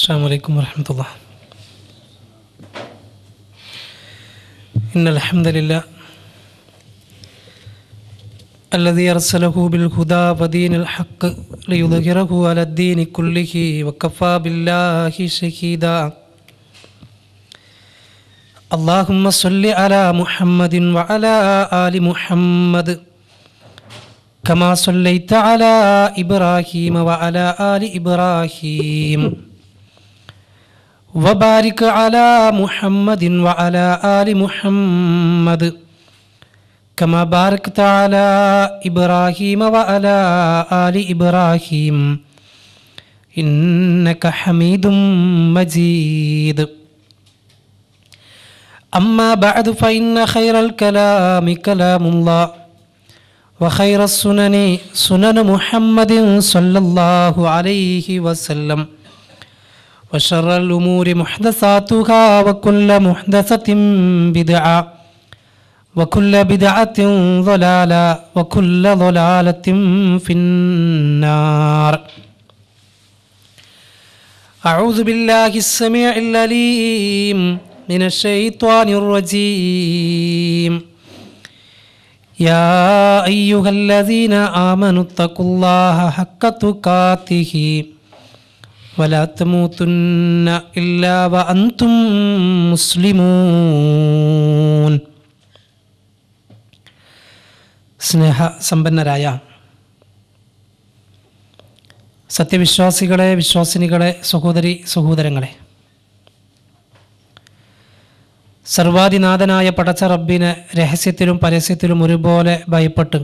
السلام عليكم ورحمة الله. إن الحمد لله الذي أرسله بالهدى ودين الحق ليظهره على الدين كله وكفى بالله شهيدا. اللهم صل على محمد وعلى آل محمد كما صليت على إبراهيم وعلى آل إبراهيم وبارك على محمد وعلى آل محمد كما باركت على إبراهيم وعلى آل إبراهيم إنك حميد مجيد. أما بعد فإن خير الكلام كلام الله وخير السنن سنن محمد صلى الله عليه وسلم وشر الأمور محدثاتها وكل محدثة بدعة وكل بدعة ضلالة وكل ضلالة في النار. أعوذ بالله السميع العليم من الشيطان الرجيم. يا أيها الذين آمنوا اتقوا الله حق تقاته ولا تموتن إلا وأنتم مسلمون. സ്നേഹ സമ്പന്നരായ സത്യവിശ്വാസികളെ, വിശ്വാസിനികളെ, സഹോദരി സഹോദരങ്ങളെ, സർവാധിനാഥനായ പടച്ച റബ്ബിനെ രഹസ്യത്തിലും പരസ്യത്തിലും ഒരുപോലെ ഭയപ്പെട്ട്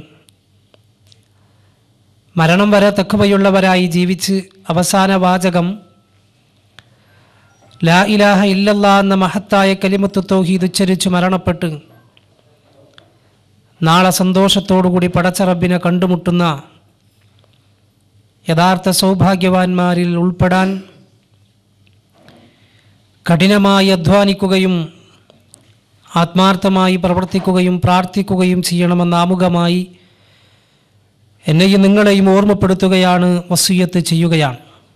മരണം വരെ തഖ്വയുള്ളവരായി ജീവിച്ച് അവസാന വാചകം ലാ ഇലാഹ ഇല്ലല്ലാഹ് എന്ന മഹത്തായ കലിമത്ത് തൗഹീദ് ഉച്ചരിച്ചു മരണപ്പെട്ട് നാളെ സന്തോഷത്തോടുകൂടി പടച്ച റബ്ബിനെ കണ്ടുമുട്ടുന്ന യഥാർത്ഥ സൗഭാഗ്യവാന്മാരിൽ ഉൾപ്പെടാൻ കഠിനമായി അധ്വാനിക്കുകയും ആത്മാർത്ഥമായി പ്രവർത്തിക്കുകയും പ്രാർത്ഥിക്കുകയും ചെയ്യണമെന്ന് ആമുഖമായി എന്നെയും നിങ്ങളെയും ഓർമ്മപ്പെടുത്തുകയാണ്, വസിയ്യത്ത് ചെയ്യുകയാണ്.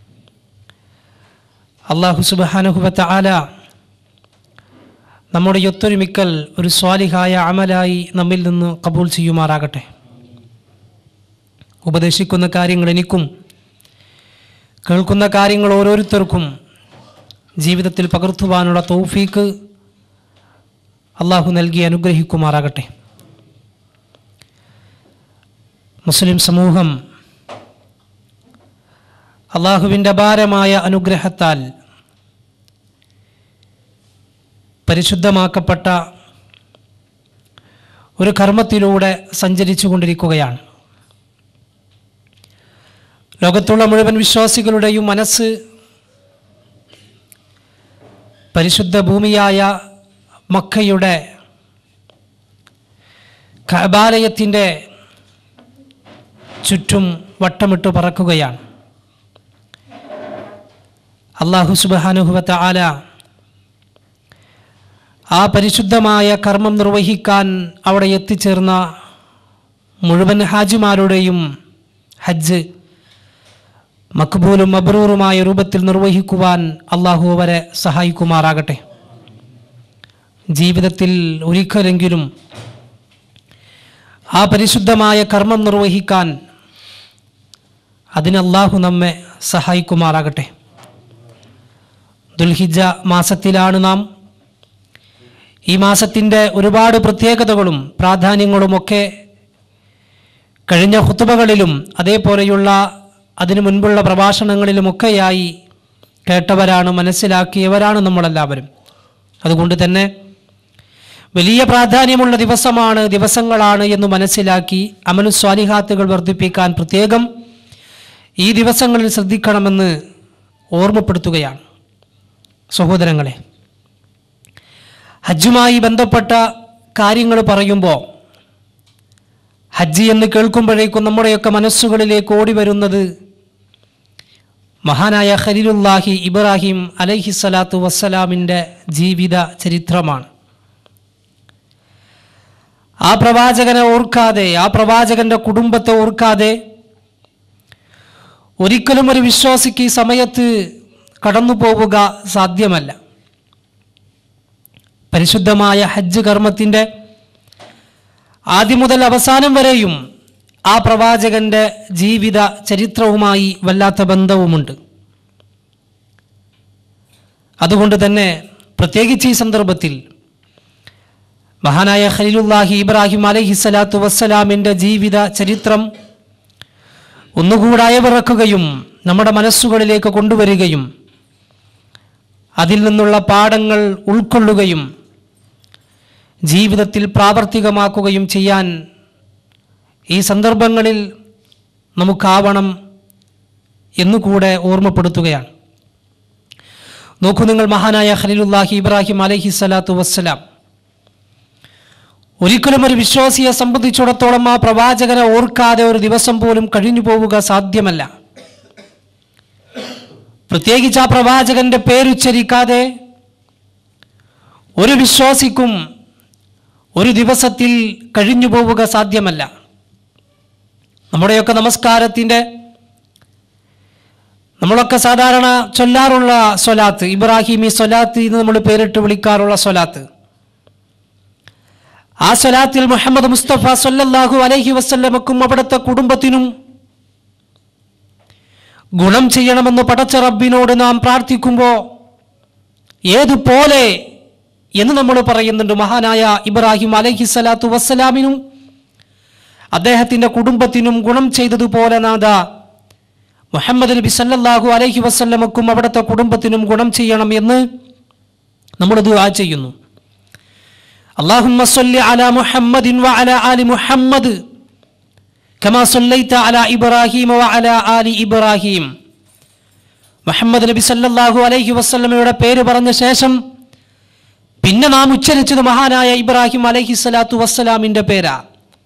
അല്ലാഹു സുബ്ഹാനഹു വ തആല നമ്മുടെ ഒത്തൊരുമിക്കൽ ഒരു സ്വാലിഹായ അമലായി നമ്മിൽ നിന്ന് കബൂൽ ചെയ്യുമാറാകട്ടെ. ഉപദേശിക്കുന്ന കാര്യങ്ങൾ എനിക്കും കേൾക്കുന്ന കാര്യങ്ങൾ ഓരോരുത്തർക്കും ജീവിതത്തിൽ പകർത്തുവാനുള്ള തൗഫീക്ക് അള്ളാഹു നൽകി അനുഗ്രഹിക്കുമാറാകട്ടെ. മുസ്ലിം സമൂഹം അള്ളാഹുവിൻ്റെ അപാരമായ അനുഗ്രഹത്താൽ പരിശുദ്ധമാക്കപ്പെട്ട ഒരു കർമ്മത്തിലൂടെ സഞ്ചരിച്ചു കൊണ്ടിരിക്കുകയാണ്. ലോകത്തുള്ള മുഴുവൻ വിശ്വാസികളുടെയും മനസ്സ് പരിശുദ്ധ ഭൂമിയായ മക്കയുടെ കഅബാലയത്തിൻ്റെ ചുറ്റും വട്ടമിട്ട് പറക്കുകയാണ്. അല്ലാഹു സുബ്ഹാനഹു വ തആല ആ പരിശുദ്ധമായ കർമ്മം നിർവഹിക്കാൻ അവിടെ എത്തിച്ചേർന്ന മുഴുവൻ ഹാജിമാരുടെയും ഹജ്ജ് മക്ബൂലും മബ്രൂറുമായ രൂപത്തിൽ നിർവഹിക്കുവാൻ അല്ലാഹു അവരെ സഹായിക്കുമാറാകട്ടെ. ജീവിതത്തിൽ ഒരിക്കലെങ്കിലും ആ പരിശുദ്ധമായ കർമ്മം നിർവഹിക്കാൻ അതിന് അല്ലാഹു നമ്മെ സഹായിക്കുമാറാകട്ടെ. ദുൽഹിജ്ജ മാസത്തിലാണ് നാം. ഈ മാസത്തിൻ്റെ ഒരുപാട് പ്രത്യേകതകളും പ്രാധാന്യങ്ങളുമൊക്കെ കഴിഞ്ഞ ഖുതുബകളിലും അതേപോലെയുള്ള അതിനു മുൻപുള്ള പ്രഭാഷണങ്ങളിലുമൊക്കെയായി കേട്ടവരാണ്, മനസ്സിലാക്കിയവരാണ് നമ്മളെല്ലാവരും. അതുകൊണ്ട് തന്നെ വലിയ പ്രാധാന്യമുള്ള ദിവസങ്ങളാണ് എന്ന് മനസ്സിലാക്കി അമലു സ്വാലിഹാത്തുകൾ വർദ്ധിപ്പിക്കാൻ പ്രത്യേകം ഈ ദിവസങ്ങളിൽ ശ്രദ്ധിക്കണമെന്ന് ഓർമ്മപ്പെടുത്തുകയാണ്. സഹോദരങ്ങളെ, ഹജ്ജുമായി ബന്ധപ്പെട്ട കാര്യങ്ങൾ പറയുമ്പോൾ ഹജ്ജ് എന്ന് കേൾക്കുമ്പോഴേക്കും നമ്മുടെയൊക്കെ മനസ്സുകളിലേക്ക് ഓടി വരുന്നത് മഹാനായ ഖലീലുല്ലാഹി ഇബ്രാഹിം അലൈഹിസ്സലാത്തു വസ്സലാമിൻ്റെ ജീവിത ചരിത്രമാണ്. ആ പ്രവാചകനെ ഓർക്കാതെ, ആ പ്രവാചകന്റെ കുടുംബത്തെ ഓർക്കാതെ ഒരിക്കലും ഒരു വിശ്വാസിക്ക് ഈ സമയത്ത് കടന്നു പോവുക സാധ്യമല്ല. പരിശുദ്ധമായ ഹജ്ജ് കർമ്മത്തിൻ്റെ ആദ്യം മുതൽ അവസാനം വരെയും ആ പ്രവാചകന്റെ ജീവിത ചരിത്രവുമായി വല്ലാത്ത ബന്ധവുമുണ്ട്. അതുകൊണ്ട് തന്നെ പ്രത്യേകിച്ച് ഈ സന്ദർഭത്തിൽ മഹാനായ ഖലീലുല്ലാഹി ഇബ്രാഹിം അലൈഹിസ്സലാത്തു വസ്സലാമിൻ്റെ ജീവിത ചരിത്രം ഒന്നുകൂടെ അയവിറക്കുകയും നമ്മുടെ മനസ്സുകളിലേക്ക് കൊണ്ടുവരികയും അതിൽ നിന്നുള്ള പാഠങ്ങൾ ഉൾക്കൊള്ളുകയും ജീവിതത്തിൽ പ്രാവർത്തികമാക്കുകയും ചെയ്യാൻ ഈ സന്ദർഭങ്ങളിൽ നമുക്കാവണം എന്നുകൂടെ ഓർമ്മപ്പെടുത്തുകയാണ്. നോക്കൂ നിങ്ങൾ, മഹാനായ ഖലീലുല്ലാഹി ഇബ്രാഹിം അലൈഹിസ്സലാത്തു വസ്സലാം ഒരിക്കലും ഒരു വിശ്വാസിയെ സംബന്ധിച്ചിടത്തോളം ആ പ്രവാചകനെ ഓർക്കാതെ ഒരു ദിവസം പോലും കഴിഞ്ഞു പോവുക സാധ്യമല്ല. പ്രത്യേകിച്ച് ആ പ്രവാചകന്റെ പേരുച്ചരിക്കാതെ ഒരു വിശ്വാസിക്കും ഒരു ദിവസത്തിൽ കഴിഞ്ഞു പോവുക സാധ്യമല്ല. നമ്മുടെയൊക്കെ നമസ്കാരത്തിൻ്റെ നമ്മളൊക്കെ സാധാരണ ചൊല്ലാറുള്ള സ്വലാത്ത്, ഇബ്രാഹിമി സ്വലാത്ത് എന്ന് നമ്മൾ പേരിട്ട് വിളിക്കാറുള്ള സ്വലാത്ത്, ആ സ്വലാത്തിൽ മുഹമ്മദ് മുസ്തഫ സല്ലല്ലാഹു അലൈഹി വസല്ലമക്കും അവിടുത്തെ കുടുംബത്തിനും ഗുണം ചെയ്യണമെന്ന് പടച്ച റബ്ബിനോട് നാം പ്രാർത്ഥിക്കുമ്പോൾ ഏതുപോലെ എന്ന് നമ്മൾ പറയുന്നുണ്ട്. മഹാനായ ഇബ്രാഹിം അലൈഹിസ്സലാത്തു വസ്സലാമിനും അദ്ദേഹത്തിൻ്റെ കുടുംബത്തിനും ഗുണം ചെയ്തതുപോലെ നാഥ മുഹമ്മദ് നബി സല്ലല്ലാഹു അലൈഹി വസല്ലമക്കും അവിടുത്തെ കുടുംബത്തിനും ഗുണം ചെയ്യണം എന്ന് നമ്മൾ ദുആ ചെയ്യുന്നു. അല്ലാഹുമ്മ സ്വല്ലി അലാ മുഹമ്മദിൻ വഅലാ ആലി മുഹമ്മദ് കമാ സ്വല്ലൈത അലാ ഇബ്രാഹീം വഅലാ ആലി ഇബ്രാഹീം. മുഹമ്മദ് നബി സല്ലല്ലാഹു അലൈഹി വസല്ലമയുടെ പേര് പറഞ്ഞ ശേഷം പിന്നെ നാം ഉച്ചരിച്ചത് മഹാനായ ഇബ്രാഹിം അലൈഹിസ്സലാത്തു വസ്സലാമിൻ്റെ പേരാ.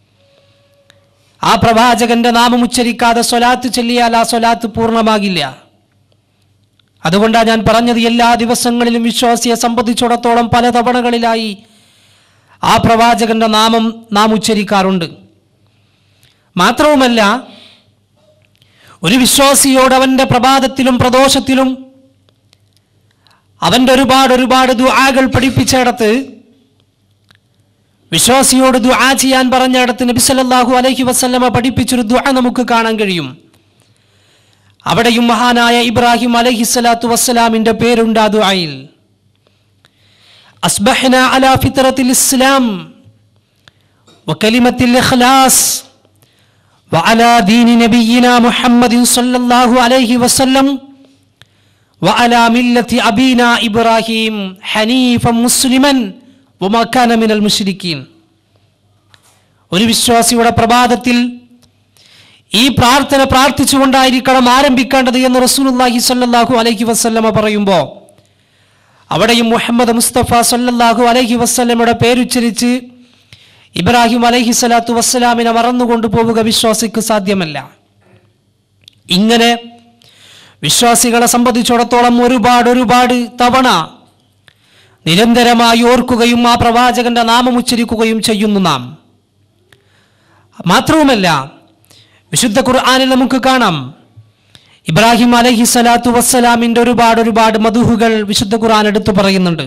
ആ പ്രവാചകന്റെ നാമം ഉച്ചരിക്കാതെ സ്വലാത്ത് ചൊല്ലിയാൽ ആ സ്വലാത്ത് പൂർണ്ണമാകില്ല. അതുകൊണ്ടാണ് ഞാൻ പറഞ്ഞത്, എല്ലാ ദിവസങ്ങളിലും വിശ്വാസിയെ സംബന്ധിച്ചിടത്തോളം പല തവണകളിലായി ആ പ്രവാചകന്റെ നാമം നാം ഉച്ചരിക്കാറുണ്ട്. മാത്രവുമല്ല, ഒരു വിശ്വാസിയോട് അവൻ്റെ പ്രഭാതത്തിലും പ്രദോഷത്തിലും അവൻ്റെ ഒരുപാട് ദുആകൾ പഠിപ്പിച്ചിടത്ത്, വിശ്വാസിയോട് ദുആ ചെയ്യാൻ പറഞ്ഞിടത്ത് നബി സല്ലല്ലാഹു അലൈഹി വസല്ലമ പഠിപ്പിച്ചൊരു ദുആ നമുക്ക് കാണാൻ കഴിയും. അവിടെയും മഹാനായ ഇബ്രാഹിം അലൈഹിസ്സലാത്തു വസ്സലാമിൻ്റെ പേരുണ്ട് ആ ദുആയിൽ. അസ്ബഹ്നാ അലാ ഫിത്രത്തിൽ ഇസ്ലാം വകലിമത്തിൽ ഇഖ്ലാസ് വഅലാ ദീനി നബിയിനാ മുഹമ്മദിൻ സല്ലല്ലാഹു അലൈഹി വസല്ലം വഅലാ മില്ലത്തി അബീനാ ഇബ്രാഹിം ഹനീഫൻ മുസ്ലിമൻ വമാ കാന മിനൽ മുശ്രിക്കീൻ. ഒരു വിശ്വാസിയുടെ പ്രഭാതത്തിൽ ഈ പ്രാർത്ഥന പ്രാർത്ഥിച്ചുകൊണ്ടായിരിക്കണം ആരംഭിക്കേണ്ടത് എന്ന് റസൂലുള്ളാഹി സ്വല്ലല്ലാഹു അലൈഹി വസല്ലമ പറയുമ്പോൾ അവിടെയും മുഹമ്മദ് മുസ്തഫ സ്വല്ലല്ലാഹു അലൈഹി വസല്ലമയുടെ പേരുച്ചരിച്ച് ഇബ്രാഹിം അലൈഹിസ്സലാത്തു വസ്സലാമിനെ മറന്നുകൊണ്ടു പോവുക വിശ്വാസിക്ക് സാധ്യമല്ല. ഇങ്ങനെ വിശ്വാസികളെ സംബന്ധിച്ചിടത്തോളം ഒരുപാട് തവണ നിരന്തരമായി ഓർക്കുകയും ആ പ്രവാചകന്റെ നാമം ഉച്ചരിക്കുകയും ചെയ്യുന്നു നാം. മാത്രവുമല്ല, വിശുദ്ധ ഖുർആനിൽ നമുക്ക് കാണാം ഇബ്രാഹിം അലൈഹിസ്സലാത്തു വസ്സലാമിൻ്റെ ഒരുപാട് മദ്ഹുകൾ വിശുദ്ധ ഖുർആൻ എടുത്തു പറയുന്നുണ്ട്.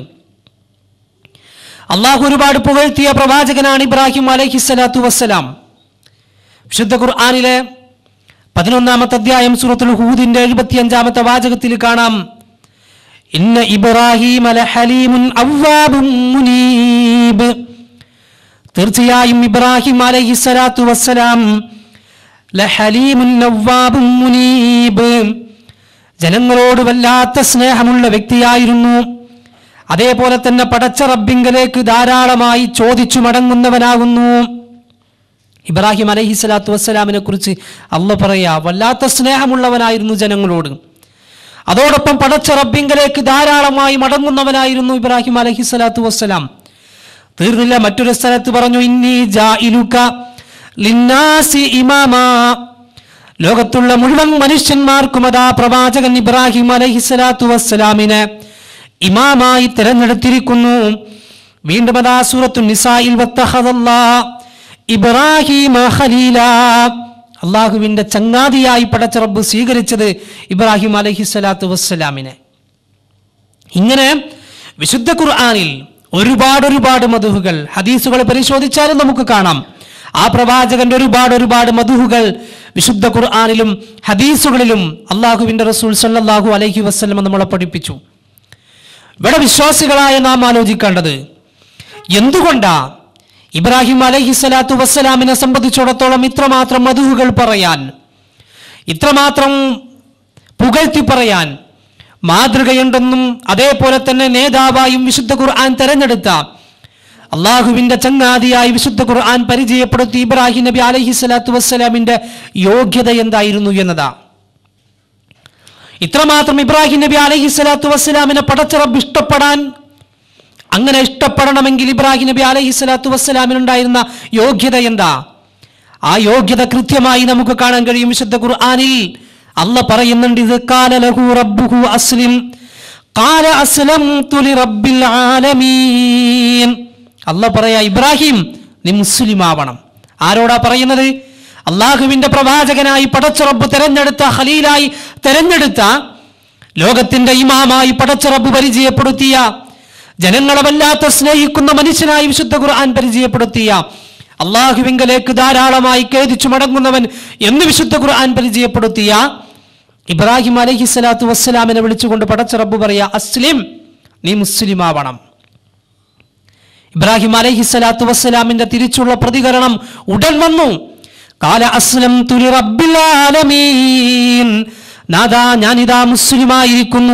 അള്ളാഹു ഒരുപാട് പുകഴ്ത്തിയ പ്രവാചകനാണ് ഇബ്രാഹിം അലൈഹിസ്സലാത്തു വസ്സലാം. വിശുദ്ധ ഖുർആനിലെ 11-ാമത്തെ അധ്യായം സൂറത്തുൽ ഹൂദിന്റെ 75-ാമത്തെ വാചകത്തിൽ കാണാം, ഇന്ന ഇബ്രാഹീമ ലഹലീമുൻ അവ്വാബുൻ മുനീബ്. തീർച്ചയായും ഇബ്രാഹിം അലൈഹിസ്സലാത്തു വസ്സലാം ലഹലീമുൻ അവ്വാബുൻ മുനീബ്, ജനങ്ങളോട് വല്ലാത്ത സ്നേഹമുള്ള വ്യക്തിയായിരുന്നു. അതേപോലെ തന്നെ പടച്ച റബ്ബിങ്കലേക്ക് ധാരാളമായി ചോദിച്ചു മടങ്ങുന്നവനാകുന്നു. ഇബ്രാഹിം അലൈഹിസ്സലാത്തു വസ്സലാമിനെ കുറിച്ച് അല്ലാഹു പറയാ, വല്ലാത്ത സ്നേഹമുള്ളവനായിരുന്നു ജനങ്ങളോട്. അതോടൊപ്പം പടച്ച റബ്ബിങ്കലേക്ക് ധാരാളമായി മടങ്ങുന്നവനായിരുന്നു ഇബ്രാഹിം അലൈഹിസ്സലാത്തു വസ്സലാം. തീർന്നില്ല, മറ്റൊരു സ്ഥലത്ത് പറഞ്ഞു, ഇന്നി ജാഇലുക ലിന്നാസി ഇമാമാ. ലോകത്തുള്ള മുഴുവൻ മനുഷ്യന്മാർക്കും അതാ പ്രവാചകൻ ഇബ്രാഹിം അലൈഹിസ്സലാത്തു വസ്സലാമിനെ ഇമാമായി തിരഞ്ഞെടുത്തിരിക്കുന്നു. വീണ്ടും അതാ സൂറത്തുൻ നിസായിൽ വത്തഖദല്ലാഹു ഇബ്രാഹിമ ഖലീല, അള്ളാഹുവിൻ്റെ ചങ്ങാതിയായി പടച്ച റബ്ബ് സ്വീകരിച്ചത് ഇബ്രാഹിം അലൈഹിസ്സലാത്തു വസ്സലാമിനെ. ഇങ്ങനെ വിശുദ്ധ ഖുർആനിൽ ഒരുപാട് മദ്ഹുകൾ ഹദീസുകൾ പരിശോധിച്ചാലും നമുക്ക് കാണാം. ആ പ്രവാചകന്റെ ഒരുപാട് മദ്ഹുകൾ വിശുദ്ധ ഖുർആനിലും ഹദീസുകളിലും അള്ളാഹുവിന്റെ റസൂൽ സല്ലല്ലാഹു അലൈഹി വസല്ലം നമ്മളെ പഠിപ്പിച്ചു. ഇവിടെ വിശ്വാസികളായ നാം ആലോചിക്കേണ്ടത്, എന്തുകൊണ്ടാ ഇബ്രാഹിം അലൈഹിസ്സലാത്തു വസ്സലാമിനെ സംബന്ധിച്ചിടത്തോളം ഇത്രമാത്രം മദ്ഹുകൾ പറയാൻ, ഇത്രമാത്രം പുകഴ്ത്തി പറയാൻ മാതൃകയുണ്ടെന്നും അതേപോലെ തന്നെ നേതാവായും വിശുദ്ധ ഖുർആൻ തെരഞ്ഞെടുത്ത അള്ളാഹുവിന്റെ ചങ്ങാതിയായി വിശുദ്ധ ഖുർആൻ പരിചയപ്പെടുത്തി ഇബ്രാഹിം നബി അലൈഹിസ്സലാത്തു വസ്സലാമിന്റെ യോഗ്യത എന്തായിരുന്നു എന്നതാ. ഇത്രമാത്രം ഇബ്രാഹിം നബി അലൈഹിസ്സലാത്തു വസ്സലാമിനെ പടച്ച റബ്ബ് ഇഷ്ടപ്പെടാൻ, അങ്ങനെ ഇഷ്ടപ്പെടണമെങ്കിൽ ഇബ്രാഹിം നബി അലൈഹിസ്സലാത്തു വസ്സലാമിനുണ്ടായിരുന്ന യോഗ്യത എന്താ? ആ യോഗ്യത കൃത്യമായി നമുക്ക് കാണാൻ കഴിയും വിശുദ്ധ ഖുർആനിൽ. അല്ലാഹ് പറയുന്നുണ്ട്, ഇത് ഖാല ലഹു റബ്ബുഹു അസ്ലിം ഖാല അസ്ലംതു ലിറബ്ബിൽ ആലമീൻ. അല്ലാഹ് പറയാ, ഇബ്രാഹിം നീ മുസ്ലിം ആവണം. ആരോടാ പറയുന്നത്? അള്ളാഹുവിന്റെ പ്രവാചകനായി പടച്ച റബ്ബ് തെരഞ്ഞെടുത്ത, ഖലീലായി തെരഞ്ഞെടുത്ത, ലോകത്തിന്റെ ഇമാമായി പടച്ച റബ്ബ് പരിചയപ്പെടുത്തിയ, ജനങ്ങളെ വല്ലാത്ത സ്നേഹിക്കുന്ന മനുഷ്യനായി വിശുദ്ധ ഖുർആൻ പരിചയപ്പെടുത്തിയ, അള്ളാഹുവിങ്കലേക്ക് ധാരാളമായി ഖേദിച്ചു മടങ്ങുന്നവൻ എന്ന് വിശുദ്ധ ഖുർആൻ പരിചയപ്പെടുത്തിയ ഇബ്രാഹിം അലൈഹിസ്സലാത്തു വസ്സലാമിനെ വിളിച്ചുകൊണ്ട് പടച്ച റബ്ബ് പറയാ, അസ്ലിം നീ മുസ്ലിം ആവണം. ഇബ്രാഹിം അലൈഹിസ്സലാത്തു വസ്സലാമിന്റെ തിരിച്ചുള്ള പ്രതികരണം ഉടൻ വന്നു. ഖാല അസ്ലംതു ലിറബ്ബിൽ ആലമീൻ. നാദാ ഞാനിതാ മുസ്ലിമായിരിക്കുന്നു,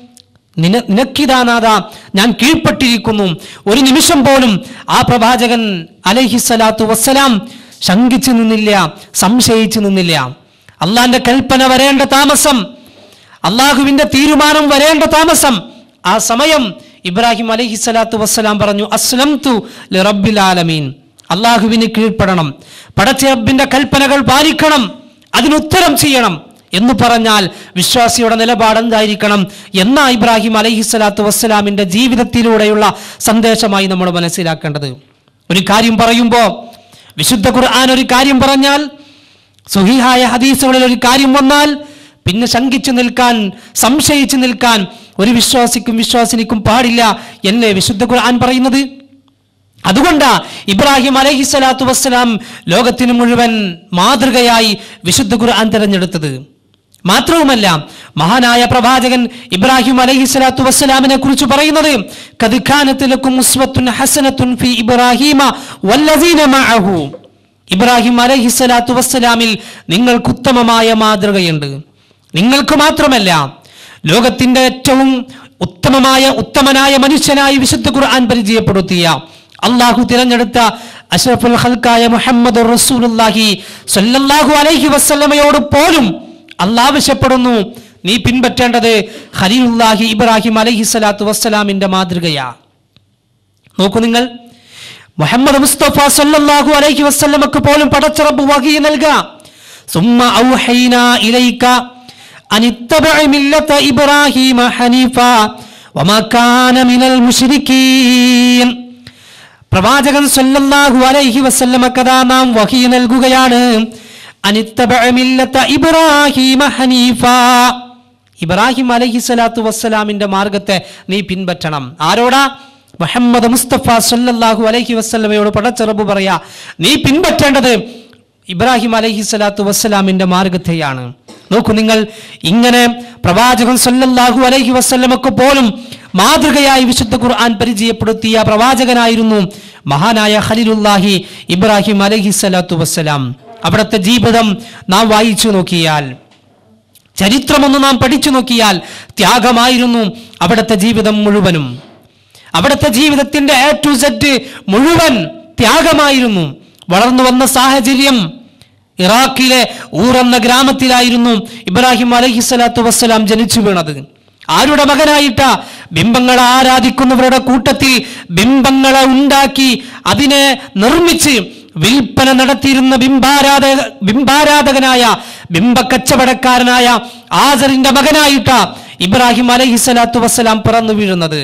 നിനക്കിതാ നാദാ ഞാൻ കീഴ്പ്പെട്ടിരിക്കുന്നു. ഒരു നിമിഷം പോലും ആ പ്രവാചകൻ അലൈഹിസ്സലാത്തു വസ്സലാം ശങ്കിച്ചു നിന്നില്ല, സംശയിച്ചു നിന്നില്ല. അള്ളാന്റെ കൽപ്പന വരേണ്ട താമസം, അള്ളാഹുവിന്റെ തീരുമാനം വരേണ്ട താമസം, ആ സമയം ഇബ്രാഹിം അലൈഹിസ്സലാത്തു വസ്സലാം പറഞ്ഞു, അസ്ലംതു ലിറബ്ബിൽ ആലമീൻ. അള്ളാഹുവിന് കീഴ്പ്പെടണം, പടച്ച റബ്ബിന്റെ കൽപ്പനകൾ പാലിക്കണം, അതിനുത്തരം ചെയ്യണം എന്ന് പറഞ്ഞാൽ വിശ്വാസിയുടെ നിലപാട് എന്തായിരിക്കണം എന്നാ ഇബ്രാഹിം അലൈഹിസ്സലാത്തു വസ്സലാമിന്റെ ജീവിതത്തിലൂടെയുള്ള സന്ദേശമായി നമ്മൾ മനസ്സിലാക്കേണ്ടത്. ഒരു കാര്യം പറയുമ്പോൾ, വിശുദ്ധ ഖുർആൻ ഒരു കാര്യം പറഞ്ഞാൽ, സ്വഹീഹായ ഹദീസുകളിൽ ഒരു കാര്യം വന്നാൽ പിന്നെ ശങ്കിച്ചു നിൽക്കാൻ, സംശയിച്ചു നിൽക്കാൻ ഒരു വിശ്വാസിനിക്കും പാടില്ല എന്നേ വിശുദ്ധ ഖുർആൻ പറയുന്നത്. അതുകൊണ്ടാ ഇബ്രാഹിം അലൈഹിസ്സലാത്തു വസ്സലാം ലോകത്തിന് മുഴുവൻ മാതൃകയായി വിശുദ്ധ ഖുർആൻ തിരഞ്ഞെടുത്തത്. മാത്രവുമല്ല, മഹാനായ പ്രവാചകൻ ഇബ്രാഹിം അലൈഹിസ്സലാത്തു വസ്സലാമിനെ കുറിച്ച് പറയുന്നത്, ഖദ് കാനത് ലക്കും ഉസ്വത്തുൻ ഹസനത്തുൻ ഫീ ഇബ്രാഹീമ വല്ലദീന മഅഹു. ഇബ്രാഹിം അലൈഹിസ്സലാത്തു വസ്സലാമിൽ നിങ്ങൾക്ക് ഉത്തമമായ മാതൃകയുണ്ട്. നിങ്ങൾക്ക് മാത്രമല്ല, ലോകത്തിന്റെ ഏറ്റവും ഉത്തമനായ മനുഷ്യനായി വിശുദ്ധ ഖുർആൻ പരിചയപ്പെടുത്തിയ, അള്ളാഹു തിരഞ്ഞെടുത്ത അഷ്റഫുൽ ഖൽഖായ മുഹമ്മദുർ റസൂലുള്ളാഹി സ്വല്ലല്ലാഹു അലൈഹി വസല്ലമയോട് പോലും അള്ളാഹ് ആവശ്യപ്പെടുന്നു, നീ പിൻപറ്റേണ്ടത് ഖലീലുല്ലാഹി ഇബ്രാഹിം അലൈഹിസ്സലാത്തു വസ്സലാമിന്റെ മാതൃകയാ. നോക്കൂ നിങ്ങൾ, മുഹമ്മദ് മുസ്തഫ സ്വല്ലല്ലാഹു അലൈഹി വസല്ലമക്ക് പോലും പടച്ച റബ്ബ് വഹി നൽകുക, സുമ്മ ഔഹൈനാ ഇലൈക അനിത്തബഇ മില്ലത ഇബ്രാഹീമ ഹനീഫ വമാ കാന മിനൽ മുശ്രിക്കീൻ. പ്രവാചകൻ സ്വല്ലല്ലാഹു അലൈഹി വസല്ലമക്ക് നാം വഹി നൽകുകയാണ്, അനിത്തബഇ മില്ലത ഇബ്രാഹീമ ഹനീഫ. ഇബ്രാഹിം അലൈഹിസ്സലാത്തു വസ്സലാമിന്റെ മാർഗത്തെ നീ പിൻപറ്റണം. ആരോടാ? മുഹമ്മദ് മുസ്തഫ സ്വല്ലല്ലാഹു അലൈഹി വസല്ലമയോട് പടച്ച റബ്ബ് പറയാ, നീ പിൻപറ്റേണ്ടത് ഇബ്രാഹിം അലൈഹിസ്സലാത്തു വസ്സലാമിന്റെ മാർഗത്തെയാണ്. നോക്കൂ നിങ്ങൾ, ഇങ്ങനെ പ്രവാചകൻ സ്വല്ലല്ലാഹു അലൈഹി വസല്ലമക്ക് പോലും മാതൃകയായി വിശുദ്ധ ഖുർആൻ പരിചയപ്പെടുത്തിയ പ്രവാചകനായിരുന്നു മഹാനായ ഖലീലുല്ലാഹി ഇബ്രാഹിം അലൈഹിസ്സലാത്തു വസ്സലാം. അവിടുത്തെ ജീവിതം നാം വായിച്ചു നോക്കിയാൽ, ചരിത്രമൊന്ന് നാം പഠിച്ചു നോക്കിയാൽ, ത്യാഗമായിരുന്നു അവിടുത്തെ ജീവിതം മുഴുവനും. അവിടുത്തെ ജീവിതത്തിന്റെ A to Z മുഴുവൻ ത്യാഗമായിരുന്നു. വളർന്നു വന്ന സാഹചര്യം ഇറാഖിലെ ഊർ എന്ന ഗ്രാമത്തിലായിരുന്നു ഇബ്രാഹിം അലൈഹിസ്സലാത്തു വസ്സലാം ജനിച്ചു വീണത്. ആരുടെ മകനായിട്ടാ? ബിംബങ്ങളെ ആരാധിക്കുന്നവരുടെ കൂട്ടത്തിൽ ബിംബങ്ങളെ ഉണ്ടാക്കി അതിനെ നിർമ്മിച്ച് വിൽപ്പന നടത്തിയിരുന്ന ബിംബാരാധകനായ ബിംബക്കച്ചവടക്കാരനായ ആസറിന്റെ മകനായിട്ടാ ഇബ്രാഹിം അലൈഹിസ്സലാത്തു വസ്സലാം പിറന്നു വീഴുന്നത്.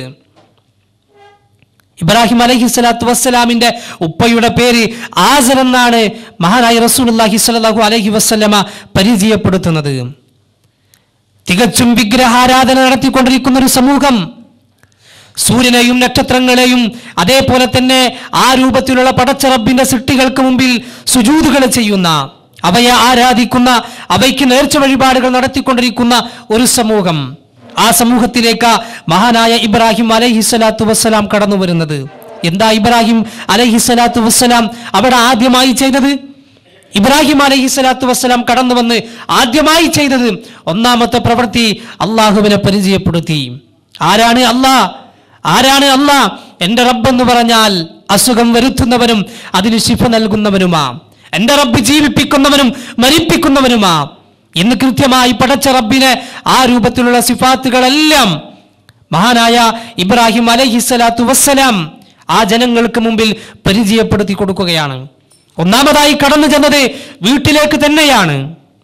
ഇബ്രാഹിം അലൈഹിസ്സലാത്തു വസ്സലാമിന്റെ ഉപ്പയുടെ പേര് ആസർ എന്നാണ് മഹാനായ റസൂലുള്ളാഹി സ്വല്ലല്ലാഹു അലൈഹി വസല്ലമ പരിചയപ്പെടുത്തുന്നത്. തികച്ചും വിഗ്രഹാരാധന നടത്തിക്കൊണ്ടിരിക്കുന്ന ഒരു സമൂഹം, സൂര്യനെയും നക്ഷത്രങ്ങളെയും അതേപോലെ തന്നെ ആ രൂപത്തിലുള്ള പടച്ച റബ്ബിന്റെ സൃഷ്ടികൾക്ക് മുമ്പിൽ സുജൂദുകൾ ചെയ്യുന്ന, അവയെ ആരാധിക്കുന്ന, അവയ്ക്ക് നേർച്ച വഴിപാടുകൾ നടത്തിക്കൊണ്ടിരിക്കുന്ന ഒരു സമൂഹം. ആ സമൂഹത്തിലേക്ക് മഹാനായ ഇബ്രാഹിം അലൈഹിസ്സലാത്തു വസ്സലാം കടന്നു വരുന്നത്. എന്താ ഇബ്രാഹിം അലൈഹിസ്സലാത്തു വസ്സലാം അവിടെ ആദ്യമായി ചെയ്തത്? ഇബ്രാഹിം അലൈഹിസ്സലാത്തു വസ്സലാം കടന്നു വന്ന് ആദ്യമായി ചെയ്തത് ഒന്നാമത്തെ പ്രവൃത്തി അള്ളാഹുവിനെ പരിചയപ്പെടുത്തി. ആരാണ് അള്ളാഹ്? ആരാണ് അള്ളാഹ്? എന്റെ റബ്ബെന്ന് പറഞ്ഞാൽ അസുഖം വരുത്തുന്നവനും അതിന് ശിഫ നൽകുന്നവനുമാ. എന്റെ റബ്ബ് ജീവിപ്പിക്കുന്നവനും മരിപ്പിക്കുന്നവനുമാ എന്ന് കൃത്യമായി പടച്ച റബ്ബിനെ ആ രൂപത്തിലുള്ള സിഫാത്തുകളെല്ലാം മഹാനായ ഇബ്രാഹിം അലൈഹിസ്സലാത്തു വസ്സലാം ആ ജനങ്ങൾക്ക് മുമ്പിൽ പരിചയപ്പെടുത്തി കൊടുക്കുകയാണ്. ഒന്നാമതായി കടന്നു ചെന്നത് വീട്ടിലേക്ക് തന്നെയാണ്.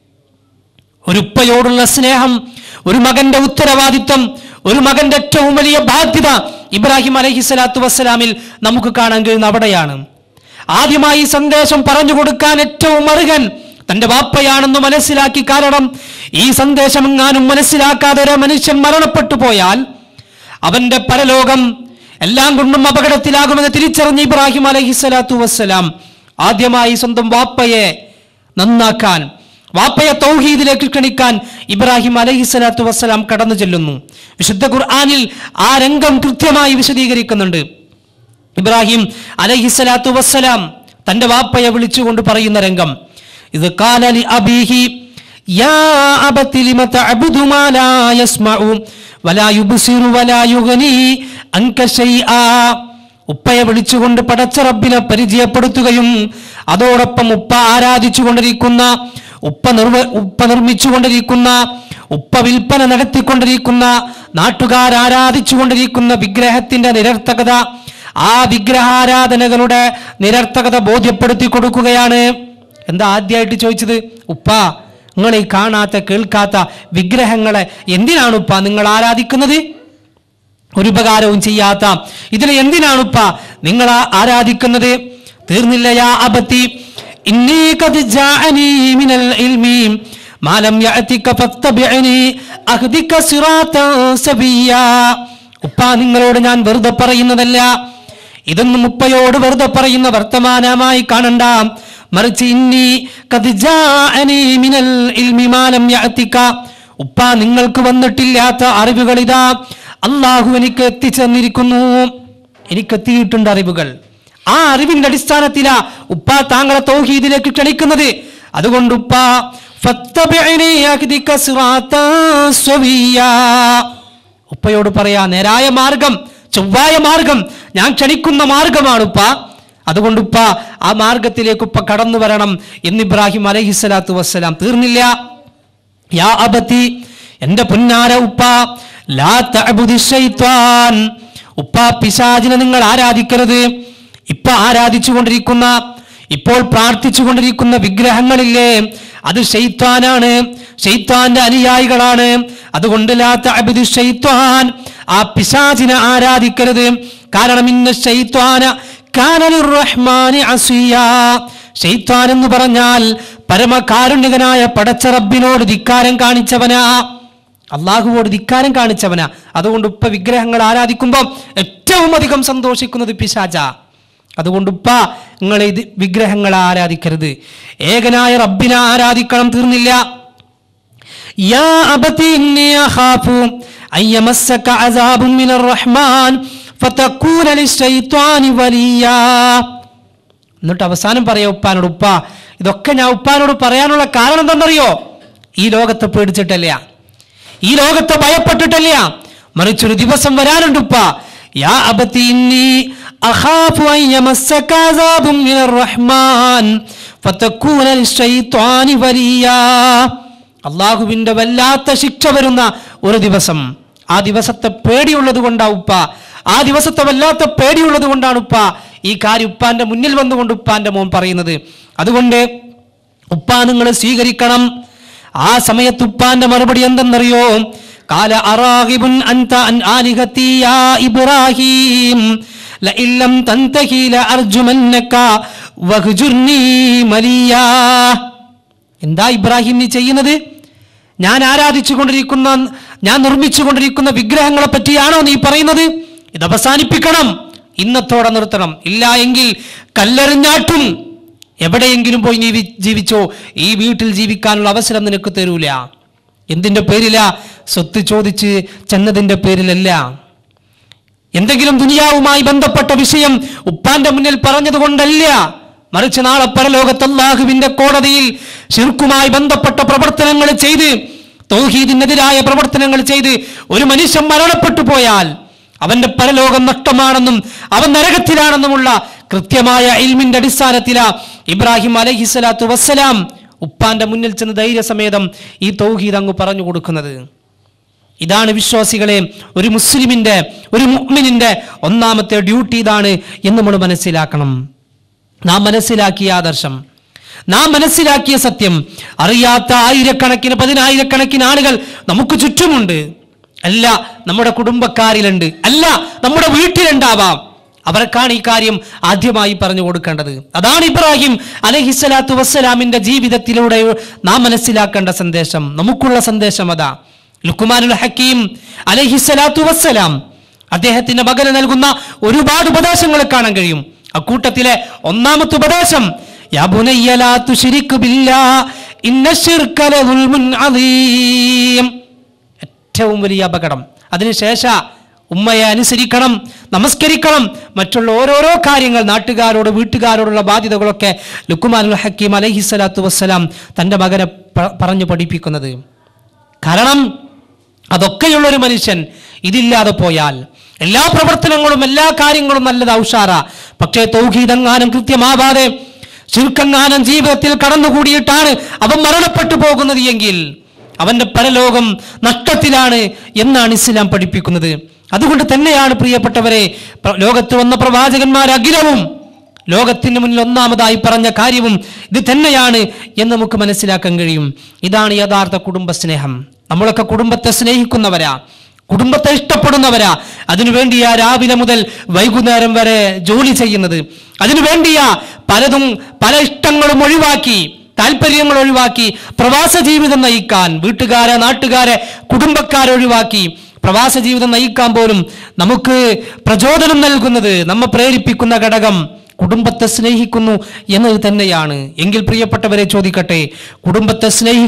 ഒരു ഉപ്പയോടുള്ള സ്നേഹം, ഒരു മകന്റെ ഉത്തരവാദിത്വം, ഒരു മകന്റെ ഏറ്റവും വലിയ ബാധ്യത ഇബ്രാഹിം അലൈഹിസ്സലാത്തു വസ്സലാമിൽ നമുക്ക് കാണാൻ കഴിയുന്ന അവിടെയാണ്. ആദ്യമായി സന്ദേശം പറഞ്ഞു കൊടുക്കാൻ ഏറ്റവും അർഹൻ തന്റെ വാപ്പയാണെന്ന് മനസ്സിലാക്കി. കാരണം ഈ സന്ദേശം എങ്ങാനും മനസ്സിലാക്കാതെ ഒരു മനുഷ്യൻ മരണപ്പെട്ടു പോയാൽ അവന്റെ പരലോകം എല്ലാം കൊണ്ടും അപകടത്തിലാകുമെന്ന് തിരിച്ചറിഞ്ഞ ഇബ്രാഹിം അലൈഹിസ്സലാത്തു വസ്സലാം ആദ്യമായി സ്വന്തം വാപ്പയെ നന്നാക്കാൻ, വാപ്പയെ തൗഹീദിലേക്ക് ക്ഷണിക്കാൻ ഇബ്രാഹിം അലൈഹിസ്സലാത്തു വസ്സലാം കടന്നു ചെല്ലുന്നു. വിശുദ്ധ ഖുർആനിൽ ആ രംഗം കൃത്യമായി വിശദീകരിക്കുന്നുണ്ട്. ഇബ്രാഹിം അലൈഹിസ്സലാത്തു വസ്സലാം തന്റെ വാപ്പയെ വിളിച്ചുകൊണ്ട് പറയുന്ന രംഗം, ഇത് ഖാല ലി അബീഹി യാ അബതി ലിമ തഅബുദു മാ ലാ യസ്മഉ വലാ യുബ്സിറു വലാ യുഗ്നി അൻക ശൈആ. ഉപ്പയെ വിളിച്ചുകൊണ്ട് പടച്ച റബ്ബിനെ പരിചയപ്പെടുത്തുകയും അതോടൊപ്പം ഉപ്പ ആരാധിച്ചുകൊണ്ടിരിക്കുന്ന, ഉപ്പ നിർമ്മിച്ചുകൊണ്ടിരിക്കുന്ന, ഉപ്പ വിൽപ്പന നടത്തിക്കൊണ്ടിരിക്കുന്ന, നാട്ടുകാർ ആരാധിച്ചുകൊണ്ടിരിക്കുന്ന വിഗ്രഹത്തിന്റെ നിരർത്ഥകത, ആ വിഗ്രഹാരാധനകളുടെ നിരർത്ഥകത ബോധ്യപ്പെടുത്തി കൊടുക്കുകയാണ്. എന്താ ആദ്യമായിട്ട് ചോദിച്ചത്? ഉപ്പ, നിങ്ങൾ ഈ കാണാത്ത കേൾക്കാത്ത വിഗ്രഹങ്ങളെ എന്തിനാണ് ഉപ്പ നിങ്ങൾ ആരാധിക്കുന്നത്? ഒരു ഉപകാരവും ചെയ്യാത്ത ഇതിനെ എന്തിനാണ് ഉപ്പ നിങ്ങൾ ആരാധിക്കുന്നത്? തീർന്നില്ല. യാ അബതി ഇന്നി ഖദ് ജാഅനി മിനൽ ഇൽമി മാ ലം യഅതിക ഫത്തബിഅനി അഹ്ദിക സിറാതൻ സബിയ്യാ. ഉപ്പ, നിങ്ങളോട് ഞാൻ വെറുതെ പറയുന്നതല്ല. ഇതൊന്നും ഉപ്പയോട് വെറുതെ പറയുന്ന വർത്തമാനമായി കാണണ്ട. മറിച്ച് ഇന്നി ഖദ് ജാഅനി മിനൽ ഇൽമി മാ ലം യഅതിക, ഉപ്പ നിങ്ങൾക്ക് വന്നിട്ടില്ലാത്ത അറിവുകൾ ഇതാ അള്ളാഹു എനിക്ക് എത്തിച്ചു തന്നിരിക്കുന്നു. എനിക്കെത്തിയിട്ടുണ്ട് അറിവുകൾ. ആ അറിവിന്റെ അടിസ്ഥാനത്തിലാ ഉപ്പ താങ്കളെ തൗഹീദിലേക്ക് ക്ഷണിക്കുന്നത്. അതുകൊണ്ട് ഉപ്പ ഫത്തബിഅനി അഹ്ദിക സിറാതൻ സവിയ്യാ, ഉപ്പയോട് പറയാ നേരായ മാർഗം, ചൊവ്വായ മാർഗം, ഞാൻ ക്ഷണിക്കുന്ന മാർഗമാണ് ഉപ്പ. അതുകൊണ്ട് ഉപ്പ ആ മാർഗത്തിലേക്ക് ഉപ്പ കടന്നു വരണം എന്ന് ഇബ്രാഹിം അലൈഹിസ്സലാത്തു വസ്സലാം. തീർന്നില്ല. യാ അബതി, എന്റെ പുന്നാര ഉപ്പ, ലാ തഅബുദി ശൈത്വാൻ, ഉപ്പ പിശാചിനെ നിങ്ങൾ ആരാധിക്കരുത്. ഇപ്പ ആരാധിച്ചുകൊണ്ടിരിക്കുന്ന, ഇപ്പോൾ പ്രാർത്ഥിച്ചുകൊണ്ടിരിക്കുന്ന വിഗ്രഹങ്ങളില്ലേ, അത് ശൈത്വാനാണ്, ശൈത്വാന്റെ അനുയായികളാണ്. അതുകൊണ്ട് ലാ തഅബുദി ശൈത്വാൻ, ആ പിശാചിനെ ആരാധിക്കരുത്. കാരണം ഇന്ന ശൈത്വാന കാന ലിർറഹ്മാനി അസിയാ, ശൈത്വാൻ എന്ന് പറഞ്ഞാൽ പരമകാരുണ്യകനായ പടച്ച റബ്ബിനോട് ധിക്കാരം കാണിച്ചവനാ, അള്ളാഹുവോട് ധിക്കാരം കാണിച്ചവനാ. അതുകൊണ്ട് ഉപ്പ വിഗ്രഹങ്ങൾ ആരാധിക്കുമ്പോൾ ഏറ്റവും അധികം സന്തോഷിക്കുന്നത് പിശാച. അതുകൊണ്ട് ഉപ്പ നിങ്ങൾ ഇത് വിഗ്രഹങ്ങൾ ആരാധിക്കരുത്, ഏകനായ റബ്ബിനെ ആരാധിക്കണം. തീർന്നില്ല. യാ അബതി ഇന്നി അഖാഫു അയ്യമസ്സക അസാബുൻ മിനർ റഹ്മാൻ ഫതകൂന ലിശൈത്വാനി വലിയാ. എന്നിട്ട് അവസാനം പറയാ ഉപ്പാനോട്, ഉപ്പ ഇതൊക്കെ ഞാൻ ഉപ്പാനോട് പറയാനുള്ള കാരണം എന്താണെന്നറിയോ? ഈ ലോകത്തെ പേടിച്ചിട്ടല്ല, ഈ ലോകത്തെ ഭയപ്പെട്ടിട്ടല്ല, മറിച്ചൊരു ദിവസം വരാനുണ്ട് ഉപ്പ. യാ അബതി ഇന്നി അഖാഫു അയ്യമസ്സക അസാബുൻ മിനർ റഹ്മാൻ ഫതകൂന ലിശൈത്വാനി വലിയാ. അള്ളാഹുവിന്റെ വല്ലാത്ത ശിക്ഷ വരുന്ന ഒരു ദിവസം, ആ ദിവസത്തെ പേടിയുള്ളത് കൊണ്ടാ ഉപ്പ, ആ ദിവസത്തെ വല്ലാത്ത പേടിയുള്ളത് കൊണ്ടാണ് ഉപ്പ ഈ കാര്യം ഉപ്പാന്റെ മുന്നിൽ വന്നുകൊണ്ട് ഉപ്പാന്റെ മോൻ പറയുന്നത്. അതുകൊണ്ട് ഉപ്പ നിങ്ങൾ സ്വീകരിക്കണം. ആ സമയത്ത് ഉപ്പാന്റെ മറുപടി എന്തെന്നറിയോ? ഖാല അറാഗിബുൻ അൻത അൻ ആലിഹതി യാ ഇബ്രാഹിം ലഇൻ ലം തൻതഹി ലഅർജുമന്നക വഹ്ജുർനി മലിയാ. എന്താ ഇബ്രാഹിം നീ ചെയ്യുന്നത്? ഞാൻ ആരാധിച്ചുകൊണ്ടിരിക്കുന്ന, ഞാൻ നിർമ്മിച്ചുകൊണ്ടിരിക്കുന്ന വിഗ്രഹങ്ങളെ പറ്റിയാണോ നീ പറയുന്നത്? ഇത് അവസാനിപ്പിക്കണം, ഇന്നത്തോടെ നിർത്തണം. ഇല്ല എങ്കിൽ കല്ലെറിഞ്ഞാട്ടും എവിടെയെങ്കിലും പോയി നീ ജീവിച്ചോ, ഈ വീട്ടിൽ ജീവിക്കാനുള്ള അവസരം നിനക്ക് തരൂല. എന്തിന്റെ പേരില? സ്വത്ത് ചോദിച്ച് ചെന്നതിന്റെ പേരിലല്ല. എന്തെങ്കിലും ദുനിയാവുമായി ബന്ധപ്പെട്ട വിഷയം ഉപ്പാന്റെ മുന്നിൽ പറഞ്ഞത് കൊണ്ടല്ല, മറിച്ച് നാളെ പരലോകത്ത് അല്ലാഹുവിന്റെ കോടതിയിൽ ശിർക്കുമായി ബന്ധപ്പെട്ട പ്രവർത്തനങ്ങൾ ചെയ്ത്, തൗഹീദിനെതിരായ പ്രവർത്തനങ്ങൾ ചെയ്ത് ഒരു മനുഷ്യൻ മരണപ്പെട്ടു പോയാൽ അവന്റെ പരലോകം നഷ്ടമാണെന്നും അവൻ നരകത്തിലാണെന്നുമുള്ള കൃത്യമായ ഇൽമിന്റെ അടിസ്ഥാനത്തിലാ ഇബ്രാഹിം അലൈഹിസ്സലാത്തു വസ്സലാം ഉപ്പാന്റെ മുന്നിൽ ചെന്ന് ധൈര്യസമേതം ഈ തൗഹീദ് അങ്ങ് പറഞ്ഞു കൊടുക്കുന്നത്. ഇതാണ് വിശ്വാസികളെ, ഒരു മുസ്ലിമിന്റെ, ഒരു മുഅ്മിനിന്റെ ഒന്നാമത്തെ ഡ്യൂട്ടി ഇതാണ് എന്ന് നമ്മൾ മനസ്സിലാക്കണം. നാം മനസ്സിലാക്കിയ ആദർശം, നാം മനസ്സിലാക്കിയ സത്യം അറിയാത്ത ആയിരക്കണക്കിന് പതിനായിരക്കണക്കിന് ആളുകൾ നമുക്ക് ചുറ്റുമുണ്ട്. അല്ല നമ്മുടെ കുടുംബക്കാരിലുണ്ട്, അല്ല നമ്മുടെ വീട്ടിലുണ്ടാവാം. അവർക്കാണ് ഈ കാര്യം ആദ്യമായി പറഞ്ഞു കൊടുക്കേണ്ടത്. അതാണ് ഇബ്രാഹിം അലൈഹിസ്സലാത്തു വസ്സലാമിന്റെ ജീവിതത്തിലൂടെ നാം മനസ്സിലാക്കേണ്ട സന്ദേശം, നമുക്കുള്ള സന്ദേശം അതാ. ലുഖ്മാനുൽ ഹക്കീം അലൈഹിസ്സലാത്തു വസ്സലാം അദ്ദേഹത്തിന്റെ മകന് നൽകുന്ന ഒരുപാട് ഉപദേശങ്ങൾ കാണാൻ കഴിയും. അക്കൂട്ടത്തിലെ ഒന്നാമത്തെ ഉപദേശം, യാ ബുനയ്യ ലാ തുശ്രിക് ബില്ലാഹ് ഇന്നശ്ശിർക ലദുൽമുൻ അദീം. ഏറ്റവും വലിയ അപകടം. അതിനുശേഷം ഉമ്മയെ അനുസരിക്കണം, നമസ്കരിക്കണം, മറ്റുള്ള ഓരോരോ കാര്യങ്ങൾ, നാട്ടുകാരോട് വീട്ടുകാരോടുള്ള ബാധ്യതകളൊക്കെ ലുഖ്മാനുൽ ഹക്കീം അലൈഹിസ്സലാത്തു വസ്സലാം തൻ്റെ മകനെ പറഞ്ഞു പഠിപ്പിക്കുന്നത്. കാരണം അതൊക്കെയുള്ളൊരു മനുഷ്യൻ ഇതില്ലാതെ പോയാൽ എല്ലാ പ്രവർത്തനങ്ങളും എല്ലാ കാര്യങ്ങളും നല്ലത് ഔഷാറ, പക്ഷേ തൗഹീദെങ്ങാനും കൃത്യമാവാതെ ശിർക്കെങ്ങാനും ജീവിതത്തിൽ കടന്നുകൂടിയിട്ടാണ് അവൻ മരണപ്പെട്ടു പോകുന്നത് എങ്കിൽ അവന്റെ പരലോകം നഷ്ടത്തിലാണ് എന്നാണ് ഇസ്ലാം പഠിപ്പിക്കുന്നത്. അതുകൊണ്ട് തന്നെയാണ് പ്രിയപ്പെട്ടവരെ, ലോകത്ത് വന്ന പ്രവാചകന്മാരഖിലവും ലോകത്തിന് മുന്നിൽ ഒന്നാമതായി പറഞ്ഞ കാര്യവും ഇത് തന്നെയാണ് എന്ന് നമുക്ക് മനസ്സിലാക്കാൻ കഴിയും. ഇതാണ് യഥാർത്ഥ കുടുംബസ്നേഹം. നമ്മളൊക്കെ കുടുംബത്തെ സ്നേഹിക്കുന്നവരാ, കുടുംബത്തെ ഇഷ്ടപ്പെടുന്നവരാ. അതിനുവേണ്ടിയാ രാവിലെ മുതൽ വൈകുന്നേരം വരെ ജോലി ചെയ്യുന്നത്. അതിനുവേണ്ടിയാ പലതും പല ഇഷ്ടങ്ങളും ഒഴിവാക്കി, താല്പര്യങ്ങൾ ഒഴിവാക്കി പ്രവാസ ജീവിതം നയിക്കാൻ, വീട്ടുകാരെ, നാട്ടുകാരെ, കുടുംബക്കാരെ ഒഴിവാക്കി പ്രവാസ ജീവിതം നയിക്കാൻ പോലും നമുക്ക് പ്രചോദനം നൽകുന്നത്, നമ്മെ പ്രേരിപ്പിക്കുന്ന ഘടകം കുടുംബത്തെ സ്നേഹിക്കുന്നു എന്നത് തന്നെയാണ്. എങ്കിൽ പ്രിയപ്പെട്ടവരെ ചോദിക്കട്ടെ, കുടുംബത്തെ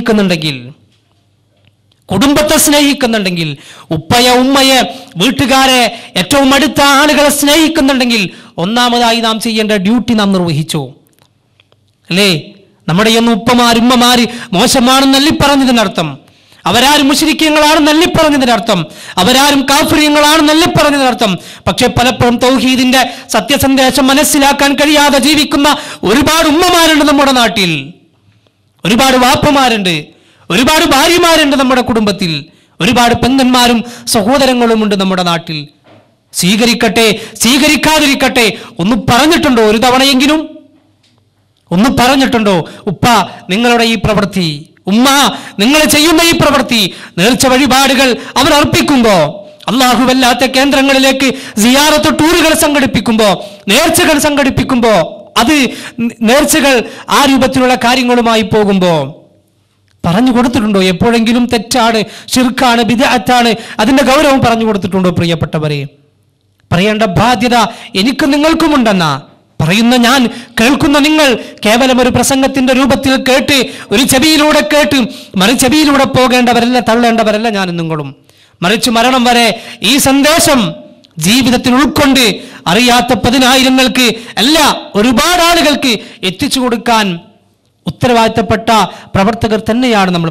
സ്നേഹിക്കുന്നുണ്ടെങ്കിൽ, ഉപ്പയെ, ഉമ്മയെ, വീട്ടുകാരെ, ഏറ്റവും അടുത്ത ആളുകളെ സ്നേഹിക്കുന്നുണ്ടെങ്കിൽ ഒന്നാമതായി നാം ചെയ്യേണ്ട ഡ്യൂട്ടി നാം നിർവഹിച്ചു അല്ലേ? നമ്മുടെ ഒന്നും ഉപ്പമാര്, ഉമ്മമാര് മോശമാണെന്ന് അല്ലിപ്പറഞ്ഞതിനർത്ഥം, അവരാരും മുശ്രിക്കീങ്ങളാണെന്ന് അല്ലിപ്പറഞ്ഞതിനർത്ഥം, അവരാരും കാഫിര്യങ്ങളാണെന്ന് അല്ലിപ്പറഞ്ഞതിനർത്ഥം. പക്ഷെ പലപ്പോഴും തൗഹീദിന്റെ സത്യസന്ദേശം മനസ്സിലാക്കാൻ കഴിയാതെ ജീവിക്കുന്ന ഒരുപാട് ഉമ്മമാരുണ്ട് നമ്മുടെ നാട്ടിൽ, ഒരുപാട് വാപ്പമാരുണ്ട്, ഒരുപാട് ഭാര്യമാരുണ്ട് നമ്മുടെ കുടുംബത്തിൽ, ഒരുപാട് പെങ്ങന്മാരും സഹോദരങ്ങളുമുണ്ട് നമ്മുടെ നാട്ടിൽ. സ്വീകരിക്കട്ടെ സ്വീകരിക്കാതിരിക്കട്ടെ, ഒന്ന് പറഞ്ഞിട്ടുണ്ടോ ഒരു തവണയെങ്കിലും? ഒന്ന് പറഞ്ഞിട്ടുണ്ടോ, ഉപ്പ നിങ്ങളുടെ ഈ പ്രവൃത്തി, ഉമ്മ നിങ്ങൾ ചെയ്യുന്ന ഈ പ്രവൃത്തി, നേർച്ച വഴിപാടുകൾ അവർ അർപ്പിക്കുമ്പോ, അല്ലാഹുവല്ലാത്ത കേന്ദ്രങ്ങളിലേക്ക് സിയാറത്ത് ടൂറുകൾ സംഘടിപ്പിക്കുമ്പോ, നേർച്ചകൾ സംഘടിപ്പിക്കുമ്പോ, അത് നേർച്ചകൾ ആ രൂപത്തിലുള്ള കാര്യങ്ങളുമായി പോകുമ്പോ പറഞ്ഞു കൊടുത്തിട്ടുണ്ടോ? എപ്പോഴെങ്കിലും തെറ്റാണ്, ശിർക്കാണ്, ബിദ്അത്താണ്, അതിന്റെ ഗൗരവം പറഞ്ഞു കൊടുത്തിട്ടുണ്ടോ? പ്രിയപ്പെട്ടവരെ, പറയേണ്ട ബാധ്യത എനിക്കും നിങ്ങൾക്കുമുണ്ടെന്നാ പറയുന്ന ഞാൻ, കേൾക്കുന്ന നിങ്ങൾ കേവലം ഒരു പ്രസംഗത്തിന്റെ രൂപത്തിൽ കേട്ട്, ഒരു ചെവിയിലൂടെ കേട്ട് മറു ചെവിയിലൂടെ പോകേണ്ടവരല്ല, തള്ളേണ്ടവരല്ല ഞാനും നിങ്ങളും. മറിച്ച് മരണം വരെ ഈ സന്ദേശം ജീവിതത്തിൽ ഉൾക്കൊണ്ട് അറിയാത്ത പതിനായിരങ്ങൾക്ക് അല്ല, ഒരുപാട് ആളുകൾക്ക് എത്തിച്ചു കൊടുക്കാൻ ഉത്തരവാദിത്തപ്പെട്ട പ്രവർത്തകർ തന്നെയാണ് നമ്മൾ,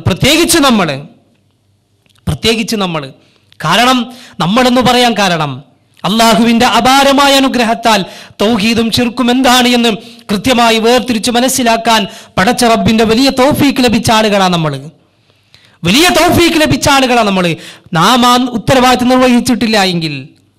പ്രത്യേകിച്ച് നമ്മൾ. കാരണം നമ്മളെന്ന് പറയാൻ കാരണം അള്ളാഹുവിന്റെ അപാരമായ അനുഗ്രഹത്താൽ തൗഹീദും ശിർക്കും എന്താണ് എന്ന് കൃത്യമായി വേർതിരിച്ച് മനസ്സിലാക്കാൻ പടച്ച റബ്ബിന്റെ വലിയ തൗഫീക്ക് ലഭിച്ച ആളുകളാണ് നമ്മൾ, വലിയ തൗഫീക്ക് ലഭിച്ച ആളുകളാണ് നമ്മൾ. നാം ആ ഉത്തരവാദിത്തം നിർവഹിച്ചിട്ടില്ല എങ്കിൽ,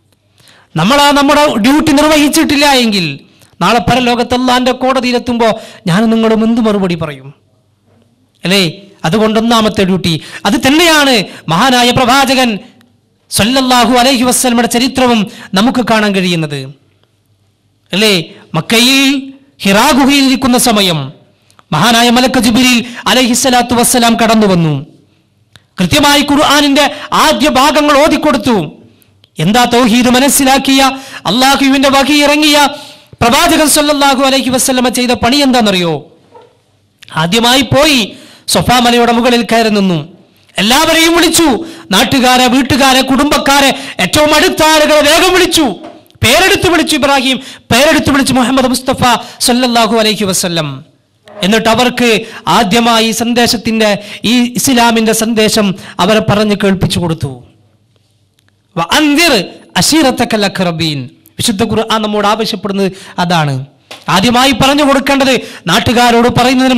നമ്മുടെ ഡ്യൂട്ടി നിർവഹിച്ചിട്ടില്ല എങ്കിൽ, നാളെ പരലോകത്ത് അല്ലാഹുവിന്റെ കോടതിയിലെത്തുമ്പോൾ ഞാനും നിങ്ങളും എന്ത് മറുപടി പറയും അല്ലേ? അതുകൊണ്ട് ഒന്നാമത്തെ ഡ്യൂട്ടി അത് തന്നെയാണ്. മഹാനായ പ്രവാചകൻ സല്ലല്ലാഹു അലൈഹി വസല്ലമയുടെ ചരിത്രവും നമുക്ക് കാണാൻ കഴിയുന്നത് അല്ലേ? മക്കയിൽ ഹിറാ ഗുഹയിൽ ഇരിക്കുന്ന സമയം മഹാനായ മലക്ക് ജിബ്രീൽ അലൈഹിസ്സലാത്തു വസ്സലാം കടന്നു വന്നു. കൃത്യമായി ഖുർആനിന്റെ ആദ്യ ഭാഗങ്ങൾ ഓതിക്കൊടുത്തു. എന്താ തൗഹീദ് മനസ്സിലാക്കിയ അള്ളാഹുവിന്റെ വഹി ഇറങ്ങിയ പ്രവാചകൻ സല്ലല്ലാഹു അലൈഹി വസല്ലമ ചെയ്ത പണി എന്താണെന്നറിയോ? ആദ്യമായി പോയി സഫാ മലയുടെ മുകളിൽ കയറി നിന്നു. എല്ലാവരെയും വിളിച്ചു. നാട്ടുകാരെ, വീട്ടുകാരെ, കുടുംബക്കാരെ, ഏറ്റവും അടുത്ത ആളുകളെ വേഗം വിളിച്ചു. പേരെടുത്ത് വിളിച്ചു. ഇബ്രാഹിം പേരെടുത്ത് വിളിച്ചു മുഹമ്മദ് മുസ്തഫ സല്ലല്ലാഹു അലൈഹി വസല്ലം. എന്നിട്ട് അവർക്ക് ആദ്യമായി സന്ദേശത്തിന്റെ ഈ ഇസ്ലാമിന്റെ സന്ദേശം അവരെ പറഞ്ഞു കേൾപ്പിച്ചു കൊടുത്തു. വഅൻദിർ അശീറത്തക്കൽ അഖ്റബീൻ. വിശുദ്ധ ഖുർആൻ നമ്മോട് ആവശ്യപ്പെടുന്നത് അതാണ്. ആദ്യമായി പറഞ്ഞു കൊടുക്കേണ്ടത് നാട്ടുകാരോട് പറയുന്നതിന്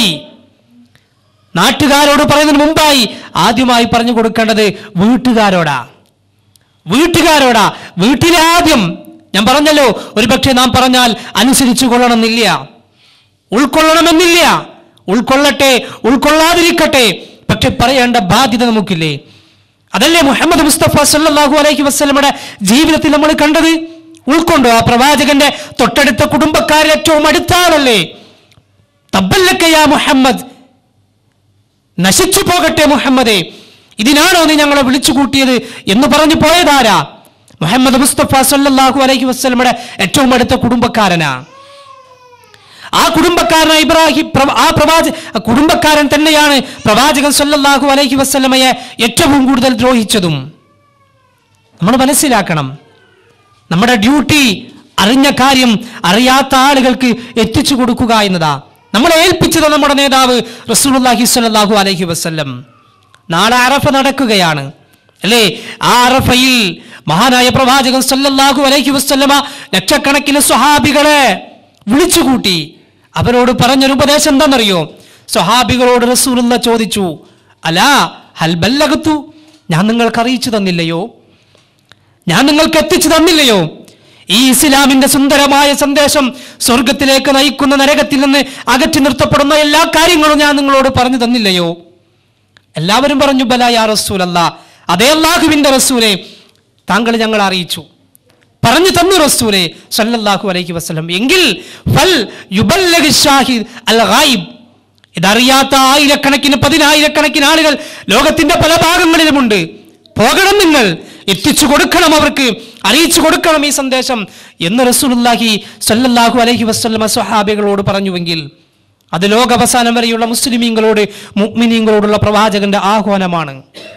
മുമ്പായി ആദ്യമായി പറഞ്ഞു കൊടുക്കേണ്ടത് വീട്ടുകാരോടാ. വീട്ടിലെ ആദ്യം. ഞാൻ പറഞ്ഞല്ലോ, ഒരുപക്ഷെ നാം പറഞ്ഞാൽ അനുസരിച്ചു കൊള്ളണമെന്നില്ല, ഉൾക്കൊള്ളണമെന്നില്ല. ഉൾക്കൊള്ളട്ടെ, ഉൾക്കൊള്ളാതിരിക്കട്ടെ, പക്ഷെ പറയേണ്ട ബാധ്യത നമുക്കില്ലേ? അതല്ലേ മുഹമ്മദ് മുസ്തഫ സല്ലല്ലാഹു അലൈഹി വസല്ലമയുടെ ജീവിതത്തിൽ നമ്മൾ കണ്ടത്? ഉൾക്കൊണ്ടോ? ആ പ്രവാചകന്റെ തൊട്ടടുത്ത കുടുംബക്കാരിൽ ഏറ്റവും അടുത്ത ആളല്ലേ? തബ്ബല്ലക യാ മുഹമ്മദ്, നശിച്ചു പോകട്ടെ മുഹമ്മദേ, ഇതിനാണോ നീ ഞങ്ങളെ വിളിച്ചു കൂട്ടിയത് എന്ന് പറഞ്ഞു പോയതാരാ? മുഹമ്മദ് മുസ്തഫ സല്ലല്ലാഹു അലൈഹി വസല്ലമയുടെ ഏറ്റവും അടുത്ത കുടുംബക്കാരനാ. ആ കുടുംബക്കാരനായ ഇബ്രാഹിം, കുടുംബക്കാരൻ തന്നെയാണ് പ്രവാചകൻ സല്ലല്ലാഹു അലൈഹി വസല്ലമയെ ഏറ്റവും കൂടുതൽ ദ്രോഹിച്ചതും. നമ്മൾ മനസ്സിലാക്കണം, നമ്മുടെ ഡ്യൂട്ടി അറിഞ്ഞ കാര്യം അറിയാത്ത ആളുകൾക്ക് എത്തിച്ചു കൊടുക്കുക എന്നതാ. നമ്മളെ ഏൽപ്പിച്ചത് നമ്മുടെ നേതാവ് റസൂലുള്ളാഹി സ്വല്ലല്ലാഹു അലൈഹി വസല്ലം. നാളെ അറഫ നടക്കുകയാണ് അല്ലേ? ആ അറഫയിൽ മഹാനായ പ്രവാചകൻ സല്ലല്ലാഹു അലൈഹി വസല്ലമ ലക്ഷക്കണക്കിന് സ്വഹാബികളെ വിളിച്ചുകൂട്ടി. അവരോട് പറഞ്ഞൊരു ഉപദേശം എന്താണെന്നറിയോ? സ്വഹാബികളോട് റസൂലുള്ള ചോദിച്ചു, അലാ ഹൽ ബല്ലഗതു, ഞാൻ നിങ്ങൾക്ക് അറിയിച്ചു തന്നില്ലയോ? ഞാൻ നിങ്ങൾക്ക് എത്തിച്ചു തന്നില്ലയോ? ഈ ഇസ്ലാമിന്റെ സുന്ദരമായ സന്ദേശം, സ്വർഗത്തിലേക്ക് നയിക്കുന്ന നരകത്തിൽ നിന്ന് അകറ്റി നിർത്തപ്പെടുന്ന എല്ലാ കാര്യങ്ങളും ഞാൻ നിങ്ങളോട് പറഞ്ഞു തന്നില്ലയോ? എല്ലാവരും പറഞ്ഞു, ബലാ യാ റസൂലല്ലാ, അതേ അല്ലാഹുവിന്റെ റസൂലേ, താങ്കൾ ഞങ്ങളെ അറിയിച്ചു, പറഞ്ഞു തന്നു റസൂലേ സല്ലല്ലാഹു അലൈഹി വസല്ലം. എങ്കിൽ ഫൽ യുബല്ലഗി ഷാഹിദ് അൽ ഗായിബ്, ഇതറിയാത്ത ആയിരക്കണക്കിന് പതിനായിരക്കണക്കിന് ആളുകൾ ലോകത്തിന്റെ പല ഭാഗങ്ങളിലുമുണ്ട്. പോകണം, നിങ്ങൾ എത്തിച്ചു കൊടുക്കണം, അവർക്ക് അറിയിച്ചു കൊടുക്കണം ഈ സന്ദേശം എന്ന് റസൂലുള്ളാഹി സല്ലല്ലാഹു അലൈഹി വസല്ലം സ്വഹാബികളോട് പറഞ്ഞുവെങ്കിൽ അത് ലോകാവസാനം വരെയുള്ള മുസ്ലിമീങ്ങളോട്, മുഅ്മിനീങ്ങളോടുള്ള പ്രവാചകന്റെ ആഹ്വാനമാണ്.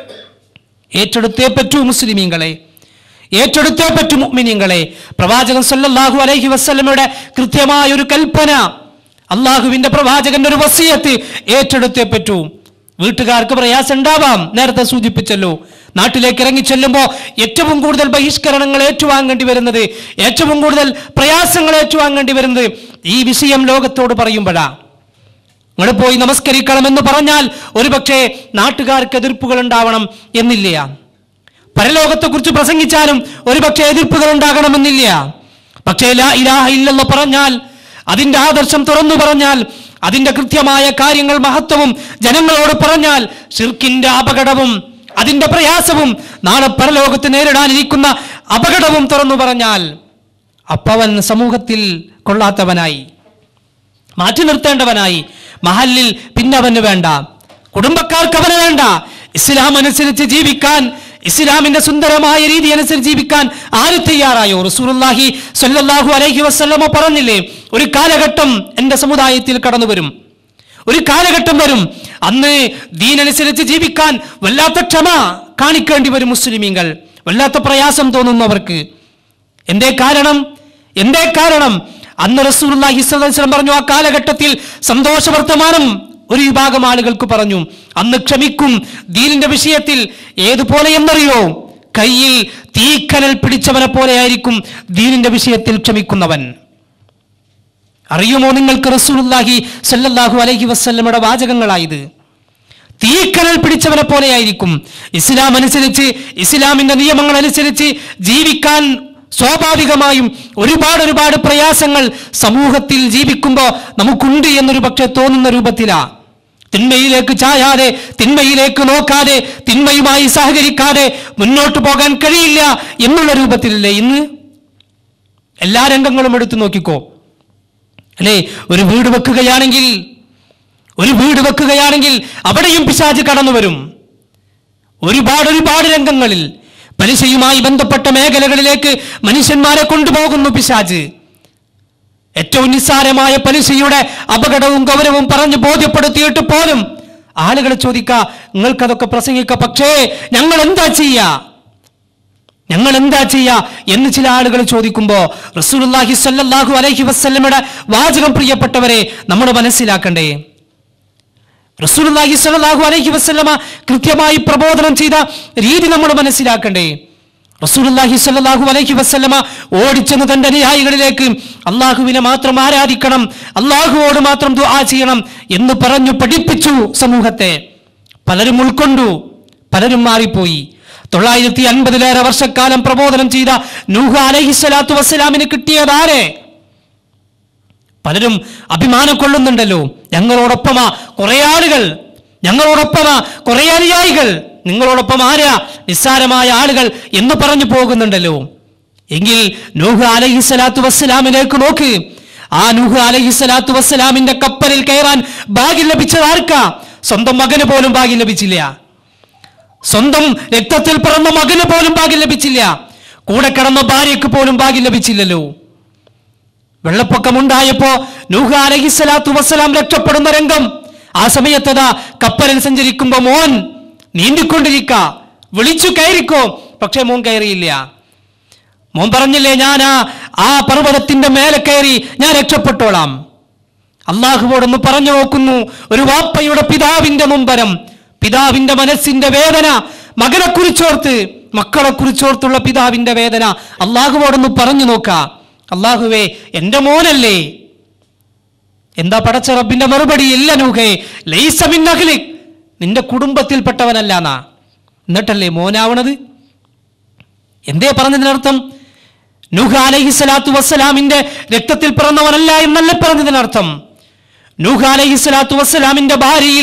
ഏറ്റെടുത്തേ പറ്റൂ മുസ്ലിമീങ്ങളെ, ഏറ്റെടുത്തേ പറ്റൂ മുഅ്മിനീങ്ങളെ. പ്രവാചകൻ സല്ലല്ലാഹു അലൈഹി വസല്ലമയുടെ കൃത്യമായ ഒരു കൽപ്പന, അള്ളാഹുവിന്റെ പ്രവാചകന്റെ ഒരു വസിയത്ത് ഏറ്റെടുത്തേ പറ്റൂ. വീട്ടുകാർക്ക് പ്രയാസം ഉണ്ടാവാം, നേരത്തെ സൂചിപ്പിച്ചല്ലോ. നാട്ടിലേക്ക് ഇറങ്ങി ചെല്ലുമ്പോൾ ഏറ്റവും കൂടുതൽ ബഹിഷ്കരണങ്ങൾ ഏറ്റുവാങ്ങേണ്ടി വരുന്നത്, ഏറ്റവും കൂടുതൽ പ്രയാസങ്ങൾ ഏറ്റുവാങ്ങേണ്ടി വരുന്നത് ഈ വിഷയം ലോകത്തോട് പറയുമ്പോഴാ. നിങ്ങൾ പോയി നമസ്കരിക്കണമെന്ന് പറഞ്ഞാൽ ഒരുപക്ഷെ നാട്ടുകാർക്ക് എതിർപ്പുകൾ ഉണ്ടാവണം എന്നില്ല. പരലോകത്തെക്കുറിച്ച് പ്രസംഗിച്ചാലും ഒരുപക്ഷെ എതിർപ്പുകൾ ഉണ്ടാകണമെന്നില്ല. പക്ഷേ ലാ ഇലാഹ ഇല്ലല്ലാഹ് പറഞ്ഞാൽ, അതിന്റെ ആദർശം തുറന്നു പറഞ്ഞാൽ, അതിന്റെ കൃത്യമായ കാര്യങ്ങൾ, മഹത്വവും ജനങ്ങളോട് പറഞ്ഞാൽ, ശിർക്കിന്റെ അപകടവും അതിന്റെ പ്രയാസവും നാളെ പരലോകത്ത് നേരിടാനിരിക്കുന്ന അപകടവും തുറന്നു പറഞ്ഞാൽ, അപ്പവൻ സമൂഹത്തിൽ കൊള്ളാത്തവനായി, മാറ്റി നിർത്തേണ്ടവനായി, മഹല്ലിൽ പിന്നെ അവന് വേണ്ട, കുടുംബക്കാർക്ക് അവന് വേണ്ട. ഇസ്ലാം അനുസരിച്ച് ജീവിക്കാൻ, ഇസ്ലാമിന്റെ സുന്ദരമായ രീതി അനുസരിച്ച് ജീവിക്കാൻ ആര് തയ്യാറായോ? റസൂലുള്ളാഹി സ്വല്ലല്ലാഹു അലൈഹി വസല്ലമ പറഞ്ഞില്ലേ, ഒരു കാലഘട്ടം എൻ്റെ സമുദായത്തിൽ കടന്നു വരും, ഒരു കാലഘട്ടം വരും, അന്ന് ദീനനുസരിച്ച് ജീവിക്കാൻ വല്ലാത്ത ക്ഷമ കാണിക്കേണ്ടി വരും മുസ്ലിമീങ്ങൾ, വല്ലാത്ത പ്രയാസം തോന്നുന്നവർക്ക്. എന്തേ കാരണം? അന്ന് റസൂലുള്ളാഹി സ്വല്ലല്ലാഹു അലൈഹി വസല്ലം പറഞ്ഞു, ആ കാലഘട്ടത്തിൽ സന്തോഷവർത്തമാനം ഒരു വിഭാഗം ആളുകൾക്ക് പറഞ്ഞു. അന്ന് ക്ഷമിക്കും ദീനിന്റെ വിഷയത്തിൽ. ഏതുപോലെ എന്നറിയോ? കയ്യിൽ തീക്കനൽ പിടിച്ചവനെ പോലെയായിരിക്കും ദീനിന്റെ വിഷയത്തിൽ ക്ഷമിക്കുന്നവൻ. അറിയുമോ നിങ്ങൾക്ക് റസൂലുള്ളാഹി സ്വല്ലല്ലാഹു അലൈഹി വസല്ലമയുടെ വാചകങ്ങളായത്? തീക്കനൽ പിടിച്ചവനെ പോലെയായിരിക്കും. ഇസ്ലാം അനുസരിച്ച്, ഇസ്ലാമിന്റെ നിയമങ്ങൾ അനുസരിച്ച് ജീവിക്കാൻ സ്വാഭാവികമായും ഒരുപാട് പ്രയാസങ്ങൾ സമൂഹത്തിൽ ജീവിക്കുമ്പോൾ നമുക്കുണ്ട് എന്നൊരു പക്ഷെ തോന്നുന്ന രൂപത്തിലാ. തിന്മയിലേക്ക് ചായാതെ, തിന്മയിലേക്ക് നോക്കാതെ, തിന്മയുമായി സഹകരിക്കാതെ മുന്നോട്ട് പോകാൻ കഴിയില്ല എന്നുള്ള രൂപത്തിലല്ലേ ഇന്ന്? എല്ലാ രംഗങ്ങളും എടുത്തു നോക്കിക്കോ അല്ലേ? ഒരു വീട് വെക്കുകയാണെങ്കിൽ അവിടെയും പിശാച് കടന്നു വരും. ഒരുപാട് രംഗങ്ങളിൽ പലിശയുമായി ബന്ധപ്പെട്ട മേഖലകളിലേക്ക് മനുഷ്യന്മാരെ കൊണ്ടുപോകുന്നു പിശാച്. ഏറ്റവും നിസ്സാരമായ പലിശയുടെ അപകടവും ഗൗരവവും പറഞ്ഞ് ബോധ്യപ്പെടുത്തിയിട്ട് പോലും ആളുകൾ ചോദിക്കുക, നിങ്ങൾക്കതൊക്കെ പ്രസംഗിക്കാം, പക്ഷേ ഞങ്ങൾ എന്താ ചെയ്യാ എന്ന് ചില ആളുകൾ ചോദിക്കുമ്പോൾ റസൂലുള്ളാഹി സ്വല്ലല്ലാഹു അലൈഹി വസല്ലമയുടെ വാചകം പ്രിയപ്പെട്ടവരെ നമ്മൾ മനസ്സിലാക്കണ്ടേ? റസൂലുള്ളാഹി സ്വല്ലല്ലാഹു അലൈഹി വസല്ലമ കൃത്യമായി പ്രബോധനം ചെയ്ത രീതി നമ്മൾ മനസ്സിലാക്കണ്ടേ? റസൂലുള്ളാഹി സ്വല്ലല്ലാഹു അലൈഹി വസല്ലമ ഓടിച്ചെന്ന് തന്റെ അനുയായികളിലേക്ക് അള്ളാഹുവിനെ മാത്രം ആരാധിക്കണം, അള്ളാഹുവോട് മാത്രം ദുആ ചെയ്യണം എന്ന് പറഞ്ഞു പഠിപ്പിച്ചു സമൂഹത്തെ. പലരും ഉൾക്കൊണ്ടു, പലരും മാറിപ്പോയി. 950 വർഷക്കാലം പ്രബോധനം ചെയ്ത നൂഹ് അലൈഹിസ്സലാത്തു വസ്സലാമിന് കിട്ടിയതാരെ? പലരും അഭിമാനം കൊള്ളുന്നുണ്ടല്ലോ, ഞങ്ങളോടൊപ്പമാ കുറെ ആളുകൾ, ഞങ്ങളോടൊപ്പമാ കുറെ അനുയായികൾ, നിങ്ങളോടൊപ്പം ആരാ? നിസ്സാരമായ ആളുകൾ എന്ന് പറഞ്ഞു പോകുന്നുണ്ടല്ലോ. എങ്കിൽ നൂഹ് അലൈഹിസ്സലാത്തു വസ്സലാമിലേക്ക് നോക്ക്. ആ നൂഹ് അലൈഹിസ്സലാത്തു വസ്സലാമിന്റെ കപ്പലിൽ കയറാൻ ഭാഗ്യം ലഭിച്ചത് ആർക്കാ? സ്വന്തം മകന് പോലും ഭാഗ്യം ലഭിച്ചില്ല. സ്വന്തം രക്തത്തിൽ പിറന്ന മകന് പോലും ഭാഗ്യം ലഭിച്ചില്ല. കൂടെ കിടന്ന ഭാര്യയ്ക്ക് പോലും ഭാഗ്യം ലഭിച്ചില്ലല്ലോ. വെള്ളപ്പൊക്കമുണ്ടായപ്പോ നൂഹ് അലൈഹിസ്സലാത്തു വസ്സലാം രക്ഷപ്പെടുന്ന രംഗം. ആ സമയത്തതാ കപ്പലിൽ സഞ്ചരിക്കുമ്പോ മോൻ നീന്തിക്കൊണ്ടിരിക്ക, വിളിച്ചു കയറിക്കോ, പക്ഷെ മോൻ കയറിയില്ല. മോൻ പറഞ്ഞില്ലേ, ഞാൻ ആ പർവ്വതത്തിന്റെ മേലെ കയറി ഞാൻ രക്ഷപ്പെട്ടോളാം. അള്ളാഹുവോടൊന്ന് പറഞ്ഞു നോക്കുന്നു. ഒരു വാപ്പയുടെ പിതാവിന്റെ നൊമ്പരം, പിതാവിന്റെ മനസ്സിന്റെ വേദന, മകനെ കുറിച്ചോർത്ത്, മക്കളെ കുറിച്ചോർത്തുള്ള പിതാവിന്റെ വേദന അള്ളാഹുവോടൊന്ന് പറഞ്ഞു നോക്ക. അള്ളാഹുവേ, എന്റെ മോനല്ലേ. എന്താ പടച്ച റബ്ബിന്റെ മറുപടി? ഇല്ല നൂഹേ, ലൈസ മിൻ അഹ്ലിക്, നിന്റെ കുടുംബത്തിൽപ്പെട്ടവനല്ല എന്നാ. എന്നിട്ടല്ലേ മോനാവണത്? എന്തേ പറഞ്ഞതിനർത്ഥം? നൂഹ് അലൈഹിസ്സലാത്തു വസ്സലാമിന്റെ രക്തത്തിൽ പിറന്നവനല്ല എന്നല്ല പറഞ്ഞതിനർത്ഥം. നൂഹ് അലൈഹിസ്സലാത്തു വസ്സലാമിന്റെ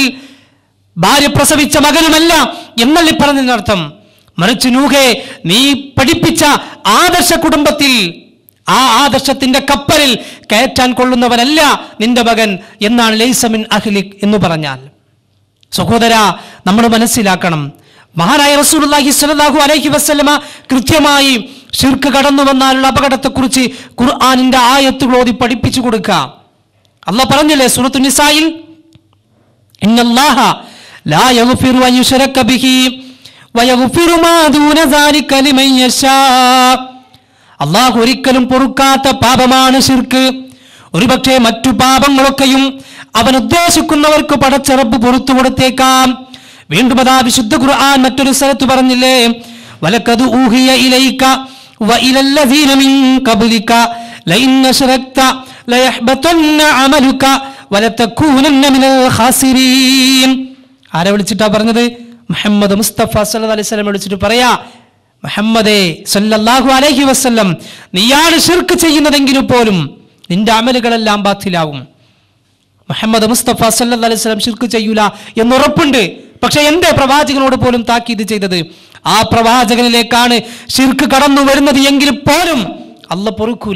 ഭാര്യ പ്രസവിച്ച മകനുമല്ല എന്നല്ലേ പറഞ്ഞതിനർത്ഥം. മറിച്ച് നൂഹേ, നീ പഠിപ്പിച്ച ആദർശ കുടുംബത്തിൽ, ആ ആദർശത്തിന്റെ കപ്പലിൽ കയറ്റാൻ കൊള്ളുന്നവനല്ല നിന്റെ മകൻ എന്നാണ് ലൈസ മിൻ അഹ്ലിക് എന്ന് പറഞ്ഞാൽ. സഹോദര, നമ്മൾ മനസ്സിലാക്കണം, മഹാനായ റസൂലുള്ളാഹി സ്വല്ലല്ലാഹു അലൈഹി വസല്ലമ കൃത്യമായി ശിർക്ക് കടന്നു വന്നാലുള്ള അപകടത്തെക്കുറിച്ച് ഖുർആനിന്റെ ആയത്തുകൾ ഓതി പഠിപ്പിച്ചു കൊടുക്കുക. അല്ലാഹ് പറഞ്ഞില്ലേ സൂറത്തു നിസായിൽ, ഇന്നല്ലാഹ ലാ യഗ്ഫിറു അൻ യുശ്റക ബിഹി വയഗ്ഫിറു മാ ദൂന സാലിക ലിമൻ യശാ. അല്ലാഹു ഒരിക്കലും പൊറുക്കാത്ത പാപമാണ് ശിർക്ക്. ഒരുപക്ഷെ മറ്റു പാപങ്ങളൊക്കെയും അവൻ ഉദ്ദേശിക്കുന്നവർക്ക് പടച്ച റബ്ബ് പുറത്തു കൊടുത്തേക്കാം. വീണ്ടും അതാ വിശുദ്ധ ഖുർആൻ മറ്റൊരു സ്ഥലത്ത് പറഞ്ഞില്ലേ, വലഖദ് ഊഹിയ ഇലൈക വഇലല്ലദീന മിൻ ഖബ്ലിക ലഇൻ അശ്റക്ത ലയഹ്ബതന്ന അമലുക വലതകൂനന്ന മിനൽ ഖാസിരീൻ. ആരെ വിളിച്ചിട്ടാ പറഞ്ഞത്? മുഹമ്മദ് മുസ്തഫ സല്ലല്ലാഹു അലൈഹി വസല്ലം വിളിച്ചിട്ട് പറയാ, മുഹമ്മദേ സല്ലല്ലാഹു അലൈഹി വസല്ലം, നീയാണ് ശിർക്ക് ചെയ്യുന്നതെങ്കിലും പോലും നിന്റെ അമലുകളെല്ലാം ബാത്തിലാവും. മുഹമ്മദ് മുസ്തഫ സല്ലല്ലാഹു അലൈഹി വസല്ലം ശിർക്ക് ചെയ്യൂല എന്നുറപ്പുണ്ട്. പക്ഷെ എന്തേ പ്രവാചകനോട് പോലും താക്കീത് ചെയ്തത്? ആ പ്രവാചകനിലേക്കാണ് ശിർക്ക് കടന്നു വരുന്നത് എങ്കിൽ പോലും അല്ലാഹ് പൊറുക്കൂല.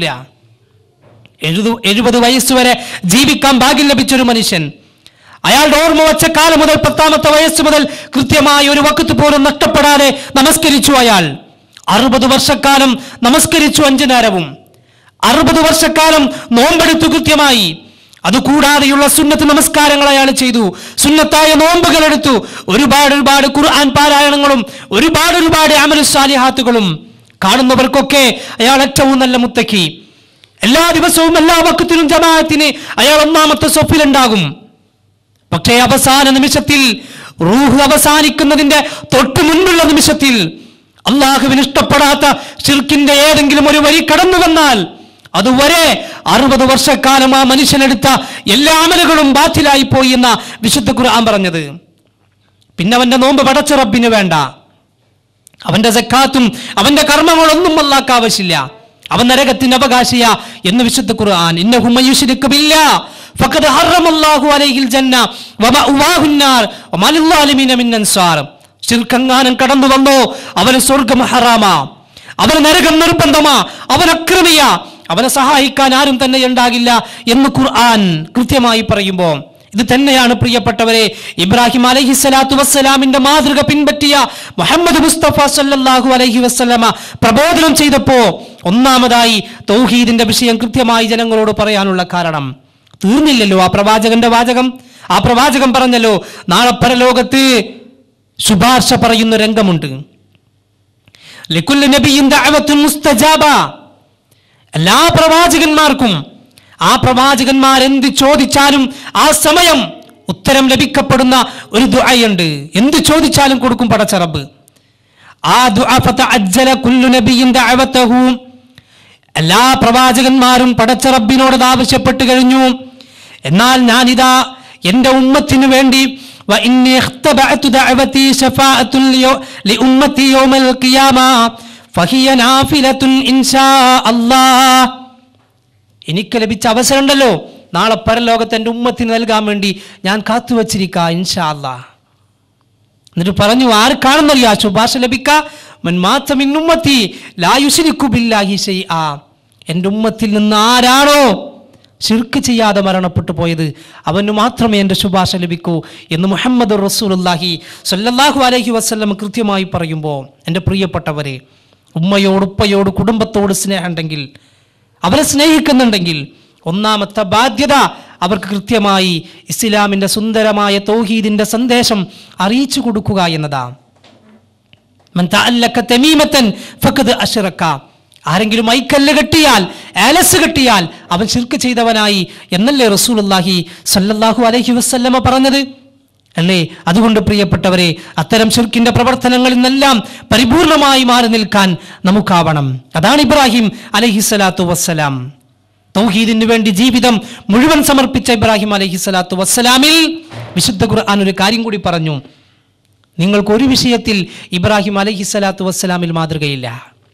70 വയസ്സുവരെ ജീവിക്കാൻ ഭാഗ്യം ലഭിച്ചൊരു മനുഷ്യൻ, അയാളുടെ ഓർമ്മ വച്ച കാലം മുതൽ 10ാമത്തെ വയസ്സ് മുതൽ കൃത്യമായ ഒരു വഖത്ത് പോലും നഷ്ടപ്പെടാതെ നമസ്കരിച്ചു. അയാൾ 60 വർഷക്കാലം നമസ്കരിച്ചു 5 നേരവും. 60 വർഷക്കാലം നോമ്പെടുത്തു കൃത്യമായി. അതുകൂടാതെയുള്ള സുന്നത്ത് നമസ്കാരങ്ങൾ അയാൾ ചെയ്തു, സുന്നത്തായ നോമ്പുകൾ എടുത്തു, ഒരുപാട് ഖുർആൻ പാരായണങ്ങളും ഒരുപാട് അമലു സാലിഹാത്തുകളും. കാണുന്നവർക്കൊക്കെ അയാൾ ഏറ്റവും നല്ല മുത്തക്കി. എല്ലാ ദിവസവും എല്ലാ വഖത്തിലും ജമാഅത്തിന് അയാൾ 1ാമത്തെ സഫിലുണ്ടാകും. പക്ഷേ അവസാന നിമിഷത്തിൽ, റൂഹ് അവസാനിക്കുന്നതിന്റെ തൊട്ട് മുൻപുള്ള നിമിഷത്തിൽ അള്ളാഹുവിന് ഇഷ്ടപ്പെടാത്ത ശിർക്കിന്റെ ഏതെങ്കിലും ഒരു വരി കടന്നു വന്നാൽ അതുവരെ 60 വർഷക്കാലം ആ മനുഷ്യനെടുത്ത എല്ലാ അമലുകളും ബാത്തിലായി പോയി എന്ന വിശുദ്ധ ഖുർആൻ പറഞ്ഞത്. പിന്നെ അവന്റെ നോമ്പ് പടച്ച റബ്ബിന് വേണ്ട, അവന്റെ സക്കാത്തും അവന്റെ കർമ്മങ്ങളൊന്നും അല്ലാഹ്ക്ക് ആവശ്യമില്ല, അവൻ നരകത്തിന് അവകാശിയ എന്ന് വിശുദ്ധ ഖുർആൻ. ഇന്നഹു മയുശ്രികു ബില്ലാഹ് ഫഖദ് ഹറമല്ലാഹു അലൈഹിൽ ജന്ന വമഅവാഹുൻ നാർ വമാ ലിൽസാലിമീന മിൻ അൻസാർ. ശിർക്കങ്ങാനം കടന്നു വന്നോ അവന് സ്വർഗ്ഗം ഹറാമാ, അവന് നരകം നിർബന്ധമാ, അവൻ അക്രമിയാ, അവനെ സഹായിക്കാൻ ആരും തന്നെ ഉണ്ടാകില്ല എന്ന് ഖുർആൻ കൃത്യമായി പറയുമ്പോൾ ഇത് തന്നെയാണ് പ്രിയപ്പെട്ടവരെ ഇബ്രാഹിം അലൈഹിസ്സലാത്തു വസ്സലാമിന്റെ മാതൃക പിൻപറ്റിയ മുഹമ്മദ് മുസ്തഫ സല്ലല്ലാഹു അലൈഹി വസല്ലമ പ്രബോധനം ചെയ്തപ്പോ ഒന്നാമതായി തൗഹീദിന്റെ വിഷയം കൃത്യമായി ജനങ്ങളോട് പറയാനുള്ള കാരണം. തീർന്നില്ലല്ലോ ആ പ്രവാചകന്റെ വാചകം. ആ പ്രവാചകൻ പറഞ്ഞല്ലോ, നാളെ പരലോകത്ത് ശുപാർശ പറയുന്ന രംഗമുണ്ട്. ലികുല്ലി നബിയിൻ ദഅവത്തുൻ മുസ്തജാബ. എല്ലാ പ്രവാചകന്മാർക്കും ആ പ്രവാചകന്മാർ എന്ത് ചോദിച്ചാലും ആ സമയം ഉത്തരം ലഭിക്കപ്പെടുന്ന ഒരു ദുആയുണ്ട്. എന്ത് ചോദിച്ചാലും കൊടുക്കും പടച്ച റബ്ബ്. ആ ദുആ ഫതഅജ്ജല കുല്ലു നബിയിൻ ദഅവതഹു. എല്ലാ പ്രവാചകന്മാരും പടച്ച റബ്ബിനോട് ആവശ്യപ്പെട്ട് കഴിഞ്ഞു. എന്നാൽ ഞാനിതാ എൻ്റെ ഉമ്മത്തിനു വേണ്ടി വഇന്നി ഇഖ്തബഅതു ദഅവതി ശഫാഅത്തുൻ ലിഉമ്മതി യൗമൽ ഖിയാമ ഫഹിയ നാഫിലത്തുൻ ഇൻഷാ അല്ലാഹ്. എനിക്ക് ലഭിച്ച അവസരം ഉണ്ടല്ലോ, നാളെ പരലോകത്ത് എൻ്റെ ഉമ്മത്തിന് നൽകാൻ വേണ്ടി ഞാൻ കാത്തുവച്ചിരിക്കുക ഇൻഷാ അല്ലാഹ്. എന്നിട്ട് പറഞ്ഞു, ആർക്കാണെന്നറിയാ ശുപാർശ ലഭിക്ക? മൻ മാത മിൻ ഉമ്മത്തി ലാ യുശ്രികു ബില്ലാഹി ശൈആ. എൻ്റെ ഉമ്മത്തിൽ നിന്ന് ആരാണോ ശിർക്ക് ചെയ്യാതെ മരണപ്പെട്ടു പോയത് അവന് മാത്രമേ എൻ്റെ ശുപാർശ ലഭിക്കൂ എന്ന് മുഹമ്മദ് റസൂലുള്ളാഹി സ്വല്ലല്ലാഹു അലൈഹി വസല്ലം കൃത്യമായി പറയുമ്പോൾ, എൻ്റെ പ്രിയപ്പെട്ടവരെ, ഉമ്മയോട് ഉപ്പയോട് കുടുംബത്തോട് സ്നേഹമുണ്ടെങ്കിൽ, അവരെ സ്നേഹിക്കുന്നുണ്ടെങ്കിൽ ഒന്നാമത്തെ ബാധ്യത അവർക്ക് കൃത്യമായി ഇസ്ലാമിൻ്റെ സുന്ദരമായ തൗഹീദിൻ്റെ സന്ദേശം അറിയിച്ചു കൊടുക്കുക എന്നതാണ്. മൻ തഅല്ലക തമീമതൻ ഫഖദ് അശ്റക. ആരെങ്കിലും ഐക്കല്ല് കെട്ടിയാൽ, ആലസ് കെട്ടിയാൽ അവൻ ശിർക്ക് ചെയ്തവനായി എന്നല്ലേ റസൂലുള്ളാഹി സ്വല്ലല്ലാഹു അലൈഹി വസല്ലമ പറഞ്ഞത് അല്ലേ? അതുകൊണ്ട് പ്രിയപ്പെട്ടവരെ, അത്തരം ശിർക്കിന്റെ പ്രവർത്തനങ്ങളിൽ നിന്നെല്ലാം പരിപൂർണമായി മാറി നിൽക്കാൻ നമുക്കാവണം. അതാണ് ഇബ്രാഹിം അലൈഹിസ്സലാത്തു വസ്സലാം. തൗഹീദിന് വേണ്ടി ജീവിതം മുഴുവൻ സമർപ്പിച്ച ഇബ്രാഹിം അലൈഹിസ്സലാത്തു വസ്സലാമിൽ വിശുദ്ധ ഖുർആൻ ഒരു കാര്യം കൂടി പറഞ്ഞു. നിങ്ങൾക്ക് ഒരു വിഷയത്തിൽ ഇബ്രാഹിം അലൈഹിസ്സലാത്തു വസ്സലാമിൽ മാതൃകയില്ല.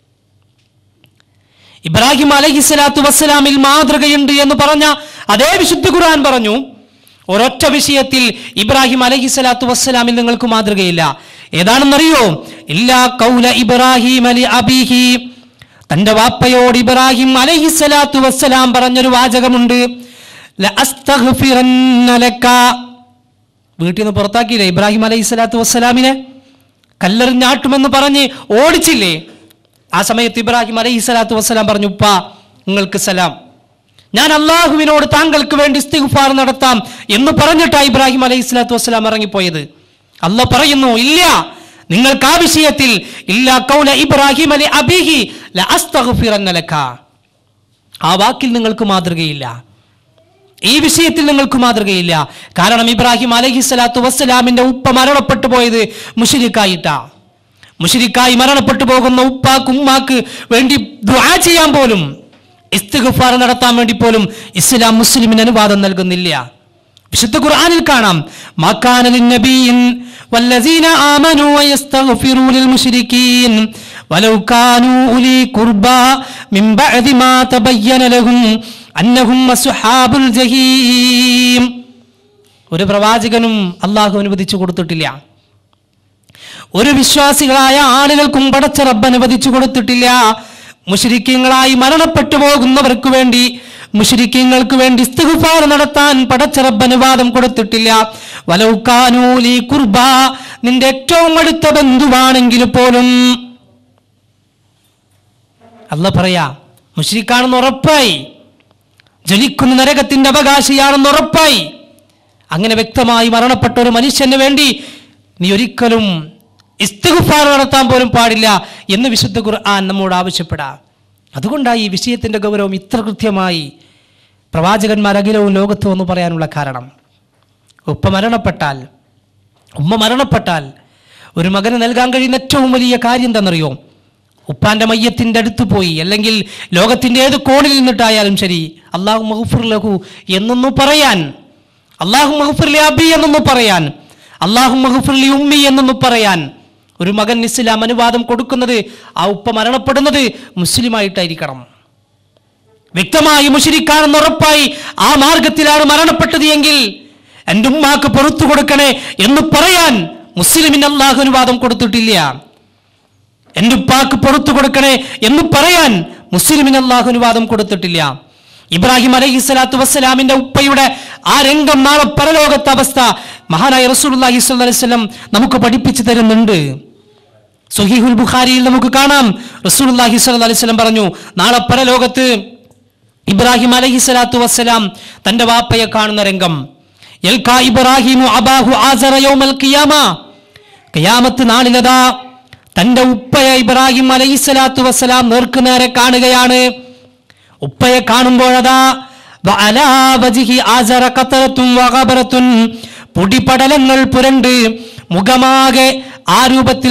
ഇബ്രാഹിം അലൈഹിസ്സലാത്തു വസ്സലാമിൽ മാതൃകയുണ്ട് എന്ന് പറഞ്ഞ അതേ വിശുദ്ധ ഖുർആൻ പറഞ്ഞു, ഒരൊറ്റ വിഷയത്തിൽ ഇബ്രാഹിം അലൈഹിസ്സലാത്തു വസ്സലാമിൽ നിങ്ങൾക്ക് മാതൃകയില്ല. ഏതാണെന്നറിയോ? ഇല്ലാ ഖൗല ഇബ്രാഹിം ലി അബീഹി. തന്റെ വാപ്പയോട് ഇബ്രാഹിം അലൈഹിസ്സലാത്തു വസ്സലാം പറഞ്ഞൊരു വാചകമുണ്ട്, ലഅസ്തഗ്ഫിറന്ന ലക. വീട്ടിൽ നിന്ന് പുറത്താക്കിയില്ലേ ഇബ്രാഹിം അലൈഹിസ്സലാത്തു വസ്സലാമിനെ? കല്ലെറിഞ്ഞാട്ടുമെന്ന് പറഞ്ഞ് ഓടിച്ചില്ലേ? ആ സമയത്ത് ഇബ്രാഹിം അലൈഹിസ്സലാത്തു വസ്സലാം പറഞ്ഞു, ഉപ്പാ നിങ്ങൾക്ക് സലാം, ഞാൻ അള്ളാഹുവിനോട് താങ്കൾക്ക് വേണ്ടി ഇസ്തിഗ്ഫാർ നടത്താം എന്ന് പറഞ്ഞിട്ടാണ് ഇബ്രാഹിം അലൈഹിസ്സലാത്തു വസ്സലാം ഇറങ്ങിപ്പോയത്. അല്ലാഹ് പറയുന്നു, ഇല്ല, നിങ്ങൾക്ക് ആ വിഷയത്തിൽ ഇല്ലാ ഖൗല ഇബ്രാഹിം ലി അബീഹി ലഅസ്തഗ്ഫിറന്ന ലക. ആ വാക്കിൽ നിങ്ങൾക്ക് മാതൃകയില്ല, ഈ വിഷയത്തിൽ നിങ്ങൾക്ക് മാതൃകയില്ല. കാരണം ഇബ്രാഹിം അലൈഹിസ്സലാത്തു വസ്സലാമിന്റെ ഉപ്പ മരണപ്പെട്ടു പോയത് മുശ്രിക്കായിട്ടാ. മുശ്രിക്കായി മരണപ്പെട്ടു പോകുന്ന ഉപ്പാക്ക് ഉമ്മാക്ക് വേണ്ടി ദുആ ചെയ്യാൻ പോലും, ഇസ്തിഗ്ഫാർ നടത്താൻ വേണ്ടി പോലും ഇസ്ലാം മുസ്ലിമിന് അനുവാദം നൽകുന്നില്ല. വിശുദ്ധ ഖുർആനിൽ കാണാം, മാകാന ലിന്നബിയിൻ വല്ലസീന ആമനൂ വയസ്തഗ്ഫിറൂ ലിൽമുശ്രികീൻ വലൗ കാനൂ ഉലി ഖുർബാ മിൻ ബഅദി മാ തബയ്യന ലഹും അന്നഹും അസ്ഹാബുൽ ജഹീം. ഒരു പ്രവാചകനും അല്ലാഹു അനുവദിച്ചു കൊടുത്തിട്ടില്ല, ഒരു വിശ്വാസികളായ ആളുകൾക്കും പടച്ച റബ്ബ് അനുവദിച്ചു കൊടുത്തിട്ടില്ല, മുശ്രിക്കീങ്ങളായി മരണപ്പെട്ടു പോകുന്നവർക്ക് വേണ്ടി, മുശ്രിക്കീങ്ങൾക്ക് വേണ്ടി ഇസ്തിഗ്ഫാർ നടത്താൻ പടച്ച റബ്ബ് അനുവാദം കൊടുത്തിട്ടില്ല. വലൗ കാനൂ ലീ ഖുർബാ, നിന്റെ ഏറ്റവും അടുത്ത ബന്ധുവാണെങ്കിൽ പോലും. അല്ലാഹ് പറയാ, മുശ്രിക്കാണെന്ന് ഉറപ്പായി, ജ്വലിക്കുന്ന നരകത്തിന്റെ അവകാശിയാണെന്ന് ഉറപ്പായി. അങ്ങനെ വ്യക്തമായി മരണപ്പെട്ട ഒരു മനുഷ്യന് വേണ്ടി നീ ഒരിക്കലും ഇസ്തിഗ്ഫാർ നടത്താൻ പോലും പാടില്ല എന്ന് വിശുദ്ധ ഖുർആൻ നമ്മോട് ആവശ്യപ്പെടാം. അതുകൊണ്ടാണ് ഈ വിഷയത്തിന്റെ ഗൗരവം ഇത്ര കൃത്യമായി പ്രവാചകന്മാർ അഖിലവും ലോകത്തും എന്ന് പറയാനുള്ള കാരണം. ഉപ്പ മരണപ്പെട്ടാൽ, ഉമ്മ മരണപ്പെട്ടാൽ ഒരു മകന് നൽകാൻ കഴിയുന്ന ഏറ്റവും വലിയ കാര്യം എന്താണെന്നറിയോ? ഉപ്പാന്റെ മയ്യത്തിന്റെ അടുത്ത് പോയി, അല്ലെങ്കിൽ ലോകത്തിന്റെ ഏത് കോണിൽ നിന്നിട്ടായാലും ശരി, അല്ലാഹു മഗ്ഫിർ ലഹു എന്നൊന്നു പറയാൻ, അല്ലാഹു മഗ്ഫിർ ലി അബി എന്നൊന്നു പറയാൻ, അല്ലാഹു മഗ്ഫിർ ലി ഉമ്മി എന്നൊന്നു പറയാൻ ഒരു മകൻ ഇസ്ലാം അനുവാദം കൊടുക്കുന്നത് ആ ഉപ്പ മരണപ്പെടുന്നത് മുസ്ലിമായിട്ടായിരിക്കണം. വ്യക്തമായി മുശ്രിക്കാണെന്ന് ഉറപ്പായി ആ മാർഗത്തിലാണ് മരണപ്പെട്ടത് എങ്കിൽ എൻ്റെ ഉമ്മാക്ക് പുറത്തു കൊടുക്കണേ എന്ന് പറയാൻ മുസ്ലിമിന് അല്ലാഹു അനുവാദം കൊടുത്തിട്ടില്ല. എൻ്റെ ഉപ്പാക്ക് പുറത്തു കൊടുക്കണേ എന്ന് പറയാൻ മുസ്ലിമിന് അല്ലാഹു അനുവാദം കൊടുത്തിട്ടില്ല. ഇബ്രാഹിം അലൈഹിസ്സലാത്തു വസ്സലാമിന്റെ ഉപ്പയുടെ ആ രംഗം നാളെ പരലോകത്തെ അവസ്ഥ മഹാനായ റസൂലുള്ളാഹി സ്വല്ലല്ലാഹി അലൈഹി വസല്ലം നമുക്ക് പഠിപ്പിച്ചു തരുന്നുണ്ട്. സ്വഹീഹുൽ ബുഖാരിയിൽ നമുക്ക് കാണാം റസൂലുള്ളാഹി സ്വല്ലല്ലാഹി അലൈഹി വസല്ലം പറഞ്ഞു, നാളെ പരലോകത്ത് ഇബ്രാഹിം അലൈഹിസ്സലാത്തു വസ്സലാം തന്റെ വാപ്പയെ കാണുന്ന രംഗം. യൽകാ ഇബ്രാഹിമു അബാഹു ആസറ യൗമൽ ഖിയാമ, ഖിയാമത്ത് നാളിലതാ തന്റെ ഉപ്പയെ ഇബ്രാഹിം അലൈഹിസ്സലാത്തു വസ്സലാം നേർക്കുനേരെ കാണുകയാണ്. ഉപ്പയെ കാണുമ്പോഴതാ വഅലാ വജ്ഹി ആസറ ഖതറത്തുൻ വഗബറത്തുൻ, പൊടിപടലങ്ങൾ പുരണ്ട് മുഖമാകെ ആ രൂപത്തിൽ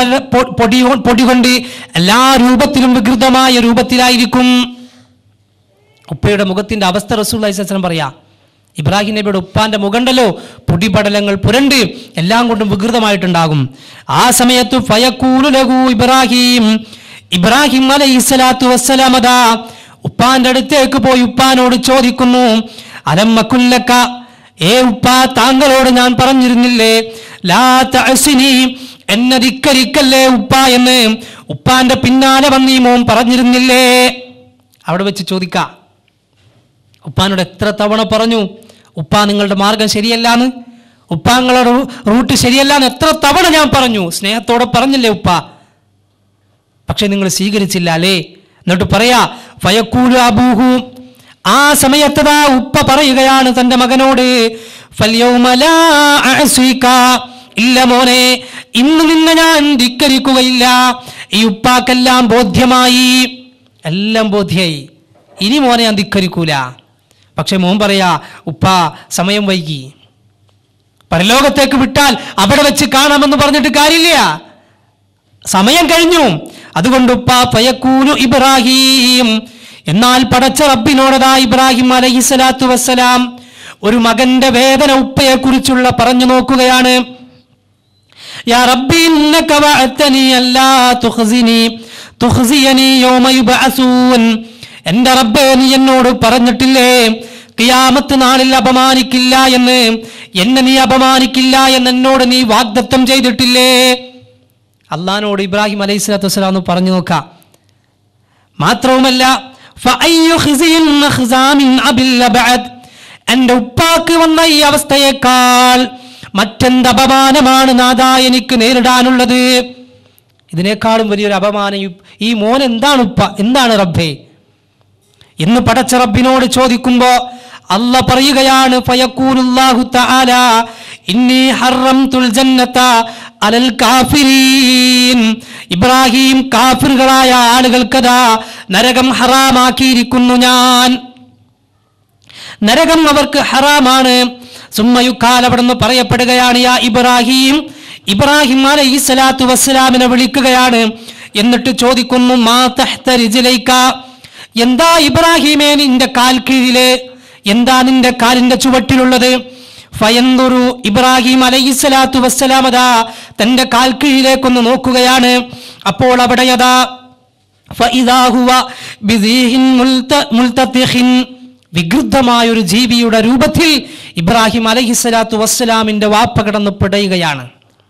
പൊടി കൊണ്ട് എല്ലാ രൂപത്തിലും വികൃതമായ രൂപത്തിലായിരിക്കും. ഉപ്പയുടെ മുഖത്തിന്റെ അവസ്ഥ റസൂലുള്ളാഹി സ്വല്ലല്ലാഹി അലൈഹി വസല്ലം പറയാ. ഇബ്രാഹിം നബിയുടെ ഉപ്പാന്റെ മുഖണ്ടല്ലോ പൊടിപടലങ്ങൾ പുരണ്ട് എല്ലാം കൊണ്ടും വികൃതമായിട്ടുണ്ടാകും. ആ സമയത്ത് ഫയഖൂലു ലഹു ഇബ്രാഹിം, ഇബ്രാഹിം അലൈഹിസ്സലാത്തു വസ്സലാം അതാ ഉപ്പാന്റെ അടുത്തേക്ക് പോയി ഉപ്പാനോട് ചോദിക്കുന്നു, അലം അകുല്ലക, ഏ ഉപ്പ താങ്കളോട് ഞാൻ പറഞ്ഞിരുന്നില്ലേ, ലാ തഅസിനി, എന്നെ ധിക്കരിക്കല്ലേ ഉപ്പ എന്ന് ഉപ്പാന്റെ പിന്നാലെ വന്നീ മോൻ പറഞ്ഞിരുന്നില്ലേ? അവിടെ വെച്ച് ചോദിക്ക, ഉപ്പാനോട് എത്ര തവണ പറഞ്ഞു ഉപ്പ നിങ്ങളുടെ മാർഗം ശരിയല്ലാന്ന്, ഉപ്പ നിങ്ങളുടെ റൂട്ട് ശരിയല്ലാന്ന് എത്ര തവണ ഞാൻ പറഞ്ഞു, സ്നേഹത്തോടെ പറഞ്ഞില്ലേ ഉപ്പ, പക്ഷെ നിങ്ങൾ സ്വീകരിച്ചില്ല അല്ലേ? എന്നിട്ട് പറയാ ഫയഖൂലു അബൂഹു, ആ സമയത്തതാ ഉപ്പ പറയുകയാണ് തന്റെ മകനോട്, ഫൽയൗമ ലാ അഅസിക, ഇല്ല മോനെ ഇന്ന് നിന്നെ ഞാൻ ധിക്കരിക്കുകയില്ല. ഈ ഉപ്പാക്കെല്ലാം ബോധ്യമായി, എല്ലാം ബോധ്യായി, ഇനി മോനെ ഞാൻ ധിക്കരിക്കൂല. പക്ഷെ മോൻ പറയാ ഉപ്പ സമയം വൈകി, പരലോകത്തേക്ക് വിട്ടാൽ അവിടെ വെച്ച് കാണാമെന്ന് പറഞ്ഞിട്ട് കാര്യമില്ല, സമയം കഴിഞ്ഞു. അതുകൊണ്ട് ഉപ്പ ഫയഖൂലു ഇബ്രാഹിം, എന്നാൽ പടച്ച റബ്ബിനോടതാ ഇബ്രാഹിം അലൈഹിസ്സലാത്തു വസ്സലാം ഒരു മകന്റെ വേദന ഉപ്പയെ കുറിച്ചുള്ള പറഞ്ഞു നോക്കുകയാണ്. യാ റബ്ബി ഇന്നക വഅതനി അല്ലാ തുഖ്സിയനി യൗമ യുബഅസൂൻ, എന്റെ റബ്ബേ നീ എന്നോട് പറഞ്ഞിട്ടില്ലേ ഖിയാമത്ത് നാളിൽ അപമാനിക്കില്ല എന്ന്, എന്നെ നീ അപമാനിക്കില്ല എന്ന് എന്നോട് നീ വാഗ്ദത്തം ചെയ്തിട്ടില്ലേ? അള്ളാഹിനോട് ഇബ്രാഹിം അലൈഹിസ്സലാത്തു വസ്സലാം പറഞ്ഞു നോക്കാം. മാത്രവുമല്ല എന്റെ ഉപ്പാക്ക് വന്ന ഈ അവസ്ഥയേക്കാൾ മറ്റെന്ത് അപമാനമാണ് നാഥാ എനിക്ക് നേരിടാനുള്ളത്? ഇതിനേക്കാളും വലിയൊരു അപമാനം ഈ മോൻ എന്താണ് ഉപ്പ, എന്താണ് റബ്ബേ എന്ന് പടച്ച റബ്ബിനോട് ചോദിക്കുമ്പോ അല്ല പറയുകയാണ്, ഫയഖൂലുല്ലാഹു തആല ഇന്നി ഹറംതുൽ ജന്നത അലൽ കാഫിരീൻ, ഇബ്രാഹിം കാഫിറുകളായ ആളുകൾക്കതാ നരകം ഹറാമാക്കിയിരിക്കുന്നു ഞാൻ, നരകം അവർക്ക് ഹറാമാണ്. സുമ്മയുക്കാൽ അവിടുന്ന് പറയപ്പെടുകയാണ്, യാ ഇബ്രാഹിം, ഇബ്രാഹിം അലൈഹിസ്സലാത്തു വസ്സലാമിനെ വിളിക്കുകയാണ്. എന്നിട്ട് ചോദിക്കുന്നു, മാ തഹ്ത റിജ്ലൈക, എന്താ ഇബ്രാഹിമേ നിന്റെ കാൽ കീഴില്, എന്താ നിന്റെ കാലിന്റെ ചുവട്ടിലുള്ളത്? ഫയൻദുറു, ഇബ്രാഹിം അലൈഹിസ്സലാത്തു വസ്സലാം അതാ തന്റെ കാൽ കീഴിലേക്കൊന്ന് നോക്കുകയാണ്. അപ്പോൾ അവിടെ അതാ ഫഇദാ ഹുവ ബിദീഹിൻ മുൽതതിഖിൻ, വികൃതമായൊരു ജീവിയുടെ രൂപത്തിൽ ഇബ്രാഹിം അലൈഹിസ്സലാത്തു വസ്സലാമിന്റെ വാപ്പ കിടന്ന് പിടയുകയാണ്.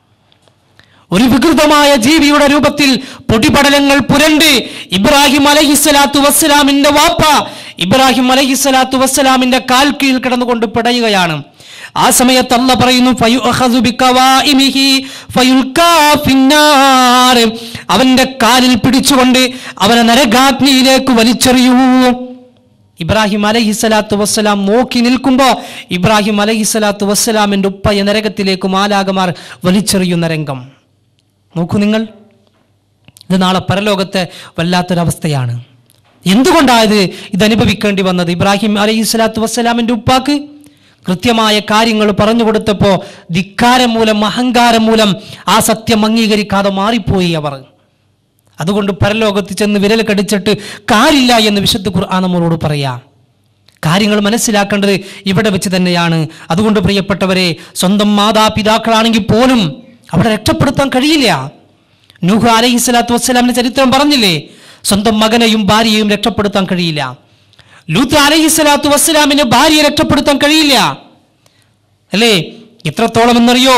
ഒരു വികൃതമായ ജീവിയുടെ രൂപത്തിൽ പൊടിപടലങ്ങൾ പുരണ്ട് ഇബ്രാഹിം അലൈഹിസ്സലാത്തു വസ്സലാമിന്റെ വാപ്പ ഇബ്രാഹിം അലൈഹിസ്സലാത്തു വസ്സലാമിന്റെ കാൽ കീഴിൽ കിടന്നുകൊണ്ട് പിടയുകയാണ്. ആ സമയത്ത് അല്ലാഹ് പറയുന്നു, ഫയുഖദു ബികവാഇമിഹി ഫയുൽകാ ഫിന്നാർ, അവന്റെ കാലിൽ പിടിച്ചുകൊണ്ട് അവനെ നരകാഗ്നിയിലേക്ക് വലിച്ചെറിയൂ. ഇബ്രാഹിം അലൈഹിസ്സലാത്തു വസ്സലാം നോക്കി നിൽക്കുമ്പോൾ ഇബ്രാഹിം അലൈഹിസ്സലാത്തു വസ്സലാമിന്റെ ഉപ്പയെ നരകത്തിലേക്ക് മാലാഖമാർ വലിച്ചെറിയുന്ന രംഗം നോക്കൂ നിങ്ങൾ. ഇത് നാളെ പരലോകത്തെ വല്ലാത്തൊരവസ്ഥയാണ്. എന്തുകൊണ്ടായത് ഇത് അനുഭവിക്കേണ്ടി വന്നത്? ഇബ്രാഹിം അലൈഹിസ്സലാത്തു വസ്സലാമിന്റെ ഉപ്പാക്ക് കൃത്യമായ കാര്യങ്ങൾ പറഞ്ഞു കൊടുത്തപ്പോൾ ധിക്കാരം മൂലം, അഹങ്കാരം മൂലം ആ സത്യം അംഗീകരിക്കാതെ മാറിപ്പോയി അവർ. അതുകൊണ്ട് പരലോകത്ത് ചെന്ന് വിരൽ കടിച്ചിട്ട് കാര്യമില്ല എന്ന് വിശുദ്ധ ഖുർആൻ നമ്മളോട് പറയാം. കാര്യങ്ങൾ മനസ്സിലാക്കേണ്ടത് ഇവിടെ വെച്ച് തന്നെയാണ്. അതുകൊണ്ട് പ്രിയപ്പെട്ടവരെ, സ്വന്തം മാതാപിതാക്കളാണെങ്കിൽ പോലും അവിടെ രക്ഷപ്പെടുത്താൻ കഴിയില്ല. നൂഹ് അലൈഹിസ്സലാത്തു വസ്സലാമിന്റെ ചരിത്രം പറഞ്ഞില്ലേ, സ്വന്തം മകനെയും ഭാര്യയെയും രക്ഷപ്പെടുത്താൻ കഴിയില്ല. ലൂത്ത് അലൈഹിസ്സലാത്തു വസ്സലാമിന് ഭാര്യയെ രക്ഷപ്പെടുത്താൻ കഴിയില്ല അല്ലേ? എത്രത്തോളം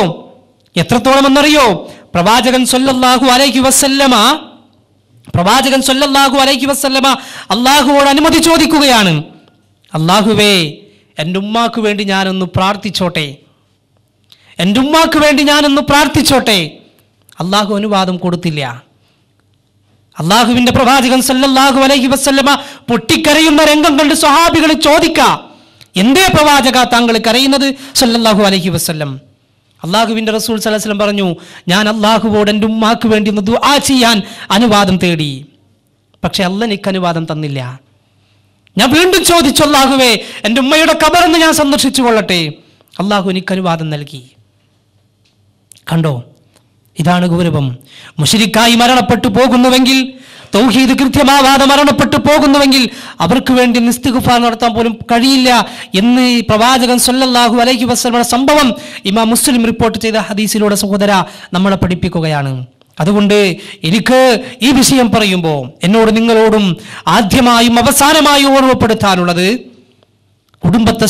എന്നറിയോ? പ്രവാചകൻ സ്വല്ലല്ലാഹു അലൈഹി വസല്ലമ അള്ളാഹുവോട് അനുമതി ചോദിക്കുകയാണ്. അള്ളാഹുവേ, എൻ്റെ ഉമ്മാക്ക് വേണ്ടി ഞാനൊന്ന് പ്രാർത്ഥിച്ചോട്ടെ, എൻ്റെ ഉമ്മാക്ക് വേണ്ടി ഞാനൊന്ന് പ്രാർത്ഥിച്ചോട്ടെ. അള്ളാഹു അനുവാദം കൊടുത്തില്ല. അള്ളാഹുവിന്റെ പ്രവാചകൻ സല്ലല്ലാഹു അലൈഹി വസല്ലമ പൊട്ടിക്കരയുന്ന രംഗം കണ്ട് സ്വഹാബികൾ ചോദിക്കാം, എന്തേ പ്രവാചക താങ്കൾ കരയുന്നത് സല്ലല്ലാഹു അലൈഹി വസല്ലം? അള്ളാഹുവിന്റെ റസൂൽ സല്ലല്ലാഹു അലൈഹി വസല്ലം പറഞ്ഞു, ഞാൻ അള്ളാഹുവോട് എൻ്റെ ഉമ്മാക്ക് വേണ്ടി ഒന്ന് ദുആ ചെയ്യാൻ അനുവാദം തേടി, പക്ഷെ അള്ളാഹ് എനിക്ക് അനുവാദം തന്നില്ല. ഞാൻ വീണ്ടും ചോദിച്ചു, അള്ളാഹുവേ എൻ്റെ ഉമ്മയുടെ ഖബറൊന്ന് ഞാൻ സന്ദർശിച്ചു കൊള്ളട്ടെ. അള്ളാഹു എനിക്ക് അനുവാദം നൽകി. കണ്ടോ, ഇതാണ് ഗൗരവം. മുശ്രിക്കായി മരണപ്പെട്ടു പോകുന്നുവെങ്കിൽ, തൗഹീദ് കൃത്യമാവാതെ മരണപ്പെട്ടു പോകുന്നുവെങ്കിൽ അവർക്ക് വേണ്ടി ഇസ്തിഗ്ഫാർ നടത്താൻ പോലും കഴിയില്ല എന്ന് പ്രവാചകൻ സല്ലല്ലാഹു അലൈഹി വസല്ലമയുടെ സംഭവം ഇമാം മുസ്ലിം റിപ്പോർട്ട് ചെയ്ത ഹദീസിലൂടെ സഹോദര നമ്മളെ പഠിപ്പിക്കുകയാണ്. അതുകൊണ്ട് എനിക്ക് ഈ വിഷയം പറയുമ്പോൾ എന്നോട് നിങ്ങളോടും ആദ്യമായും അവസാനമായും ഓർമ്മപ്പെടുത്താനുള്ളത്, കുടുംബത്തെ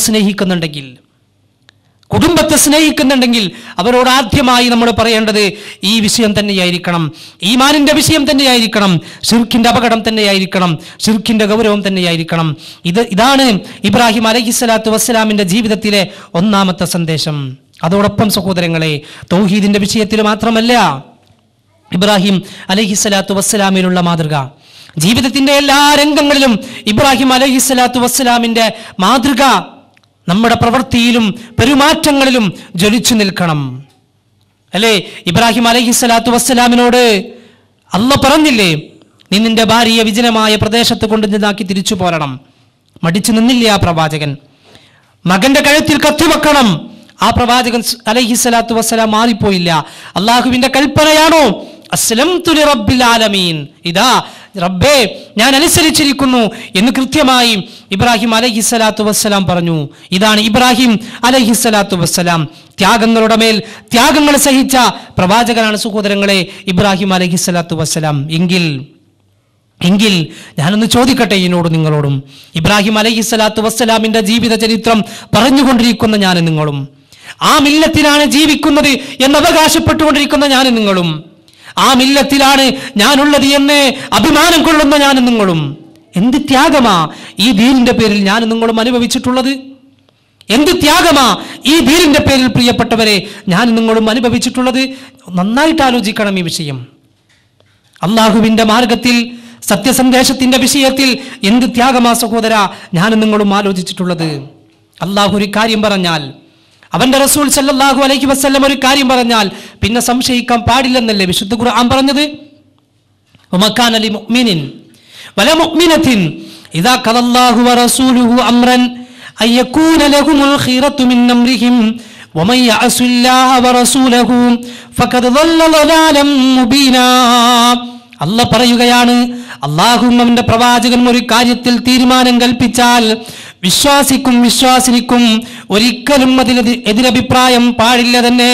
സ്നേഹിക്കുന്നുണ്ടെങ്കിൽ അവരോട് ആദ്യമായി നമ്മൾ പറയേണ്ടത് ഈ വിഷയം തന്നെയായിരിക്കണം, ഈമാനിന്റെ വിഷയം തന്നെയായിരിക്കണം, ശിർക്കിന്റെ അപകടം തന്നെയായിരിക്കണം, ശിർക്കിന്റെ ഗൗരവം തന്നെയായിരിക്കണം. ഇതാണ് ഇബ്രാഹിം അലൈഹിസ്സലാത്തു വസ്സലാമിന്റെ ജീവിതത്തിലെ ഒന്നാമത്തെ സന്ദേശം. അതോടൊപ്പം സഹോദരങ്ങളെ, തൗഹീദിന്റെ വിഷയത്തിൽ മാത്രമല്ല ഇബ്രാഹിം അലൈഹിസ്സലാത്തു വസ്സലാമിലുള്ള മാതൃക, ജീവിതത്തിന്റെ എല്ലാ രംഗങ്ങളിലും ഇബ്രാഹിം അലൈഹിസ്സലാത്തു വസ്സലാമിന്റെ മാതൃക നമ്മുടെ പ്രവൃത്തിയിലും പെരുമാറ്റങ്ങളിലും ജ്വലിച്ചു നിൽക്കണം. അല്ലേ, ഇബ്രാഹിം അലൈഹിസ്സലാത്തു വസ്സലാമിനോട് അല്ലാഹ് പറഞ്ഞില്ലേ, നീ നിന്റെ ഭാര്യയെ വിജനമായ പ്രദേശത്ത് കൊണ്ടുചെന്നാക്കി തിരിച്ചു പോരണം. മടിച്ചു നിന്നില്ല ആ പ്രവാചകൻ. മകന്റെ കഴുത്തിൽ കത്തിവെക്കണം. ആ പ്രവാചകൻ അലൈഹിസ്സലാത്തു വസ്സലാം മാറിപ്പോയില്ല. അള്ളാഹുവിന്റെ കൽപ്പനയാണോ, അസ്ലംതു ലിറബ്ബിൽ ആലമീൻ, ഇതാ റബ്ബേ ഞാൻ അനുസരിച്ചിരിക്കുന്നു എന്ന് കൃത്യമായി ഇബ്രാഹിം അലൈഹിസ്സലാത്തു വസ്സലാം പറഞ്ഞു. ഇതാണ് ഇബ്രാഹിം അലൈഹിസ്സലാത്തു വസ്സലാം. ത്യാഗങ്ങളുടെ മേൽ ത്യാഗങ്ങൾ സഹിച്ച പ്രവാചകനാണ് സഹോദരങ്ങളെ ഇബ്രാഹിം അലൈഹിസ്സലാത്തു വസ്സലാം. എങ്കിൽ ഞാനൊന്ന് ചോദിക്കട്ടെ എന്നോട് നിങ്ങളോടും, ഇബ്രാഹിം അലൈഹിസ്സലാത്തു വസ്സലാമിന്റെ ജീവിത ചരിത്രം പറഞ്ഞുകൊണ്ടിരിക്കുന്ന ഞാനും നിങ്ങളും, ആ മില്ലത്തിലാണ് ജീവിക്കുന്നത് എന്ന് അവകാശപ്പെട്ടുകൊണ്ടിരിക്കുന്ന ഞാനും നിങ്ങളും, ആ മില്ലത്തിലാണ് ഞാനുള്ളത് എന്ന് അഭിമാനം കൊള്ളുന്ന ഞാനും നിങ്ങളും, എന്ത് ത്യാഗമാ ഈ ദീനിന്റെ പേരിൽ ഞാനും നിങ്ങളും അനുഭവിച്ചിട്ടുള്ളത്? എന്ത് ത്യാഗമാ ഈ ദീനിന്റെ പേരിൽ പ്രിയപ്പെട്ടവരെ ഞാനും നിങ്ങളും അനുഭവിച്ചിട്ടുള്ളത്? നന്നായിട്ട് ആലോചിക്കണം ഈ വിഷയം. അള്ളാഹുവിന്റെ മാർഗത്തിൽ സത്യസന്ദേശത്തിന്റെ വിഷയത്തിൽ എന്ത് ത്യാഗമാ സഹോദര ഞാനും നിങ്ങളും ആലോചിച്ചിട്ടുള്ളത്? അള്ളാഹു ഒരു കാര്യം പറഞ്ഞാൽ, അവന്റെ റസൂൽ സല്ലല്ലാഹു അലൈഹി വസല്ലം ഒരു കാര്യം പറഞ്ഞാൽ പിന്നെ സംശയിക്കാൻ പാടില്ലെന്നല്ലേ വിശുദ്ധ ഖുർആൻ പറഞ്ഞത്? വമകാന ലിമുഅ്മിനിൻ വലമുഅ്മിനത്തിൻ ഇദാ ഖദല്ലാഹു വറസൂലുഹു അംറൻ അയകൂന ലഹുമുൽ ഖിറത്തു മിൻ അംരിഹിം വമൻ യഅസില്ലാഹ വറസൂലഹു ഫഖദ് ളല്ല ളലാലൻ മുബീനാ. അല്ലാഹ് പറയുകയാണ്, അല്ലാഹുവും അവന്റെ പ്രവാചകൻ ഒരു കാര്യത്തിൽ തീരുമാനം കൽപ്പിച്ചാൽ വിശ്വാസിനിക്കും ഒരിക്കലും അതിൽ എതിരഭിപ്രായം പാടില്ല തന്നെ.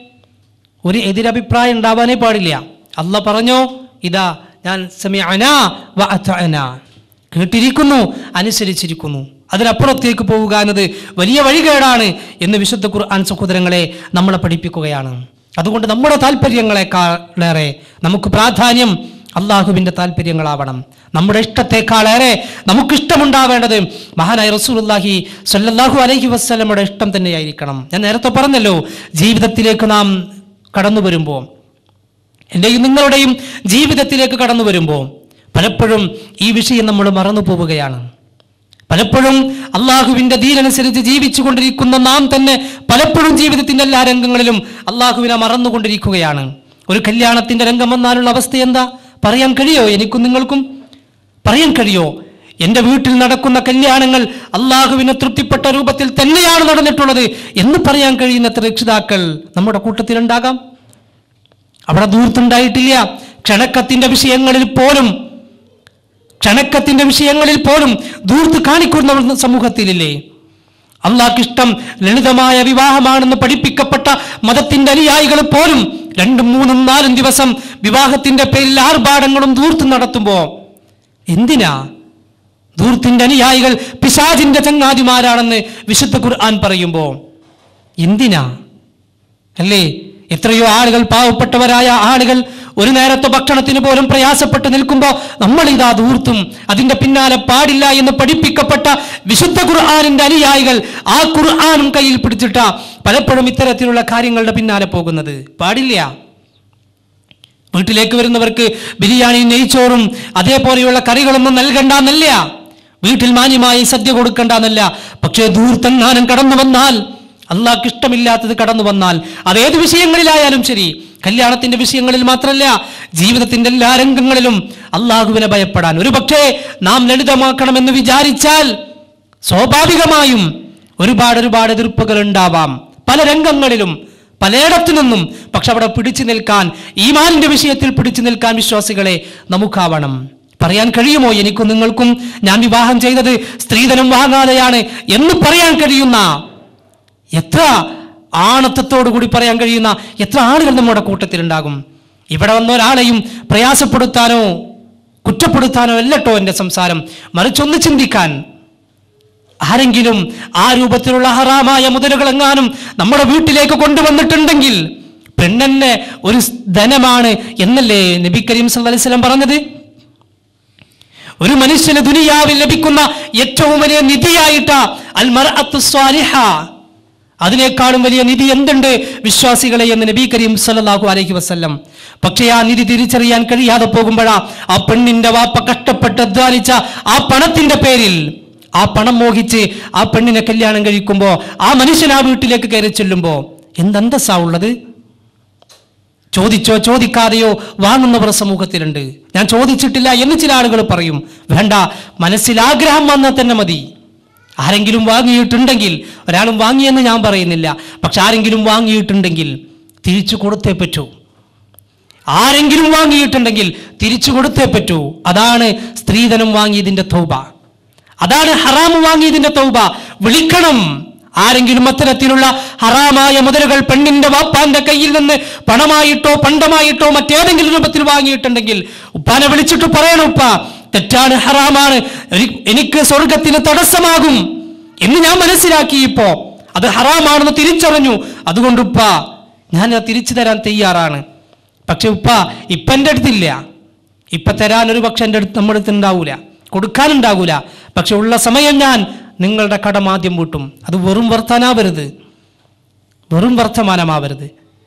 ഒരു എതിരഭിപ്രായം ഉണ്ടാവാനേ പാടില്ല. അല്ലാഹ് പറഞ്ഞോ, ഇതാ ഞാൻ സമിഅനാ വ അതഅനാ, കേട്ടിരിക്കുന്നു അനുസരിച്ചിരിക്കുന്നു, അതിലപ്പുറത്തേക്ക് പോവുക എന്നത് വലിയ വഴികേടാണ് എന്ന് വിശുദ്ധ ഖുർആൻ സഹോദരങ്ങളെ നമ്മളെ പഠിപ്പിക്കുകയാണ്. അതുകൊണ്ട് നമ്മുടെ താല്പര്യങ്ങളെക്കാളേറെ നമുക്ക് പ്രാധാന്യം അള്ളാഹുവിന്റെ താല്പര്യങ്ങളാവണം. നമ്മുടെ ഇഷ്ടത്തെക്കാളേറെ നമുക്കിഷ്ടമുണ്ടാവേണ്ടത് മഹാനായ റസൂലുള്ളാഹി സ്വല്ലല്ലാഹു അലൈഹി വസല്ലമയുടെ ഇഷ്ടം തന്നെയായിരിക്കണം. ഞാൻ നേരത്തെ പറഞ്ഞല്ലോ, ജീവിതത്തിലേക്ക് നാം കടന്നു വരുമ്പോൾ, എൻ്റെയും നിങ്ങളുടെയും ജീവിതത്തിലേക്ക് കടന്നു വരുമ്പോൾ പലപ്പോഴും ഈ വിഷയം നമ്മൾ മറന്നു പോവുകയാണ്. പലപ്പോഴും അള്ളാഹുവിന്റെ ദീനനുസരിച്ച് ജീവിച്ചു കൊണ്ടിരിക്കുന്ന നാം തന്നെ പലപ്പോഴും ജീവിതത്തിന്റെ എല്ലാ രംഗങ്ങളിലും അള്ളാഹുവിനെ മറന്നുകൊണ്ടിരിക്കുകയാണ്. ഒരു കല്യാണത്തിന്റെ രംഗം വന്നാലുള്ള അവസ്ഥ എന്താ പറയാൻ കഴിയോ? എനിക്കും നിങ്ങൾക്കും പറയാൻ കഴിയോ? എൻ്റെ വീട്ടിൽ നടക്കുന്ന കല്യാണങ്ങൾ അള്ളാഹുവിനെ തൃപ്തിപ്പെട്ട രൂപത്തിൽ തന്നെയാണ് നടന്നിട്ടുള്ളത് എന്ന് പറയാൻ കഴിയുന്നത്ര രക്ഷിതാക്കൾ നമ്മുടെ കൂട്ടത്തിലുണ്ടാകാം. അവിടെ ദൂർത്തുണ്ടായിട്ടില്ല. ക്ഷണക്കത്തിന്റെ വിഷയങ്ങളിൽ പോലും ദൂർത്ത് കാണിക്കുന്ന സമൂഹത്തിലില്ലേ? അള്ളാഹ്ക്കിഷ്ടം ലളിതമായ വിവാഹമാണെന്ന് പഠിപ്പിക്കപ്പെട്ട മതത്തിന്റെ അനുയായികൾ പോലും 2, 3, 4 ദിവസം വിവാഹത്തിന്റെ പേരിൽ ആർഭാടങ്ങളും ദൂർത്തും നടത്തുമ്പോ എന്തിനാ? ദൂർത്തിന്റെ അനുയായികൾ പിശാചിന്റെ ചങ്ങാതിമാരാണെന്ന് വിശുദ്ധ ഖുർആൻ പറയുമ്പോ എന്തിനാ? അല്ലേ, എത്രയോ ആളുകൾ, പാവപ്പെട്ടവരായ ആളുകൾ ഒരു നേരത്തെ ഭക്ഷണത്തിന് പോലും പ്രയാസപ്പെട്ട് നിൽക്കുമ്പോൾ നമ്മൾ ഇതാ ധൂർത്തും അതിന്റെ പിന്നാലെ പാടില്ല എന്ന് പഠിപ്പിക്കപ്പെട്ട വിശുദ്ധ ഖുർആനിന്റെ അനുയായികൾ ആ ഖുർആനും കയ്യിൽ പിടിച്ചിട്ട പലപ്പോഴും ഇത്തരത്തിലുള്ള കാര്യങ്ങളുടെ പിന്നാലെ പോകുന്നത്. പാടില്ല. വീട്ടിലേക്ക് വരുന്നവർക്ക് ബിരിയാണി, നെയ്ച്ചോറും അതേപോലെയുള്ള കറികളൊന്നും നൽകണ്ടെന്നല്ല, വീട്ടിൽ മാന്യമായി സദ്യ കൊടുക്കണ്ടെന്നല്ല. പക്ഷേ ധൂർത്തെങ്ങാനും കടന്നു വന്നാൽ, അള്ളാഹ്ക്ക് ഇഷ്ടമില്ലാത്തത് കടന്നു വന്നാൽ, അതേത് വിഷയങ്ങളിലായാലും ശരി, കല്യാണത്തിന്റെ വിഷയങ്ങളിൽ മാത്രമല്ല, ജീവിതത്തിന്റെ എല്ലാ രംഗങ്ങളിലും അള്ളാഹുവിനെ ഭയപ്പെടാൻ ഒരു പക്ഷേ നാം ലളിതമാക്കണമെന്ന് വിചാരിച്ചാൽ സ്വാഭാവികമായും ഒരുപാട് എതിർപ്പുകൾ ഉണ്ടാവാം പല രംഗങ്ങളിലും, പലയിടത്തു നിന്നും. പക്ഷെ അവിടെ പിടിച്ചു നിൽക്കാൻ, ഈമാനിന്റെ വിഷയത്തിൽ പിടിച്ചു നിൽക്കാൻ വിശ്വാസികളെ നമുക്കാവണം. പറയാൻ കഴിയുമോ എനിക്കും നിങ്ങൾക്കും ഞാൻ വിവാഹം ചെയ്തത് സ്ത്രീധനം വാങ്ങാതെയാണ് എന്ന് പറയാൻ കഴിയുന്ന, എത്ര ആണത്തത്തോടു കൂടി പറയാൻ കഴിയുന്ന എത്ര ആളുകൾ നമ്മുടെ കൂട്ടത്തിലുണ്ടാകും? ഇവിടെ വന്ന ഒരാളെയും പ്രയാസപ്പെടുത്താനോ കുറ്റപ്പെടുത്താനോ അല്ലട്ടോ എൻ്റെ സംസാരം, മറിച്ചൊന്ന് ചിന്തിക്കാൻ. ആരെങ്കിലും ആ രൂപത്തിലുള്ള ഹറാമായ മുതലുകളെങ്ങാനും നമ്മുടെ വീട്ടിലേക്ക് കൊണ്ടുവന്നിട്ടുണ്ടെങ്കിൽ, പെണ്ണെന്നെ ഒരു ധനമാണ് എന്നല്ലേ നബി കരീം സല്ലല്ലാഹു അലൈഹി വസല്ലം പറഞ്ഞത്? ഒരു മനുഷ്യന് ദുനിയാവിൽ ലഭിക്കുന്ന ഏറ്റവും വലിയ നിധിയായിട്ട് അൽ മർഅത്തു സ്വാലിഹ, അതിനേക്കാളും വലിയ നിധി എന്തുണ്ട് വിശ്വാസികളെ എന്ന് നബി കരീം സല്ലല്ലാഹു അലൈഹി വസല്ലം. പക്ഷേ ആ നിധി തിരിച്ചറിയാൻ കഴിയാതെ പോകുമ്പോഴാ ആ പെണ്ണിന്റെ വാപ്പ കഷ്ടപ്പെട്ട് അധ്വാനിച്ച ആ പണത്തിന്റെ പേരിൽ, ആ പണം മോഹിച്ച് ആ പെണ്ണിനെ കല്യാണം കഴിക്കുമ്പോ ആ മനുഷ്യൻ ആ വീട്ടിലേക്ക് കയറി ചെല്ലുമ്പോ എന്തന്തസ്സാ ഉള്ളത്? ചോദിച്ചോ ചോദിക്കാതെയോ വാങ്ങുന്നവർ സമൂഹത്തിലുണ്ട്. ഞാൻ ചോദിച്ചിട്ടില്ല എന്ന് ചില ആളുകൾ പറയും. വേണ്ട, മനസ്സിൽ ആഗ്രഹം വന്നാൽ തന്നെ മതി. ആരെങ്കിലും വാങ്ങിയിട്ടുണ്ടെങ്കിൽ, ഒരാളും വാങ്ങിയെന്ന് ഞാൻ പറയുന്നില്ല, പക്ഷെ ആരെങ്കിലും വാങ്ങിയിട്ടുണ്ടെങ്കിൽ തിരിച്ചു കൊടുത്തേ പറ്റൂ. ആരെങ്കിലും വാങ്ങിയിട്ടുണ്ടെങ്കിൽ തിരിച്ചു കൊടുത്തേ പറ്റൂ. അതാണ് സ്ത്രീധനം വാങ്ങിയതിന്റെ തൗബ, അതാണ് ഹറാം വാങ്ങിയതിന്റെ തൗബ. വിളിക്കണം. ആരെങ്കിലും അത്തരത്തിലുള്ള ഹറാമായ മുതലുകൾ പെണ്ണിന്റെ വാപ്പാന്റെ കയ്യിൽ നിന്ന് പണമായിട്ടോ പണ്ടമായിട്ടോ മറ്റേതെങ്കിലും രൂപത്തിൽ വാങ്ങിയിട്ടുണ്ടെങ്കിൽ ഉപ്പാനെ വിളിച്ചിട്ട് പറയണം, ഉപ്പ തെറ്റാണ്, ഹറാമാണ്, എനിക്ക് സ്വർഗത്തിന് തടസ്സമാകും എന്ന് ഞാൻ മനസ്സിലാക്കി. ഇപ്പോ അത് ഹറാമാണെന്ന് തിരിച്ചറിഞ്ഞു. അതുകൊണ്ട് ഉപ്പ ഞാൻ തിരിച്ചു തരാൻ തയ്യാറാണ്. പക്ഷെ ഉപ്പ ഇപ്പം എൻ്റെ അടുത്തില്ല, ഇപ്പം തരാൻ ഒരു പക്ഷെ എൻ്റെ അടുത്ത് നമ്മുടെ അടുത്ത് ഉണ്ടാവൂല, കൊടുക്കാനുണ്ടാകൂല. പക്ഷെ ഉള്ള സമയം ഞാൻ നിങ്ങളുടെ കടം ആദ്യം വീട്ടും. അത് വെറും വർത്തമാനാവരുത്, വെറും വർത്തമാനമാവരുത്.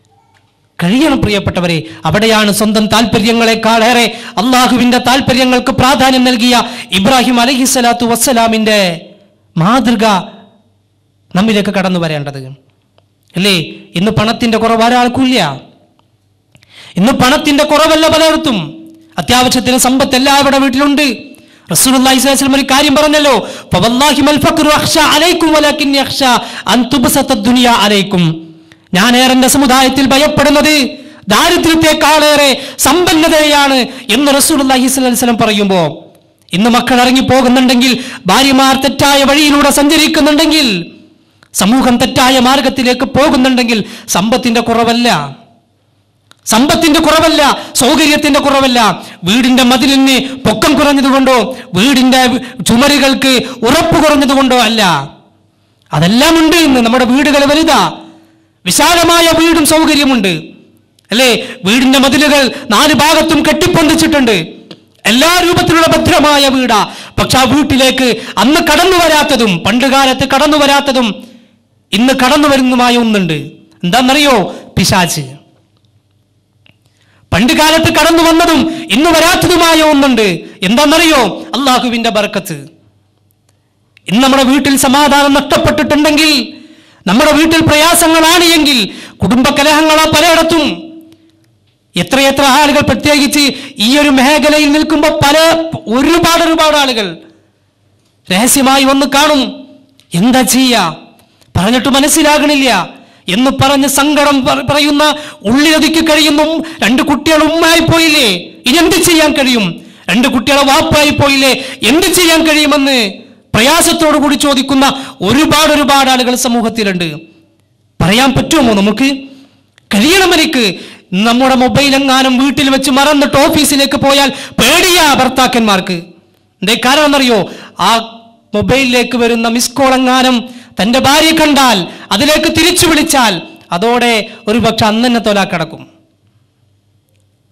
കഴിയണം പ്രിയപ്പെട്ടവരെ. അവിടെയാണ് സ്വന്തം താല്പര്യങ്ങളെക്കാളേറെ അള്ളാഹുവിന്റെ താല്പര്യങ്ങൾക്ക് പ്രാധാന്യം നൽകിയ ഇബ്രാഹിം അലൈഹിസ്സലാത്തു വസ്സലാമിന്റെ മാതൃക നമ്മിലേക്ക് കടന്നു വരേണ്ടത് അല്ലേ? ഇന്ന് പണത്തിന്റെ കുറവ് ഒരാൾക്കില്ല. ഇന്ന് പണത്തിന്റെ കുറവല്ല പലയിടത്തും. അത്യാവശ്യത്തിന് സമ്പത്ത് എല്ലാവരുടെ വീട്ടിലുണ്ട്. റസൂലുള്ളാഹി സ്വല്ലല്ലാഹു അലൈഹി വസല്ലം ഒരു കാര്യം പറഞ്ഞല്ലോ, ഫവല്ലാഹി മൽ ഫഖ്റു അഖ്ശാ അലൈക്കും വലാകിന്നി അഖ്ശാ അൻ തുബ്സത ദുനിയ അലൈക്കും. ഞാൻ ഏറെ സമുദായത്തിൽ ഭയപ്പെടുന്നത് ദാരിദ്ര്യത്തെക്കാളേറെ സമ്പന്നതയാണ് എന്ന് റസൂലുള്ളാഹി സ്വല്ലല്ലാഹു അലൈഹി വസല്ലം പറയുമ്പോൾ, ഇന്ന് മക്കൾ ഇറങ്ങി പോകുന്നുണ്ടെങ്കിൽ, ഭാര്യമാർ തെറ്റായ വഴിയിലൂടെ സഞ്ചരിക്കുന്നുണ്ടെങ്കിൽ, സമൂഹം തെറ്റായ മാർഗത്തിലേക്ക് പോകുന്നുണ്ടെങ്കിൽ സമ്പത്തിന്റെ കുറവല്ല, സമ്പത്തിന്റെ കുറവല്ല, സൗകര്യത്തിന്റെ കുറവല്ല, വീടിന്റെ മതിലിന് പൊക്കം കുറഞ്ഞതുകൊണ്ടോ വീടിന്റെ ചുമരുകൾക്ക് ഉറപ്പ് കുറഞ്ഞതുകൊണ്ടോ അല്ല. അതെല്ലാം ഉണ്ട്. ഇന്ന് നമ്മുടെ വീടുകൾ വലുതാ, വിശാലമായ വീടും സൗകര്യമുണ്ട് അല്ലേ? വീടിന്റെ മതിലുകൾ 4 ഭാഗത്തും കെട്ടിപ്പൊന്തിച്ചിട്ടുണ്ട്. എല്ലാ രൂപത്തിലുള്ള ഭദ്രമായ വീടാ. പക്ഷെ ആ വീട്ടിലേക്ക് അന്ന് കടന്നു വരാത്തതും പണ്ടുകാലത്ത് കടന്നു വരാത്തതും ഇന്ന് കടന്നു വരുന്നതുമായ ഒന്നുണ്ട്. എന്താണെന്നറിയോ? പിശാച്. പണ്ട് കാലത്ത് കടന്നു വന്നതും ഇന്ന് വരാത്തതുമായ ഒന്നുണ്ട്. എന്താണെന്നറിയോ? അള്ളാഹുവിന്റെ ബർക്കത്ത്. ഇന്ന് നമ്മുടെ വീട്ടിൽ സമാധാനം നഷ്ടപ്പെട്ടിട്ടുണ്ടെങ്കിൽ, നമ്മുടെ വീട്ടിൽ പ്രയാസങ്ങളാണ് എങ്കിൽ, കുടുംബ കലഹങ്ങളാ പലയിടത്തും. എത്രയെത്ര ആളുകൾ പ്രത്യേകിച്ച് ഈ ഒരു മേഖലയിൽ നിൽക്കുമ്പോൾ ഒരുപാട് ആളുകൾ രഹസ്യമായി വന്ന് കാണും. എന്താ ചെയ്യാ, പറഞ്ഞിട്ട് മനസ്സിലാകണില്ല എന്ന് പറഞ്ഞ് സങ്കടം പറയുന്ന, ഉള്ളിലൊതുക്കി കഴിയുന്ന 2 കുട്ടികൾ ഉമ്മായി പോയില്ലേ, ഇനി എന്ത് ചെയ്യാൻ കഴിയും? 2 കുട്ടികളെ വാപ്പായി പോയില്ലേ, എന്ത് ചെയ്യാൻ കഴിയുമെന്ന് പ്രയാസത്തോടു കൂടി ചോദിക്കുന്ന ഒരുപാട് ആളുകൾ സമൂഹത്തിലുണ്ട്. പറയാൻ പറ്റുമോ നമുക്ക്? കഴിയണം. എനിക്ക് നമ്മുടെ മൊബൈൽ എങ്ങാനും വീട്ടിൽ വെച്ച് മറന്നിട്ട് ഓഫീസിലേക്ക് പോയാൽ പേടിയാ ഭർത്താക്കന്മാർക്ക്. എന്തേ കാരണം എന്നറിയോ? ആ മൊബൈലിലേക്ക് വരുന്ന മിസ് കോൾ എങ്ങാനും തന്റെ ഭാര്യ കണ്ടാൽ, അതിലേക്ക് തിരിച്ചു വിളിച്ചാൽ, അതോടെ ഒരു പക്ഷെ അന്ന് തന്നെ തൊലാക്കടക്കും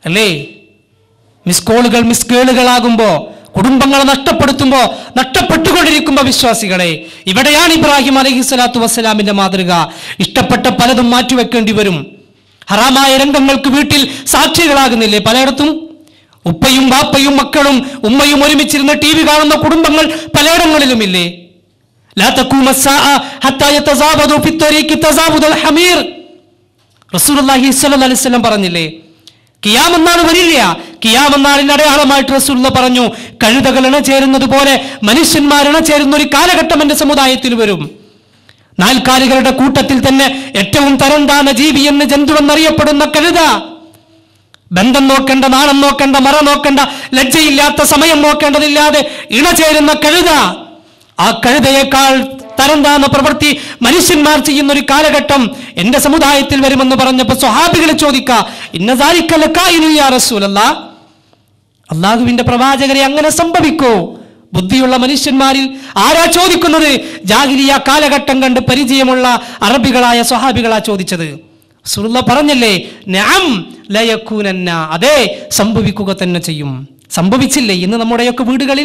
അല്ലേ? മിസ് കോളുകൾ മിസ് ഗേളുകളാകുമ്പോ, കുടുംബങ്ങളെ നഷ്ടപ്പെട്ടുകൊണ്ടിരിക്കുമ്പോ വിശ്വാസികളെ, ഇവിടെയാണ് ഇബ്രാഹിം അലൈഹിസ്സലാത്തു വസ്സലാമിന്റെ മാതൃക. ഇഷ്ടപ്പെട്ട പലതും മാറ്റിവെക്കേണ്ടി വരും. ഹറാമായ രംഗങ്ങൾക്ക് വീട്ടിൽ സാക്ഷികളാകുന്നില്ലേ പലയിടത്തും? ഉപ്പയും ബാപ്പയും മക്കളും ഉമ്മയും ഒരുമിച്ചിരുന്ന് TV കാണുന്ന കുടുംബങ്ങൾ പലയിടങ്ങളിലുമില്ലേ? ലാ തഖൂമു അസ്സാഅ ഹത്താ യതസാവദു ഫിത്ത്വരീഖി തസാവുദൽ ഹമീർ. റസൂലുള്ളാഹി സ്വല്ലല്ലാഹു അലൈഹി വസല്ലം പറഞ്ഞില്ലേ, ഖിയാമത്ത് നാൾ വരില്ല. ഖിയാമത്ത് നാളിന്റെ അടയാളമായിട്ട് റസൂലുള്ളാഹി പറഞ്ഞു, കഴുതകൾ ഇണചേരുന്നത് പോലെ മനുഷ്യന്മാർ ഇണചേരുന്ന ഒരു കാലഘട്ടം എന്റെ സമുദായത്തിൽ വരും. നാൽക്കാലികളുടെ കൂട്ടത്തിൽ തന്നെ ഏറ്റവും തരം താഴ്ന്ന ജീവി എന്ന് ജന്തുവെന്നറിയപ്പെടുന്ന കഴുത. ബന്ധം നോക്കേണ്ട, നാണം നോക്കേണ്ട, മറ നോക്കേണ്ട, ലജ്ജയില്ലാത്ത സമയം നോക്കേണ്ടതില്ലാതെ ഇണചേരുന്ന കഴുത. ആ കഴുതയേക്കാൾ തരം താഴ്ന്ന പ്രവൃത്തി മനുഷ്യന്മാർ ചെയ്യുന്ന ഒരു കാലഘട്ടം എന്റെ സമുദായത്തിൽ വരുമെന്ന് പറഞ്ഞപ്പോ സ്വഹാബികളെ ചോദിക്കാ, ഇന്ന ദാലിക ലകായിനു യാ റസൂലല്ലാഹ്, അല്ലാഹുവിന്റെ പ്രവാചകരെ അങ്ങനെ സംഭവിക്കോ? ബുദ്ധിയുള്ള മനുഷ്യന്മാരിൽ ആരാ ചോദിക്കുന്നത്? ജാഹിലിയ കാലഘട്ടം കണ്ട് പരിചയമുള്ള അറബികളായ സ്വഹാബികളാ ചോദിച്ചത്. റസൂലുള്ളാഹി പറഞ്ഞല്ലേ, നഅം ലയകൂനന്ന, അതെ സംഭവിക്കുക തന്നെ ചെയ്യും. സംഭവിച്ചില്ലേ? ഇന്ന് നമ്മുടെയൊക്കെ വീടുകളിൽ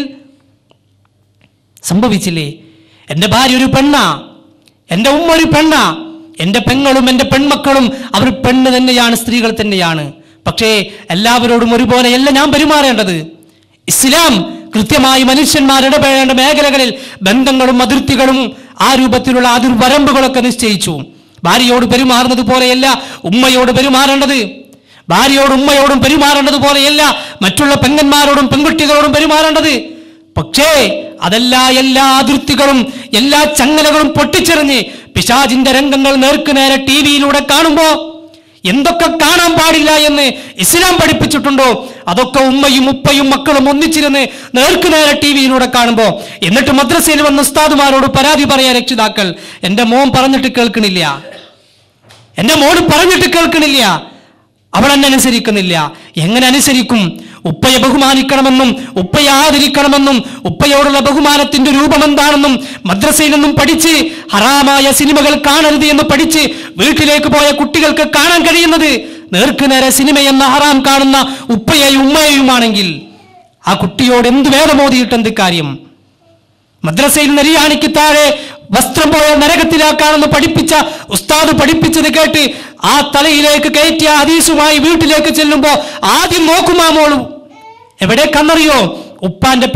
സംഭവിച്ചില്ലേ? എൻ്റെ ഭാര്യ ഒരു പെണ്ണാ, എൻ്റെ ഉമ്മ ഒരു പെണ്ണാ, എൻ്റെ പെങ്ങളും എൻ്റെ പെൺമക്കളും അവർ പെണ്ണ് തന്നെയാണ്, സ്ത്രീകൾ തന്നെയാണ്. പക്ഷേ എല്ലാവരോടും ഒരുപോലെയല്ല ഞാൻ പെരുമാറേണ്ടത്. ഇസ്ലാം കൃത്യമായി മനുഷ്യന്മാർ ഇടപെടേണ്ട മേഖലകളിൽ ബന്ധങ്ങളും അതിർത്തികളും ആ രൂപത്തിലുള്ള അതിർവരമ്പുകളൊക്കെ നിശ്ചയിച്ചു. ഭാര്യയോട് പെരുമാറുന്നത് പോലെയല്ല ഉമ്മയോട് പെരുമാറേണ്ടത്. ഭാര്യയോടും ഉമ്മയോടും പെരുമാറേണ്ടത് പോലെയല്ല മറ്റുള്ള പെങ്ങന്മാരോടും പെൺകുട്ടികളോടും പെരുമാറേണ്ടത്. പക്ഷേ എല്ലാ അതിർത്തികളും എല്ലാ ചങ്ങലകളും പൊട്ടിച്ചെറിഞ്ഞ് പിശാചിന്റെ രംഗങ്ങൾ നേർക്കുനേരെ ടിവിയിലൂടെ കാണുമ്പോ എന്തൊക്കെ കാണാൻ പാടില്ല എന്ന് ഇസ്ലാം പഠിപ്പിച്ചിട്ടുണ്ടോ അതൊക്കെ ഉമ്മയും ഉപ്പയും മക്കളും ഒന്നിച്ചിരുന്ന് നേർക്കുനേരെ ടിവിയിലൂടെ കാണുമ്പോ, എന്നിട്ട് മദ്രസയിൽ വന്ന ഉസ്താദുമാരോട് പരാതി പറയാ രക്ഷിതാക്കൾ, എൻ്റെ മോൻ പറഞ്ഞിട്ട് കേൾക്കണില്ല, എൻ്റെ മോൾ പറഞ്ഞിട്ട് കേൾക്കണില്ല, അവൾ എന്നെ അനുസരിക്കുന്നില്ല. എങ്ങനെ അനുസരിക്കും? ഉപ്പയെ ബഹുമാനിക്കണമെന്നും ഉപ്പയെ ആദരിക്കണമെന്നും ഉപ്പയോടുള്ള ബഹുമാനത്തിന്റെ രൂപം എന്താണെന്നും മദ്രസയിൽ നിന്നും പഠിച്ച് ഹറാമായ സിനിമകൾ കാണരുത് എന്ന് പഠിച്ച് വീട്ടിലേക്ക് പോയ കുട്ടികൾക്ക് കാണാൻ കഴിയുന്നത് നേർക്കുനേരെ സിനിമയെന്ന ഹറാം കാണുന്ന ഉപ്പയെയും ഉമ്മയെയുമാണെങ്കിൽ ആ കുട്ടിയോട് എന്ത് വേദമോദിയിട്ട് എന്ത് കാര്യം? മദ്രസയിൽ നെരിയാണിക്ക് താഴെ വസ്ത്രം പോയ നരകത്തിലാക്കാണെന്ന് പഠിപ്പിച്ച ഉസ്താദ് പഠിപ്പിച്ചത് കേട്ട് ആ തലയിലേക്ക് കയറ്റിയ ഹദീസുമായി വീട്ടിലേക്ക് ചെല്ലുമ്പോ ആദ്യം നോക്കുമാ മോളും എവിടേക്കാന്നറിയോ? ഉപ്പാന്റെ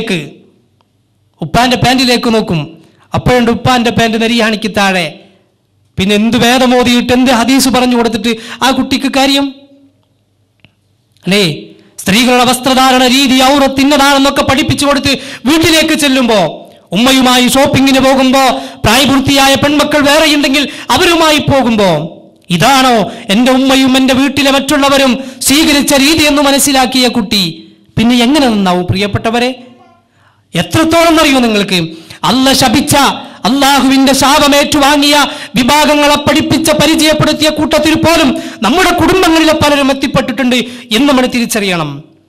പാന്റിലേക്ക് നോക്കും. അപ്പോഴുണ്ട് ഉപ്പാന്റെ പാന്റ് നെരിയാണിക്ക് താഴെ. പിന്നെ എന്ത് വേദമോദിയിട്ട് എന്ത് ഹദീസ് പറഞ്ഞു കൊടുത്തിട്ട് ആ കുട്ടിക്ക് കാര്യം? അല്ലേ? സ്ത്രീകളുടെ വസ്ത്രധാരണ രീതി ഔറത്തിന്നതാണെന്നൊക്കെ പഠിപ്പിച്ചു കൊടുത്ത് വീട്ടിലേക്ക് ചെല്ലുമ്പോ, ഉമ്മയുമായി ഷോപ്പിങ്ങിന് പോകുമ്പോ, പ്രായപൂർത്തിയായ പെൺമക്കൾ വേറെയുണ്ടെങ്കിൽ അവരുമായി പോകുമ്പോ, ഇതാണോ എൻ്റെ ഉമ്മയും എൻ്റെ വീട്ടിലെ മറ്റുള്ളവരും സ്വീകരിച്ച രീതി എന്ന് മനസ്സിലാക്കിയ കുട്ടി പിന്നെ എങ്ങനെ നന്നാവും? പ്രിയപ്പെട്ടവരെ, എത്രത്തോളം അറിയോ നിങ്ങൾക്ക്? ശപിച്ച അള്ളാഹുവിന്റെ ശാപമേറ്റു വാങ്ങിയ വിഭാഗങ്ങളെ പഠിപ്പിച്ച പരിചയപ്പെടുത്തിയ കൂട്ടത്തിൽ പോലും നമ്മുടെ കുടുംബങ്ങളിലെ പലരും എത്തിപ്പെട്ടിട്ടുണ്ട് എന്ന് നമ്മൾ തിരിച്ചറിയണം.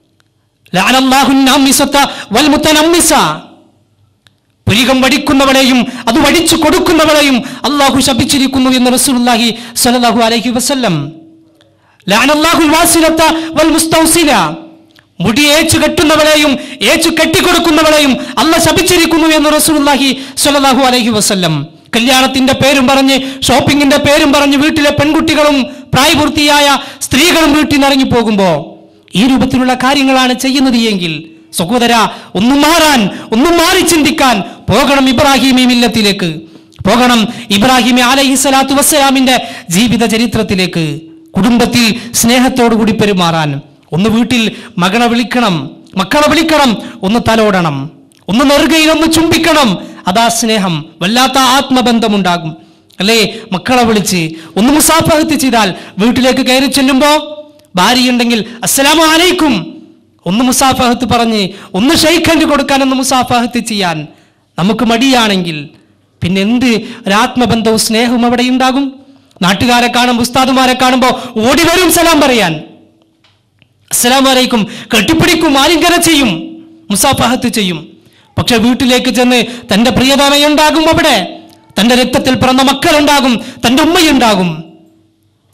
പുരികം വടിക്കുന്നവളെയും അത് വടിച്ചു കൊടുക്കുന്നവളെയും അള്ളാഹു ശപിച്ചിരിക്കുന്നു എന്ന് റസൂലുള്ളാഹി സ്വല്ലല്ലാഹു അലൈഹി വസല്ലം. ലഅനല്ലാഹുൽ വാസിലത വൽ മുസ്തൗസില, മുടി ഏച്ചു കെട്ടുന്നവളെയും ഏച്ചു കെട്ടിക്കൊടുക്കുന്നവളെയും അള്ളാഹ് ശപിച്ചിരിക്കുന്നു എന്ന് റസൂലുള്ളാഹി സ്വല്ലല്ലാഹു അലൈഹി വസല്ലം. കല്യാണത്തിന്റെ പേരും പറഞ്ഞ് ഷോപ്പിങ്ങിന്റെ പേരും പറഞ്ഞ് വീട്ടിലെ പെൺകുട്ടികളും പ്രായപൂർത്തിയായ സ്ത്രീകളും വീട്ടിൽ നിന്ന് ഇറങ്ങി പോകുമ്പോ ഈ രൂപത്തിലുള്ള കാര്യങ്ങളാണ് ചെയ്യുന്നത് എങ്കിൽ സഹോദര, ഒന്നും മാറി ചിന്തിക്കാൻ പോകണം. ഇബ്രാഹിമി മില്ലത്തിലേക്ക് പോകണം. ഇബ്രാഹിം അലൈഹിസ്സലാത്തു വസ്സലാമിന്റെ ജീവിത ചരിത്രത്തിലേക്ക്. കുടുംബത്തിൽ സ്നേഹത്തോടുകൂടി പെരുമാറാൻ. ഒന്ന് വീട്ടിൽ മക്കളെ വിളിക്കണം, ഒന്ന് തലോടണം, ഒന്ന് നെറുകയിൽ ഒന്ന് ചുംബിക്കണം. അതാ സ്നേഹം. വല്ലാത്ത ആത്മബന്ധമുണ്ടാകും അല്ലേ? മക്കളെ വിളിച്ച് ഒന്ന് മുസാഫഹത്ത് ചെയ്താൽ, വീട്ടിലേക്ക് കയറി ചെല്ലുമ്പോ ഭാര്യയുണ്ടെങ്കിൽ അസ്സലാമു അലൈക്കും ഒന്ന് മുസാഫഹത്ത് പറഞ്ഞ് ഒന്ന് ഷെയ്ഖ് ഹാൻഡ് കൊടുക്കാൻ, ഒന്ന് മുസാഫഹത്ത് ചെയ്യാൻ നമുക്ക് മടിയാണെങ്കിൽ പിന്നെ എന്ത് ഒരാത്മബന്ധവും സ്നേഹവും അവിടെ ഉണ്ടാകും? നാട്ടുകാരെ കാണുമ്പോൾ ഉസ്താദുമാരെ കാണുമ്പോൾ ഓടി വരും സലാം പറയാൻ, അസ്സലാമു അലൈക്കും, കെട്ടിപ്പിടിക്കും, ആലിംഗനം ചെയ്യും, മുസാഫഹത്ത് ചെയ്യും. പക്ഷെ വീട്ടിലേക്ക് ചെന്ന് തൻ്റെ പ്രിയതമയുണ്ടാകും, അവിടെ തൻ്റെ രക്തത്തിൽ പിറന്ന മക്കളുണ്ടാകും, തൻ്റെ ഉമ്മയുണ്ടാകും.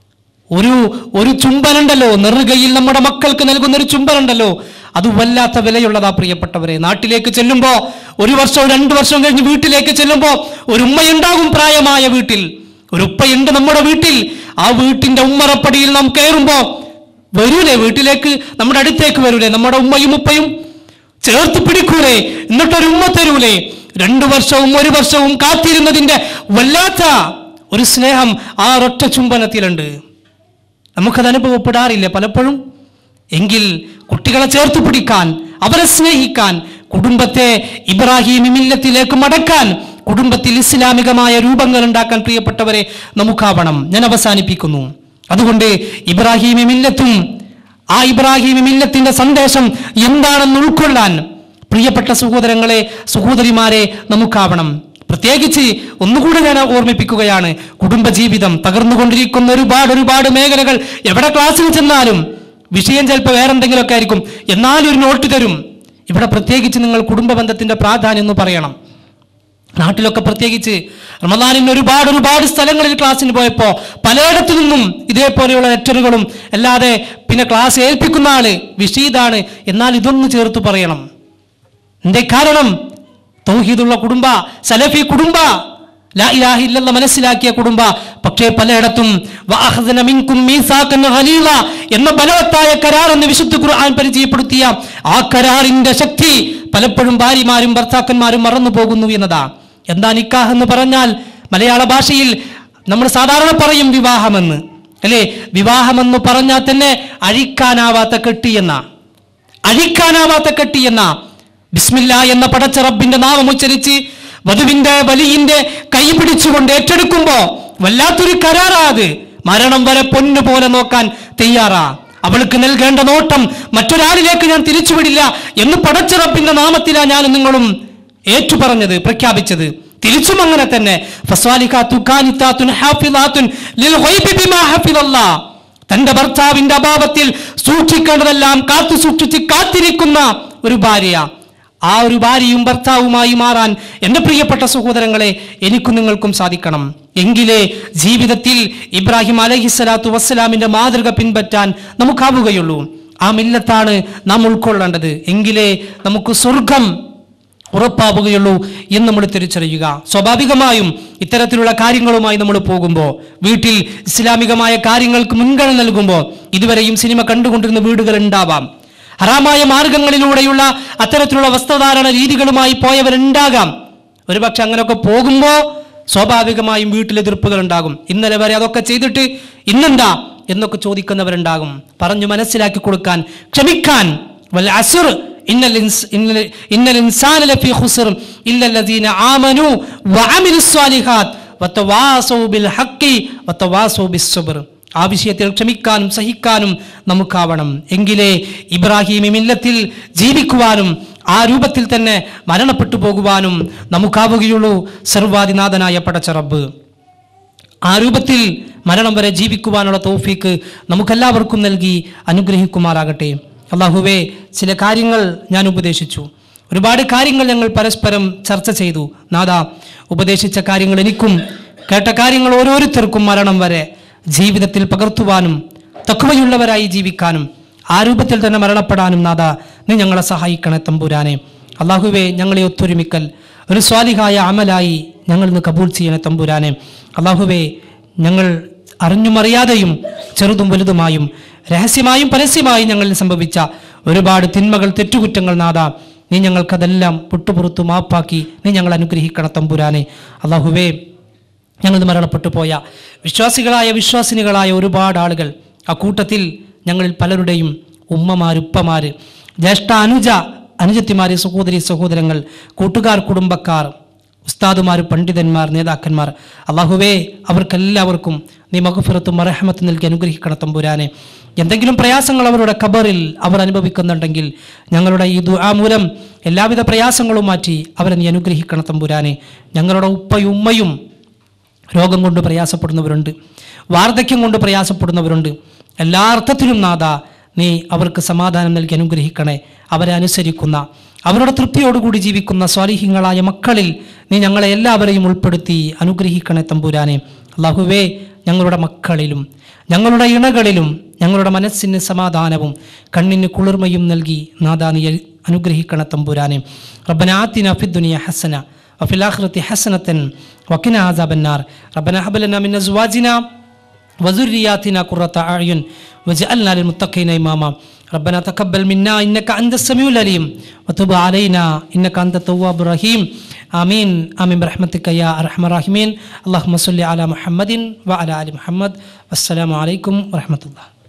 ഒരു ചുംബനുണ്ടല്ലോ, നെറുകയിൽ നമ്മുടെ മക്കൾക്ക് നൽകുന്ന ഒരു ചുംബനുണ്ടല്ലോ, അത് വല്ലാത്ത വിലയുള്ളതാ പ്രിയപ്പെട്ടവരെ. നാട്ടിലേക്ക് ചെല്ലുമ്പോൾ 1 വർഷവും 2 വർഷവും കഴിഞ്ഞ് വീട്ടിലേക്ക് ചെല്ലുമ്പോൾ ഒരു ഉമ്മയുണ്ടാകും, പ്രായമായ വീട്ടിൽ ഒരു ഉപ്പയുണ്ട് നമ്മുടെ വീട്ടിൽ. ആ വീട്ടിന്റെ ഉമ്മറപ്പടിയിൽ നാം കയറുമ്പോ വരൂലേ, വീട്ടിലേക്ക് നമ്മുടെ അടുത്തേക്ക് വരൂലേ, നമ്മുടെ ഉമ്മയും ഉപ്പയും ചേർത്ത് പിടിക്കൂലേ, എന്നിട്ടൊരു ഉമ്മ തരൂലേ. 2 വർഷവും 1 വർഷവും കാത്തിരുന്നതിന്റെ വല്ലാത്ത ഒരു സ്നേഹം ആ ഒരൊറ്റ ചുംബനത്തിലുണ്ട്. നമുക്കത് അനുഭവപ്പെടാറില്ല പലപ്പോഴും. എങ്കിൽ കുട്ടികളെ ചേർത്ത് പിടിക്കാൻ, അവരെ സ്നേഹിക്കാൻ, കുടുംബത്തെ ഇബ്രാഹിം മില്ലത്തിലേക്ക് മടക്കാൻ, കുടുംബത്തിൽ ഇസ്ലാമികമായ രൂപങ്ങൾ ഉണ്ടാക്കാൻ പ്രിയപ്പെട്ടവരെ നമുക്കാവണം. ഞാൻ അവസാനിപ്പിക്കുന്നു. അതുകൊണ്ട് ഇബ്രാഹിം മില്ലത്തും ആ ഇബ്രാഹിം മില്ലത്തിന്റെ സന്ദേശം എന്താണെന്ന് ഉൾക്കൊള്ളാൻ പ്രിയപ്പെട്ട സഹോദരങ്ങളെ, സഹോദരിമാരെ നമുക്കാവണം. പ്രത്യേകിച്ച് ഒന്നുകൂടെ ഞാൻ ഓർമ്മിപ്പിക്കുകയാണ്, കുടുംബജീവിതം തകർന്നുകൊണ്ടിരിക്കുന്ന ഒരുപാട് മേഖലകൾ. എവിടെ ക്ലാസ്സിൽ ചെന്നാലും വിഷയം ചിലപ്പോൾ വേറെന്തെങ്കിലുമൊക്കെ ആയിരിക്കും, എന്നാലും ഒരു നോട്ട് തരും. ഇവിടെ പ്രത്യേകിച്ച് നിങ്ങൾ കുടുംബ ബന്ധത്തിന്റെ പ്രാധാന്യം എന്ന് പറയണം. നാട്ടിലൊക്കെ പ്രത്യേകിച്ച് റമദാനിന് ഒരുപാട് സ്ഥലങ്ങളിൽ ക്ലാസ്സിന് പോയപ്പോൾ പലയിടത്തു നിന്നും ഇതേപോലെയുള്ള ലെറ്ററുകളും അല്ലാതെ പിന്നെ ക്ലാസ് ഏൽപ്പിക്കുന്ന ആള് വിഷീദാണ്, എന്നാൽ ഇതൊന്ന് ചേർത്ത് പറയണം. എന്തേ കാരണം? തൗഹീദുള്ള കുടുംബ, സലഫി കുടുംബ, ലാ ഇലാഹ ഇല്ലല്ലാഹ് മനസ്സിലാക്കിയ കുടുംബ. പക്ഷേ പലയിടത്തും വഅഖദന മിൻകും മീസാഖൻ ഗലീള എന്ന ബലവത്തായ കരാർ എന്ന് വിശുദ്ധ ഖുർആൻ പരിചയപ്പെടുത്തിയ ആ കരാറിന്റെ ശക്തി പലപ്പോഴും ഭാര്യമാരും ഭർത്താക്കന്മാരും മറന്നു പോകുന്നു എന്നതാ. എന്താ നിക്കാഹ് എന്ന് പറഞ്ഞാൽ? മലയാള ഭാഷയിൽ നമ്മൾ സാധാരണ പറയും വിവാഹമെന്ന്, അല്ലേ? വിവാഹമെന്ന് പറഞ്ഞാൽ തന്നെ അഴിക്കാനാവാത്ത കെട്ടിയെന്ന ബിസ്മില്ലാ എന്ന പടച്ച റബ്ബിന്റെ നാമം ഉച്ചരിച്ച് വധുവിന്റെ വലിയന്റെ കൈ പിടിച്ചുകൊണ്ട് ഏറ്റെടുക്കുമ്പോ വല്ലാത്തൊരു കരാറാത്. മരണം വരെ പൊന്നുപോലെ നോക്കാൻ തയ്യാറാ. അവൾക്ക് നൽകേണ്ട നോട്ടം മറ്റൊരാളിലേക്ക് ഞാൻ തിരിച്ചുവിടില്ല എന്ന് പടച്ച റബ്ബിന്റെ നാമത്തിലാ ഞാൻ നിങ്ങളും ഏറ്റുപറഞ്ഞത്, പ്രഖ്യാപിച്ചത്. തിരിച്ചും അങ്ങനെ തന്നെ. തന്റെ ഭർത്താവിന്റെ അഭാവത്തിൽ സൂക്ഷിക്കേണ്ടതെല്ലാം കാത്തു സൂക്ഷിച്ച് കാത്തിരിക്കുന്ന ഒരു ഭാര്യ. ആ ഒരു ഭാര്യയും ഭർത്താവുമായി മാറാൻ എൻ്റെ പ്രിയപ്പെട്ട സഹോദരങ്ങളെ എനിക്കും നിങ്ങൾക്കും സാധിക്കണം. എങ്കിലേ ജീവിതത്തിൽ ഇബ്രാഹിം അലൈഹിസ്സലാത്തു വസ്സലാമിന്റെ മാതൃക പിൻപറ്റാൻ നമുക്കാവുകയുള്ളൂ. ആ മില്ലത്താണ് നാം ഉൾക്കൊള്ളേണ്ടത്. എങ്കിലേ നമുക്ക് സ്വർഗം ഉറപ്പാവുകയുള്ളൂ എന്ന് നമ്മൾ തിരിച്ചറിയുക. സ്വാഭാവികമായും ഇത്തരത്തിലുള്ള കാര്യങ്ങളുമായി നമ്മൾ പോകുമ്പോൾ, വീട്ടിൽ ഇസ്ലാമികമായ കാര്യങ്ങൾക്ക് മുൻഗണന നൽകുമ്പോൾ, ഇതുവരെയും സിനിമ കണ്ടുകൊണ്ടിരുന്ന വീടുകൾ ഉണ്ടാവാം. ഹറാമായ മാർഗങ്ങളിലൂടെയുള്ള അത്തരത്തിലുള്ള വസ്ത്രധാരണ രീതികളുമായി പോയവരുണ്ടാകാം. ഒരുപക്ഷെ അങ്ങനെയൊക്കെ പോകുമ്പോൾ സ്വാഭാവികമായും വീട്ടിൽ എതിർപ്പുകൾ ഉണ്ടാകും. ഇന്നലെ വരെ അതൊക്കെ ചെയ്തിട്ട് ഇന്നെന്താ എന്നൊക്കെ ചോദിക്കുന്നവരുണ്ടാകും. പറഞ്ഞു മനസ്സിലാക്കി കൊടുക്കാൻ, ക്ഷമിക്കാൻ. വൽ അസ്ർ ഇന്നൽ ഇൻസാന ലഫീ ഖുസ്ർ ഇല്ലല്ലദീന ആമനൂ വഅമിലുസ് സ്വാലിഹാത്ത് വതവാസൗ ബിൽ ഹഖ് വതവാസൗ ബിസ് സബ്ർ. ആ വിഷയത്തിൽ ക്ഷമിക്കാനും സഹിക്കാനും നമുക്കാവണം. എങ്കിലേ ഇബ്രാഹിം മില്ലത്തിൽ ജീവിക്കുവാനും ആ രൂപത്തിൽ തന്നെ മരണപ്പെട്ടു പോകുവാനും നമുക്കാവുകയുള്ളൂ. സർവാധിനാഥനായ പടച്ച റബ്ബ് ആ രൂപത്തിൽ മരണം വരെ ജീവിക്കുവാനുള്ള തൗഫീക്ക് നമുക്കെല്ലാവർക്കും നൽകി അനുഗ്രഹിക്കുമാറാകട്ടെ. അല്ലാഹുവേ, ചില കാര്യങ്ങൾ ഞാൻ ഉപദേശിച്ചു, ഒരുപാട് കാര്യങ്ങൾ ഞങ്ങൾ പരസ്പരം ചർച്ച ചെയ്തു. നാദാ, ഉപദേശിച്ച കാര്യങ്ങൾ എനിക്കും കേട്ട കാര്യങ്ങൾ ഓരോരുത്തർക്കും മരണം വരെ ജീവിതത്തിൽ പകർത്തുവാനും തഖ്വയുള്ളവരായി ജീവിക്കാനും ആ രൂപത്തിൽ തന്നെ മരണപ്പെടാനും നാദാ നീ ഞങ്ങളെ സഹായിക്കണേ തമ്പുരാനെ. അല്ലാഹുവേ, ഞങ്ങളെ ഒത്തൊരുമിക്കൽ ഒരു സ്വാലിഹായ അമലായി ഞങ്ങൾ ഇന്ന് കബൂൽ ചെയ്യണേ തമ്പുരാനെ. അല്ലാഹുവേ, ഞങ്ങൾ അറിഞ്ഞും അറിയാതെയും ചെറുതും വലുതുമായും രഹസ്യമായും പരസ്യമായും ഞങ്ങളിൽ സംഭവിച്ച ഒരുപാട് തിന്മകൾ, തെറ്റുകുറ്റങ്ങൾ നാദാ നീ ഞങ്ങൾക്കതെല്ലാം പുട്ടുപുറത്തു മാപ്പാക്കി നീ ഞങ്ങൾ അനുഗ്രഹിക്കണ തമ്പുരാനെ. അല്ലാഹുവേ, ഞങ്ങൾ മരണപ്പെട്ടു പോയ വിശ്വാസിനികളായ ഒരുപാട് ആളുകൾ, ആ കൂട്ടത്തിൽ ഞങ്ങളിൽ പലരുടെയും ഉമ്മമാർ, ഉപ്പമാർ, ജ്യേഷ്ഠ അനുജത്തിമാർ, സഹോദരങ്ങൾ, കൂട്ടുകാർ, കുടുംബക്കാർ, ഉസ്താദുമാർ, പണ്ഡിതന്മാർ, നേതാക്കന്മാർ, അല്ലാഹുവേ, അവർക്കെല്ലാവർക്കും നീ മഗ്ഫിറത്തും മർഹമത്തും നൽകി അനുഗ്രഹിക്കണം തമ്പുരാനെ. എന്തെങ്കിലും പ്രയാസങ്ങൾ അവരുടെ ഖബറിൽ അവർ അനുഭവിക്കുന്നുണ്ടെങ്കിൽ ഞങ്ങളുടെ ഈ ദുആ മൂലം എല്ലാവിധ പ്രയാസങ്ങളും മാറ്റി അവരെ നീ അനുഗ്രഹിക്കണം തമ്പുരാനെ. ഞങ്ങളുടെ ഉപ്പയും ഉമ്മയും രോഗം കൊണ്ട് പ്രയാസപ്പെടുന്നവരുണ്ട്, വാർദ്ധക്യം കൊണ്ട് പ്രയാസപ്പെടുന്നവരുണ്ട്. എല്ലാ അർത്ഥത്തിലും നാദാ നീ അവർക്ക് സമാധാനം നൽകി അനുഗ്രഹിക്കണേ. അവരെ അനുസരിക്കുന്ന, അവരുടെ തൃപ്തിയോടുകൂടി ജീവിക്കുന്ന സ്വാലിഹീങ്ങളായ മക്കളിൽ നീ ഞങ്ങളെ എല്ലാവരെയും ഉൾപ്പെടുത്തി അനുഗ്രഹിക്കണേ തമ്പുരാനെ. അല്ലാഹുവേ, ഞങ്ങളുടെ മക്കളിലും ഞങ്ങളുടെ ഇണകളിലും ഞങ്ങളുടെ മനസ്സിന് സമാധാനവും കണ്ണിന് കുളിർമയും നൽകി നാഥാ നീ അനുഗ്രഹിക്കണ തമ്പുരാനെ. റബ്ബനാ ആതിനാ ഫിദ്ദുനിയ ഹസന വഫിൽ ആഖിറതി ഹസനതൻ വഖിനാ അസാബന്നാർ. റബ്ബനാ ഹബ് ലനാ മിൻ അസ്വാജിനാ വസുർരിയാതിനാ ഖുറത അഅ്യുൻ വജഅൽനാ ലിൽമുത്തഖീന ഇമാമാ. ربنا تقبل منا إنك أنت السميع العليم وتب علينا إنك أنت التواب الرحيم. آمين آمين برحمتك يا أرحم الراحمين. اللهم صل على محمد وعلى آل محمد. والسلام عليكم ورحمة الله.